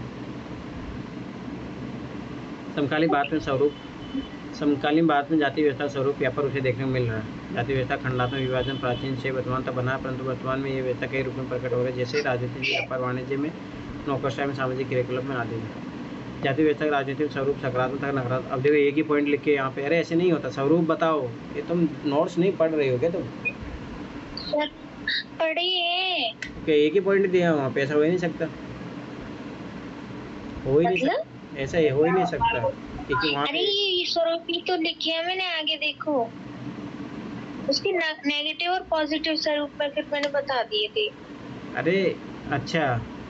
समकालीन भारत में स्वरूप समकालीन भारत में जाति व्यवस्था स्वरूप यहाँ पर उसे देखने को मिल रहा है। जाति व्यवस्था खंडात्मक विभाजन प्राचीन से वर्तमान तक बना, परंतु वर्तमान में ये व्यवस्था कई रूप में प्रकट हो रही है, जैसे राजनीति, व्यापार, वाणिज्य में, नौकरशाही में, सामाजिक क्रियाकलाप में आदि में। जाति व्यवस्था का राजनीतिक स्वरूप सकारात्मक नकारात्मक। अब देखो एक ही पॉइंट लिख के यहाँ पे, अरे ऐसे नहीं होता, स्वरूप बताओ। ये तुम नोट्स नहीं पढ़ रही हो क्या तुम? पढ़ी है। okay, एक ही पॉइंट दिया वहाँ पे, ऐसा हो ही नहीं सकता, हो ही नहीं सकता, ऐसा हो ही नहीं सकता। अरे ये स्वरूप ही तो लिखे है मैंने, आगे देखो उसकी नेगेटिव और पॉजिटिव स्वरूप में फिर मैंने बता दिए थे। अरे अच्छा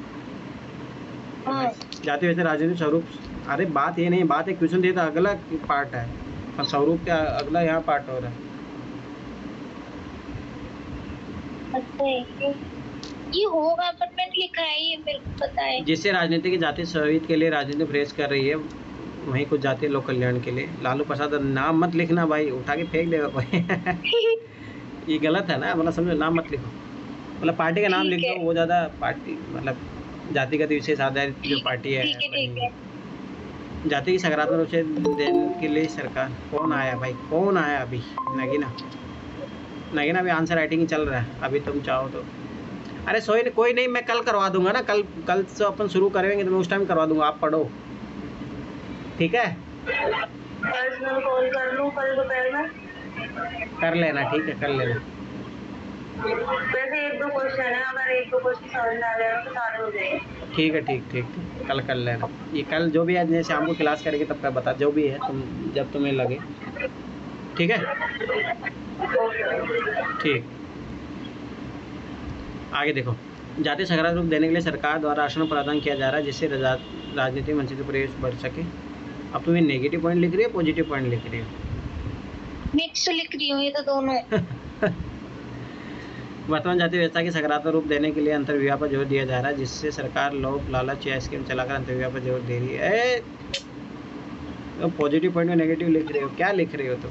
हाँ। जाति व्यवस्था राजनीतिक स्वरूप, अरे बात ये नहीं, बात है क्वेश्चन दिया था अगला पार्ट है और स्वरूप का अगला यहाँ पार्ट हो रहा है। अच्छा ये होगा, पर मैंने लिखा है, ये मेरे को पता है। जिससे राजनीति की जाति स्वरूप के लिए राजनीति प्रयास कर रही है, वहीं कुछ जाति लोक कल्याण के लिए। लालू प्रसाद नाम मत लिखना भाई, उठा के फेंक देगा कोई। ये गलत है ना, मतलब समझो, नाम मत लिखो, मतलब पार्टी का नाम लिख दो, वो ज़्यादा पार्टी मतलब जातिगत विशेष आधारित जो पार्टी है, ठीक है, ठीक है। जाति की सकारात्मक रूप से देने के लिए सरकार। कौन आया भाई, कौन आया अभी? नगीना नगीना अभी आंसर राइटिंग ही चल रहा है, अभी तुम चाहो तो। अरे सोई कोई नहीं, मैं कल करवा दूंगा ना, कल कल से अपन शुरू करेंगे तो मैं उस टाइम करवा दूंगा, आप पढ़ो, ठीक है? पर्सनल कॉल कर लूं कल दोपहर में? कर लेना, ठीक है, कर लेना। वैसे एक दो क्वेश्चन है, अगर एक दो क्वेश्चन समझ में आ जाएगा तो सारे हो जाएंगे। ठीक है, ठीक ठीक ठीक कल कर लेना। ये कल जो भी है, जैसे शाम को क्लास करेंगे तब का बता, जो भी है तुम जब तुम्हें लगे, ठीक है? ठीक। आगे देखो, जाति सकारात्मक रूप देने के लिए सरकार द्वारा राशन प्रदान किया जा रहा है, जिससे राजनीतिक मंच से प्रवेश बढ़ सके। अब तुम्हें नेगेटिव पॉइंट लिख रही है, पॉजिटिव पॉइंट लिख रही हो? मिक्स लिख रही हूँ, ये तो दोनों। वर्तमान जाति व्यवस्था के सकारात्मक रूप देने के लिए अंतर्विवाह पर जोर दिया जा रहा है, जिससे सरकार लोभ लालच या स्कीम चलाकर अंतर्विवाह पर जोर दे रही है। तो पॉजिटिव पॉइंट में नेगेटिव लिख रहे हो, क्या लिख रहे हो तुम?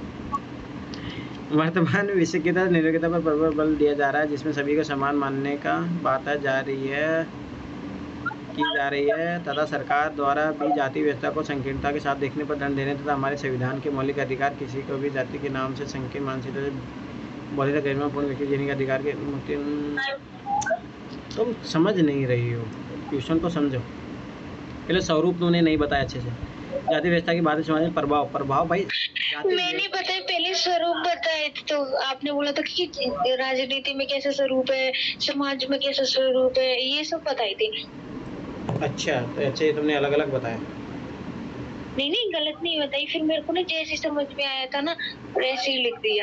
वर्तमान में विशिष्टता निरपेक्षता पर प्रबल बल दिया जा रहा है, जिसमें सभी को समान मानने का बात जा रही है की जा रही है, तथा सरकार द्वारा भी जाति व्यवस्था को संकीर्णता के साथ देखने पर दंड देने तथा हमारे संविधान के मौलिक अधिकार किसी को भी जाति के नाम से संकीर्ण मानसिकता से बोले गरिमापूर्ण व्यक्ति जीने के अधिकार के मुक्ति। तुम समझ नहीं रही हो, क्वेश्चन को समझो पहले। स्वरूप तुमने नहीं बताया अच्छे से। जाति व्यवस्था की भारतीय समाज में प्रभाव प्रभाव भाई मैंने बताया पहले, स्वरूप बताए थे, तो आपने बोला था कि राजनीति में कैसा स्वरूप है, समाज में कैसा स्वरूप है, ये सब बताए थे। अच्छा तो अच्छा, ये तुमने अलग अलग बताया? नहीं नहीं, गलत नहीं बताई, फिर मेरे को ना जैसे समझ में आया था ना वैसे ही लिख दिया।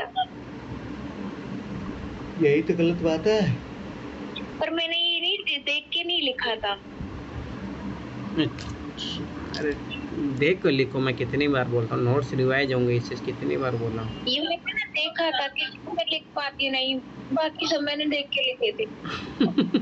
यही तो गलत बात है। पर मैंने ये नहीं देख के नहीं लिखा था। अरे देख को लिखो, मैं कितनी बार बोलता हूँ, नोट्स रिवाइज होंगे इससे, कितनी बार बोला हूँ। ये मैंने देखा था कि मैं लिख पाती नहीं, बाकी सब मैंने देख के लिखे थे।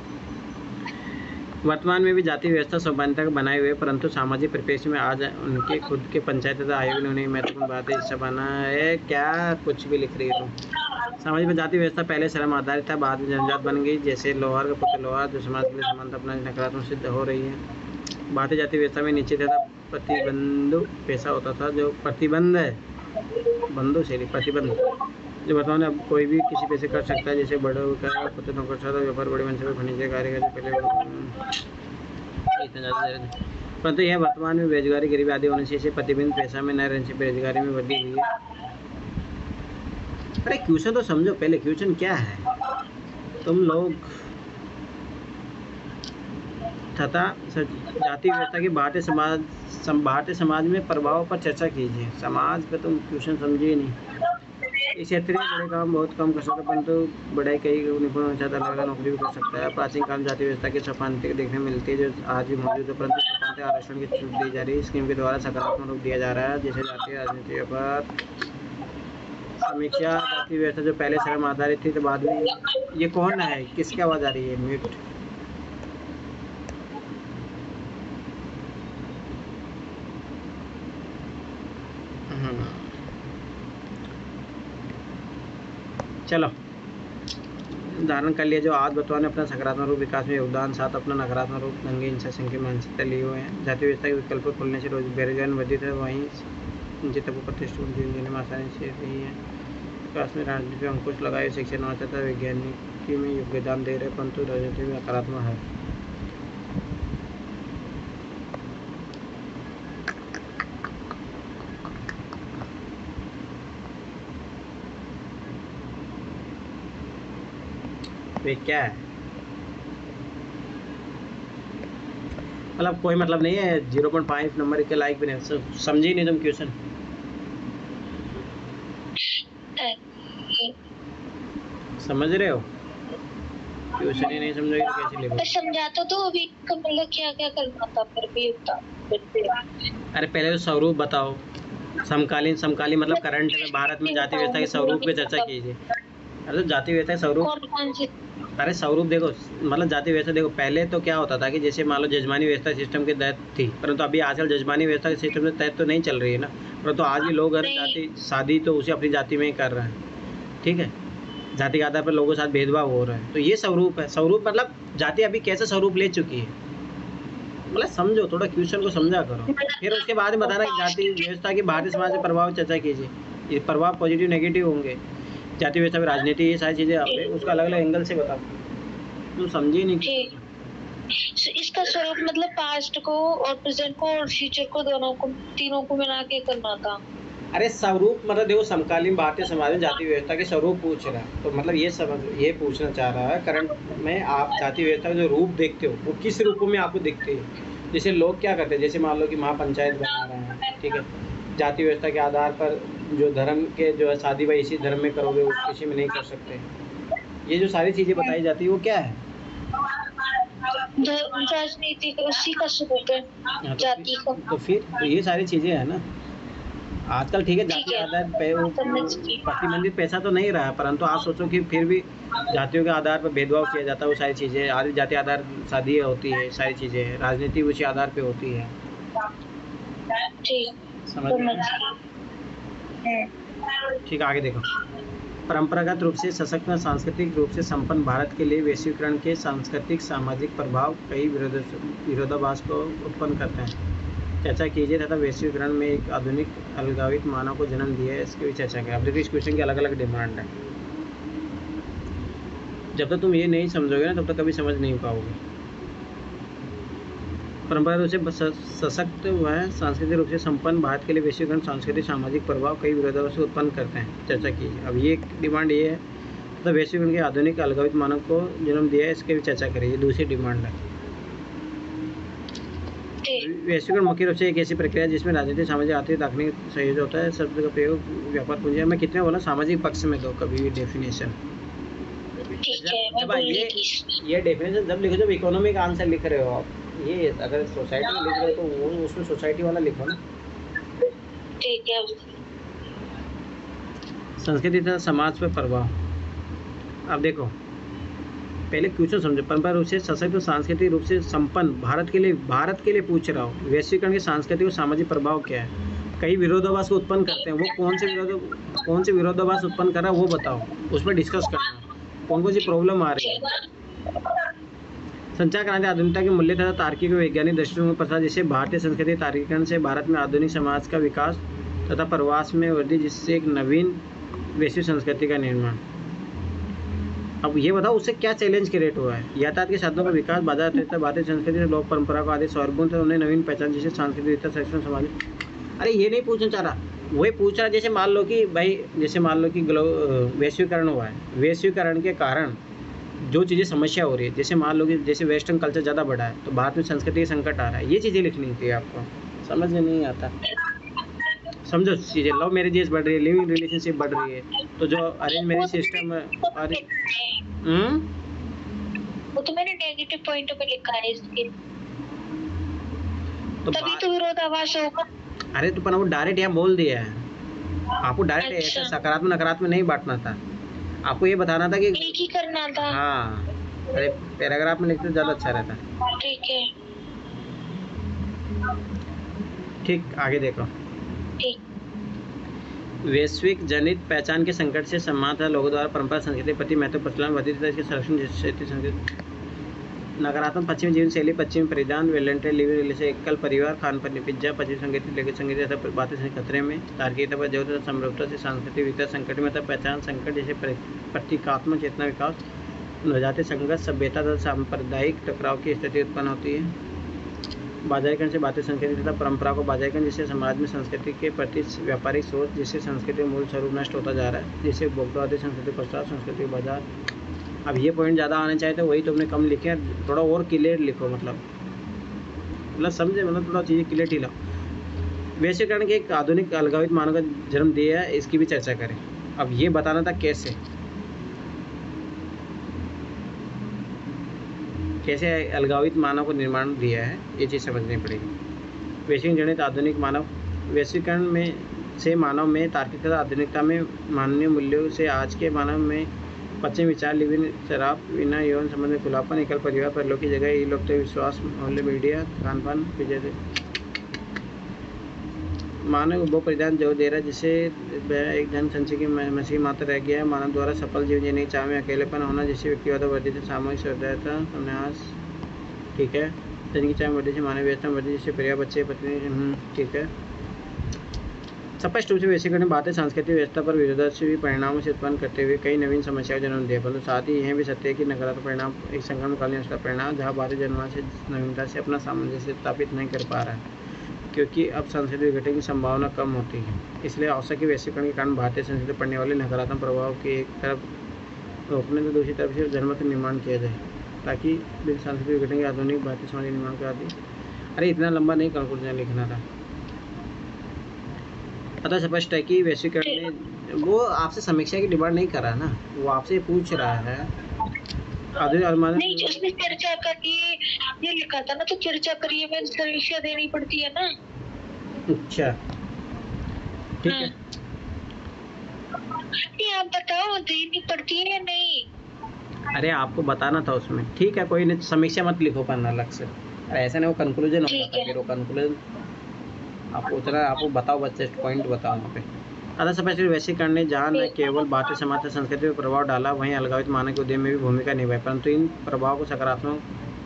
वर्तमान में भी जाति व्यवस्था समानता का बनाए हुए, परंतु सामाजिक परिप्रेक्ष्य में आज उनके खुद के पंचायत तथा आयोग ने उन्हें महत्वपूर्ण बातें हिस्सा बना है। क्या कुछ भी लिख रही है तुम। समाज में जाति व्यवस्था पहले श्रम आधारित था, बाद में जनजात बन गई। जैसे लोहार का पुत्र लोहार, जो समाज के लिए समानता अपना नकारात्मक सिद्ध हो रही है। भारतीय जाति व्यवस्था में नीचे तथा प्रतिबंधु पेशा होता था, जो प्रतिबंध है बंधु से प्रतिबंध, जो वर्तमान में अब कोई भी किसी पैसे कर सकता है। जैसे बड़े का पुत्र नौकर छात्र, व्यापार, बड़े वंश में फर्नीचर कार्य का पहले इतना ज़्यादा, परंतु यह वर्तमान में बेरोजगारी, गरीबी आदि होने से इसे प्रतिबंध पेशा में न रहने से बेरोजगारी में वृद्धि हुई है। अरे क्वेश्चन तो समझो पहले, क्वेश्चन क्या है। तुम लोग तथा जाति व्यवस्था की भारतीय समाज भारतीय समाज में प्रभाव पर चर्चा कीजिए। समाज पे तुम क्वेश्चन समझे नहीं। इस क्षेत्र में बड़े काम बहुत कम कर सकता, परंतु बड़े कई निपुण होना चाहता है, नौकरी भी कर सकता है। प्राचीन काल जाति व्यवस्था की समानता देखने में मिलती है, जो आज भी मौजूद है, परंतु समानता आरक्षण की छूट दी जा रही है। स्कीम के द्वारा सकारात्मक रूप दिया जा रहा है। जैसे जातीय राजनीति पर समीक्षा, जाति व्यवस्था जो पहले श्रम आधारित थी, तो बाद में ये कौन है, किसकी आवाज़ आ रही है, म्यूट। चलो धारण कर लिया। जो आज बतवा ने अपना सकारात्मक रूप विकास में योगदान, साथ अपना नकारात्मक रूप दंगे हिंसा संख्य मानसिकता लिए हुए हैं। जाति व्यवस्था के विकल्प खोलने से रोज बेरोजगारी वर्धित है, वहीं नीचे तक प्रतिष्ठित जीवन जीने में आसानी से रही है। विकास में राजनीति में अंकुश लगाए, शिक्षा नवाचार वैज्ञानिकी में योगदान दे रहे, परंतु राजनीति में नकारात्मक है। तो क्या है, मतलब कोई मतलब नहीं है। जीरो पॉइंट फाइव नंबर के लाइक भी नहीं, समझी नहीं तुम क्वेश्चन। समझ रहे हो, क्वेश्चन ही नहीं समझोगे तो कैसे लिखोगे। समझाता तो अभी का मतलब क्या क्या करना था फिर भी था। अरे पहले तो स्वरूप बताओ, समकालीन। समकालीन मतलब करंट में भारत में जाति व्यवस्था के स्वरूप पे चर्चा कीजिए। अरे जाति व्यवस्था स्वरूप, कौन कौन से? अरे स्वरूप देखो, मतलब जाति व्यवस्था देखो, पहले तो क्या होता था कि जैसे मान लो जजमानी व्यवस्था सिस्टम के तहत थी, परंतु अभी आजकल जजमानी व्यवस्था के सिस्टम के तहत तो नहीं चल रही है ना। परंतु आज भी लोग अगर जाति शादी तो उसे अपनी जाति में ही कर रहे हैं, ठीक है। जाति के आधार पर लोगों के साथ भेदभाव हो रहा है, तो ये स्वरूप है। स्वरूप मतलब जाति अभी कैसे स्वरूप ले चुकी है, मतलब समझो, थोड़ा क्वेश्चन को समझा करो। फिर उसके बाद में बताना कि जाति व्यवस्था की भारतीय समाज से प्रभाव चर्चा कीजिए। ये प्रभाव पॉजिटिव नेगेटिव होंगे। जाति व्यवस्था में राजनीति, ये सारी चीजें उसका अलग अलग एंगल से बताओ। तुम समझी नहीं। इसका स्वरूप मतलब पास्ट को और प्रेजेंट को और फ्यूचर को, दोनों को, तीनों को मिला के करना था। अरे स्वरूप मतलब देखो, समकालीन भारतीय समाज में जाति व्यवस्था के स्वरूप पूछ रहा है, तो मतलब ये समझ, ये पूछना चाह रहा है करंट में आप जाति व्यवस्था का जो रूप देखते हो वो किस रूपों में आपको दिखते हैं। जैसे लोग क्या करते हैं, जैसे मान लो कि महापंचायत बना रहे हैं, ठीक है, जाति व्यवस्था के आधार पर जो धर्म के जो है शादी भाई इसी धर्म में करोगे, वो किसी में नहीं कर सकते। ये जो सारी चीजें बताई जाती है वो क्या है, राजनीति का उसी का स्वरूप है, जाति का। तो फिर तो ये सारी चीजें है ना। आजकल ठीक है, जाति आधार पे प्रतिबंधित पैसा तो नहीं रहा, परंतु आप सोचो कि फिर भी जातियों के आधार पर भेदभाव किया जाता है। वो सारी चीजें आज जाति आधार शादी होती है, सारी चीजें राजनीति उसी आधार पे होती है। समझ ठीक, आगे देखो। परंपरागत रूप से सशक्त, सांस्कृतिक रूप से संपन्न भारत के लिए वैश्वीकरण के सांस्कृतिक सामाजिक प्रभाव कई विरोधाभास को उत्पन्न करते हैं। चर्चा कीजिए तथा वैश्वीकरण में एक आधुनिक अलगावित मानव को जन्म दिया है, इसकी भी चर्चा करें। अब देखिए इस क्वेश्चन की अलग अलग डिमांड है। जब तक तुम ये नहीं समझोगे ना, तब तक कभी समझ नहीं पाओगे। परंपरागत रूप से सशक्त व सांस्कृतिक रूप से संपन्न भारत के लिए वैश्वीकरण सांस्कृतिक सामाजिक प्रभाव कई विरोधाभास को उत्पन्न करते हैं। चर्चा कीजिए। अब ये डिमांड ये है, तो वैश्वीकरण के आधुनिक अलगावित मानव को जन्म दिया है, इसकी भी चर्चा करें। ये दूसरी डिमांड है। वैश्वीकरण मुख्य रूप से एक ऐसी प्रक्रिया है जिसमें राजनीतिक, सामाजिक, आर्थिक, तकनीक सहयोग होता है। शब्द का प्रयोग व्यापार पूंजी, मैं कितने बोला सामाजिक पक्ष में दो कभी भी डेफिनेशन। जब ये ये डेफिनेशन जब लिखो, जब इकोनॉमिक आंसर लिख रहे हो आप, ये अगर सोसाइटी में लिख रहे हो तो वो उसमें सोसाइटी वाला लिखो ना। ठीक है। संस्कृति तथा समाज पर प्रभाव। अब देखो पहले क्वेश्चन समझो। परंपरा रूप से सशक्त और सांस्कृतिक रूप से संपन्न भारत के लिए भारत के लिए पूछ रहा हूँ, वैश्वीकरण के सांस्कृतिक और सामाजिक प्रभाव क्या है? कई विरोधाभास को उत्पन्न करते हैं, वो कौन से विरोध कौन से विरोधाभास उत्पन्न कर रहा है वो बताओ, उस पर डिस्कस करना। कौन कौन सी प्रॉब्लम आ रही है? संचार क्रांति आधुनिकता के मूल्य तथा तार्किक और वैज्ञानिक दृष्टिकोण के प्रसार, जिससे भारतीय संस्कृति तार्किकरण से भारत में आधुनिक समाज का विकास तथा प्रवास में वृद्धि, जिससे एक नवीन वैश्विक संस्कृति का निर्माण। अब ये बताओ उससे क्या चैलेंज क्रिएट हुआ है? यातायात के साधनों का विकास, बाजार तथा भारतीय संस्कृति लोक परंपरा को आदि सर्वगुण तथा उन्हें नवीन पहचान, जिससे सांस्कृतिक संरक्षण समाज। अरे ये नहीं पूछना चाह रहा, वही पूछ रहा जैसे मान लो कि भाई जैसे मान लो कि ग्लो वैश्वीकरण हुआ है, वैश्वीकरण के कारण जो चीज़ें समस्या हो रही है, जैसे मान लो कि जैसे वेस्टर्न कल्चर ज़्यादा बढ़ा है तो भारत में संस्कृति संकट आ रहा है, ये चीज़ें लिखनी थी आपको। समझ में नहीं आता, समझो चीज़ें। लव मैरिजेस बढ़ रही है, लिविंग रिलेशनशिप बढ़ रही है, तो जो अरेंज मैरिज सिस्टम और हम्म वो तो मैंने नेगेटिव पॉइंट पे लिखा है इसके, तो तभी तो विरोधाभास होगा। अरे तो पर वो डायरेक्ट यहाँ बोल दिया है, आपको डायरेक्ट ऐसा सकारात्मक नकारात्मक नहीं बांटना था, आपको ये बताना था कि एक ही करना था। हाँ, अरे पैराग्राफ में लिखते तो ज़्यादा अच्छा रहता। ठीक है, ठीक, आगे देखो। ठीक। वैश्विक जनित पहचान के संकट से समाज तथा लोगों द्वारा परंपरा संस्कृति प्रति महत्व प्रचलन वर्धित इसके संरक्षण, जिससे संस्कृति नकारात्मक पश्चिमी जीवन शैली, पश्चिमी परिधान, वेलेंटरी लिविंग रिलेशन, एकल परिवार, खान पान, पिज्जा, पश्चिमी संगीत, लेखक संगीत तथा बातें से खतरे में, तार्किकता पर जोर तथा समरूपता से सांस्कृतिक विकास संकट में तथा पहचान संकट, जैसे प्रतीकात्मक चेतना विकास, नवजातीय संघर्ष, सभ्यता तथा सांप्रदायिक टकराव की स्थिति उत्पन्न होती है। बाजारीकरण से भारतीय संस्कृति तथा परंपरा को बाजारीकरण, जिससे समाज में संस्कृति के प्रति व्यापारिक सोच, जिससे संस्कृति मूल स्वरूप नष्ट होता जा रहा है, जिससे उपभोक्तावादी संस्कृति प्रसार, संस्कृति बाजार। अब ये पॉइंट ज़्यादा आने चाहिए थे, वही तुमने कम लिखे, थोड़ा और क्लियर लिखो, मतलब मतलब समझे, मतलब थोड़ा चीज़ें क्लियर ही लाओ। वैश्वीकरण के एक आधुनिक अलगावित मानव का जन्म दिया है, इसकी भी चर्चा करें। अब ये बताना था कैसे कैसे अलगावित मानव को निर्माण दिया है, ये चीज़ समझनी पड़ेगी। वैश्विक जनित आधुनिक मानव, वैश्वीकरण में से मानव में तार्किकता, आधुनिकता में मानवीय मूल्यों से आज के मानव में पश्चिमी विचार, लिविंग, शराब, बिना यौन संबंध में खुलापन, एकल परिवार, परलोक की जगह, ये लोग तो विश्वास, मूल्य, मीडिया, खान पान, विजय मानव उपभोग परिधान जो दे रहा है, जिससे वह एक जन संचय की मसीह मात्र रह गया है। मानव द्वारा सफल जीवन जीने की चाह में अकेलेपन होना, जिससे व्यक्तिवाद वर्धित है, सामूहिक श्रद्धाता, संन्यास, ठीक है, जन की चाह वर्धित, मानव व्यवस्था वर्धित, जिससे परिवार, बच्चे, पत्नी, ठीक है। स्पष्ट रूप से वैश्वीकरण ने भारतीय सांस्कृतिक व्यवस्था पर विरोधाभासी परिणामों से उत्पन्न करते हुए कई नवीन समस्याओं को जन्म दिया, परंतु साथ ही यह भी सत्य है कि नकारात्मक परिणाम एक संक्रमणकालीन उसका परिणाम, जहाँ भारतीय जनमानस से नवीनता से अपना सामंजस्य स्थापित नहीं कर पा रहा है, क्योंकि अब सांस्कृतिक विघटन की संभावना कम होती है। इसलिए आवश्यक वैश्वीकरण के कारण भारतीय संस्कृति पर पड़ने वाले नकारात्मक प्रभाव के एक तरफ रोकने तो दूसरी तरफ से जनमत निर्माण किया जाए, ताकि सांस्कृतिक विघटन के आधुनिक भारतीय समाज निर्माण करा दी। अरे इतना लंबा नहीं कंक्लूजन लिखना था। पता स्पष्ट है कि वैश्वीकरण ने, वो आपसे समीक्षा की डिमांड नहीं कर रहा ना, वो आपसे पूछ रहा है नहीं, उसने चर्चा करिए ये लिखा था ना, तो चर्चा करिए में समीक्षा देनी पड़ती है ना। अच्छा ठीक है, ये आप बताओ देनी पड़ती है या नहीं? अरे आपको बताना था उसमें, ठीक है, कोई नहीं, समीक्षा मत लिखो पन्ना अलग से, अरे ऐसा नहीं, वो कंक्लूजन होता था, फिर वो कंक्लूजन आपको उतना आपको बताओ, बच्चे पॉइंट बताओ वहाँ पे। अतः स्पष्ट वैश्वीकरण ने जहाँ न केवल भारतीय समाज और संस्कृति पर प्रभाव डाला, वहीं अलगावित मानव के उद्यम में भी भूमिका निभाई, परंतु इन प्रभाव को सकारात्मक,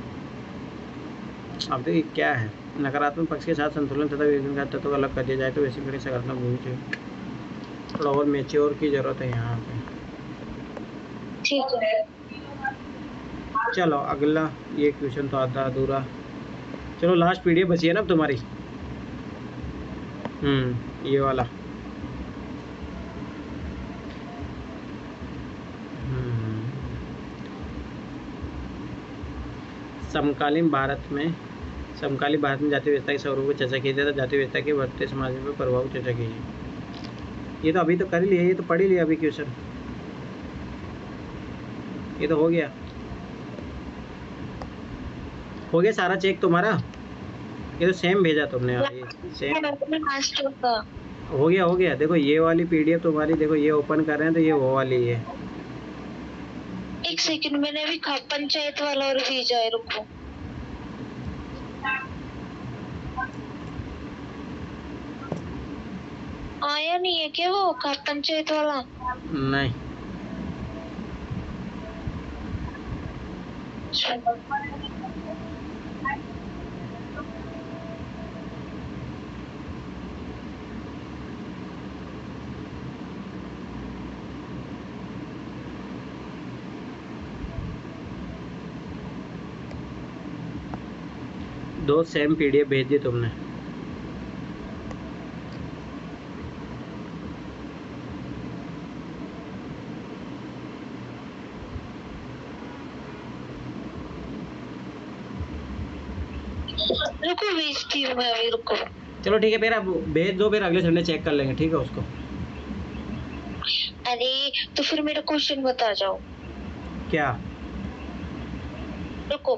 अब देखिए क्या है, नकारात्मक पक्ष के साथ संतुलन तथा विभिन्न तत्वों को अलग कर दिया जाए तो वैश्वीकरण सकारात्मक भूमिका, थोड़ा और मैच्योर की जरूरत है यहाँ पे। ठीक है, चलो अगला, ये क्वेश्चन तो आधा अधूरा, चलो लास्ट पीडीएफ बची है ना अब तुम्हारी, हम्म ये वाला, समकालीन भारत में समकालीन भारत में जाति व्यवस्था के स्वरूप की चर्चा की जाए, तो जाति व्यवस्था के बढ़ते समाज में प्रभाव की चर्चा कीजिए। ये तो अभी तो कर ही लिया, ये तो पढ़ ही लिया अभी क्वेश्चन, ये तो हो गया। हो गया सारा चेक तुम्हारा? ये तो सेम भेजा तुमने यार, ये सेम मास्टर का हो गया हो गया। देखो ये वाली पीडीएफ तुम्हारी, देखो ये ओपन कर रहे हैं तो ये वो वाली है। एक सेकंड, मैंने अभी खाप पंचायत वाला और भेजा है, रुको। आया नहीं है क्या वो खाप पंचायत वाला? नहीं दो सेम पीडीएफ भेज दी तुमने। रुको भेजती हूँ मैं अभी, रुको। चलो ठीक है, फिर अब भेज दो, फिर अगले संडे चेक कर लेंगे, ठीक है उसको। अरे तो फिर मेरा क्वेश्चन बता जाओ। क्या? रुको।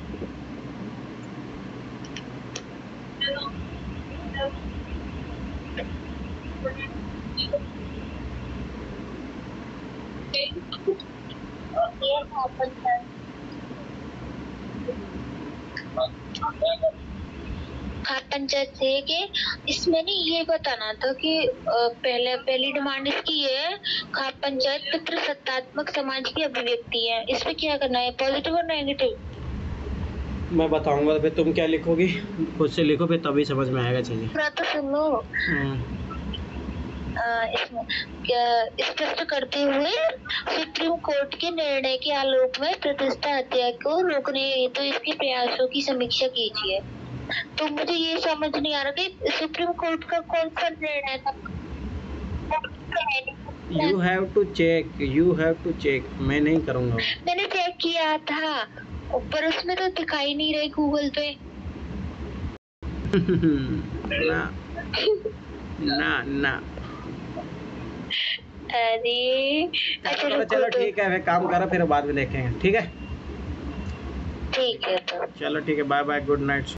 खाप पंचायत से कि इसमें नहीं ये बताना था कि अ, पहले पहली डिमांड इसकी है, खाप पंचायत पितृ सत्तात्मक समाज की अभिव्यक्ति है, इसमें क्या करना है, पॉजिटिव और नेगेटिव? मैं बताऊंगा तो फिर तुम क्या लिखोगी, खुद से लिखो, फिर तभी समझ में आएगा चीजें। पूरा तो सुनो। अ, इसमें क्या- स्पष्ट करते हुए सुप्रीम कोर्ट के निर्णय के आलोक में प्रतिष्ठा हत्या को रोकने हेतु तो इसके प्रयासों की समीक्षा कीजिए। तो मुझे ये समझ नहीं आ रहा कि सुप्रीम कोर्ट का कौन सा निर्णय था। You have to check, you have to check, मैं नहीं करूँगा। मैंने चेक किया था, ऊपर उसमें तो दिखाई नहीं रही गूगल पे। ना ना ना। अरे चलो चलो ठीक है, फिर काम करो, फिर बाद में देखेंगे, ठीक है? ठीक है तो चलो ठीक है, बाय बाय, गुड नाइट।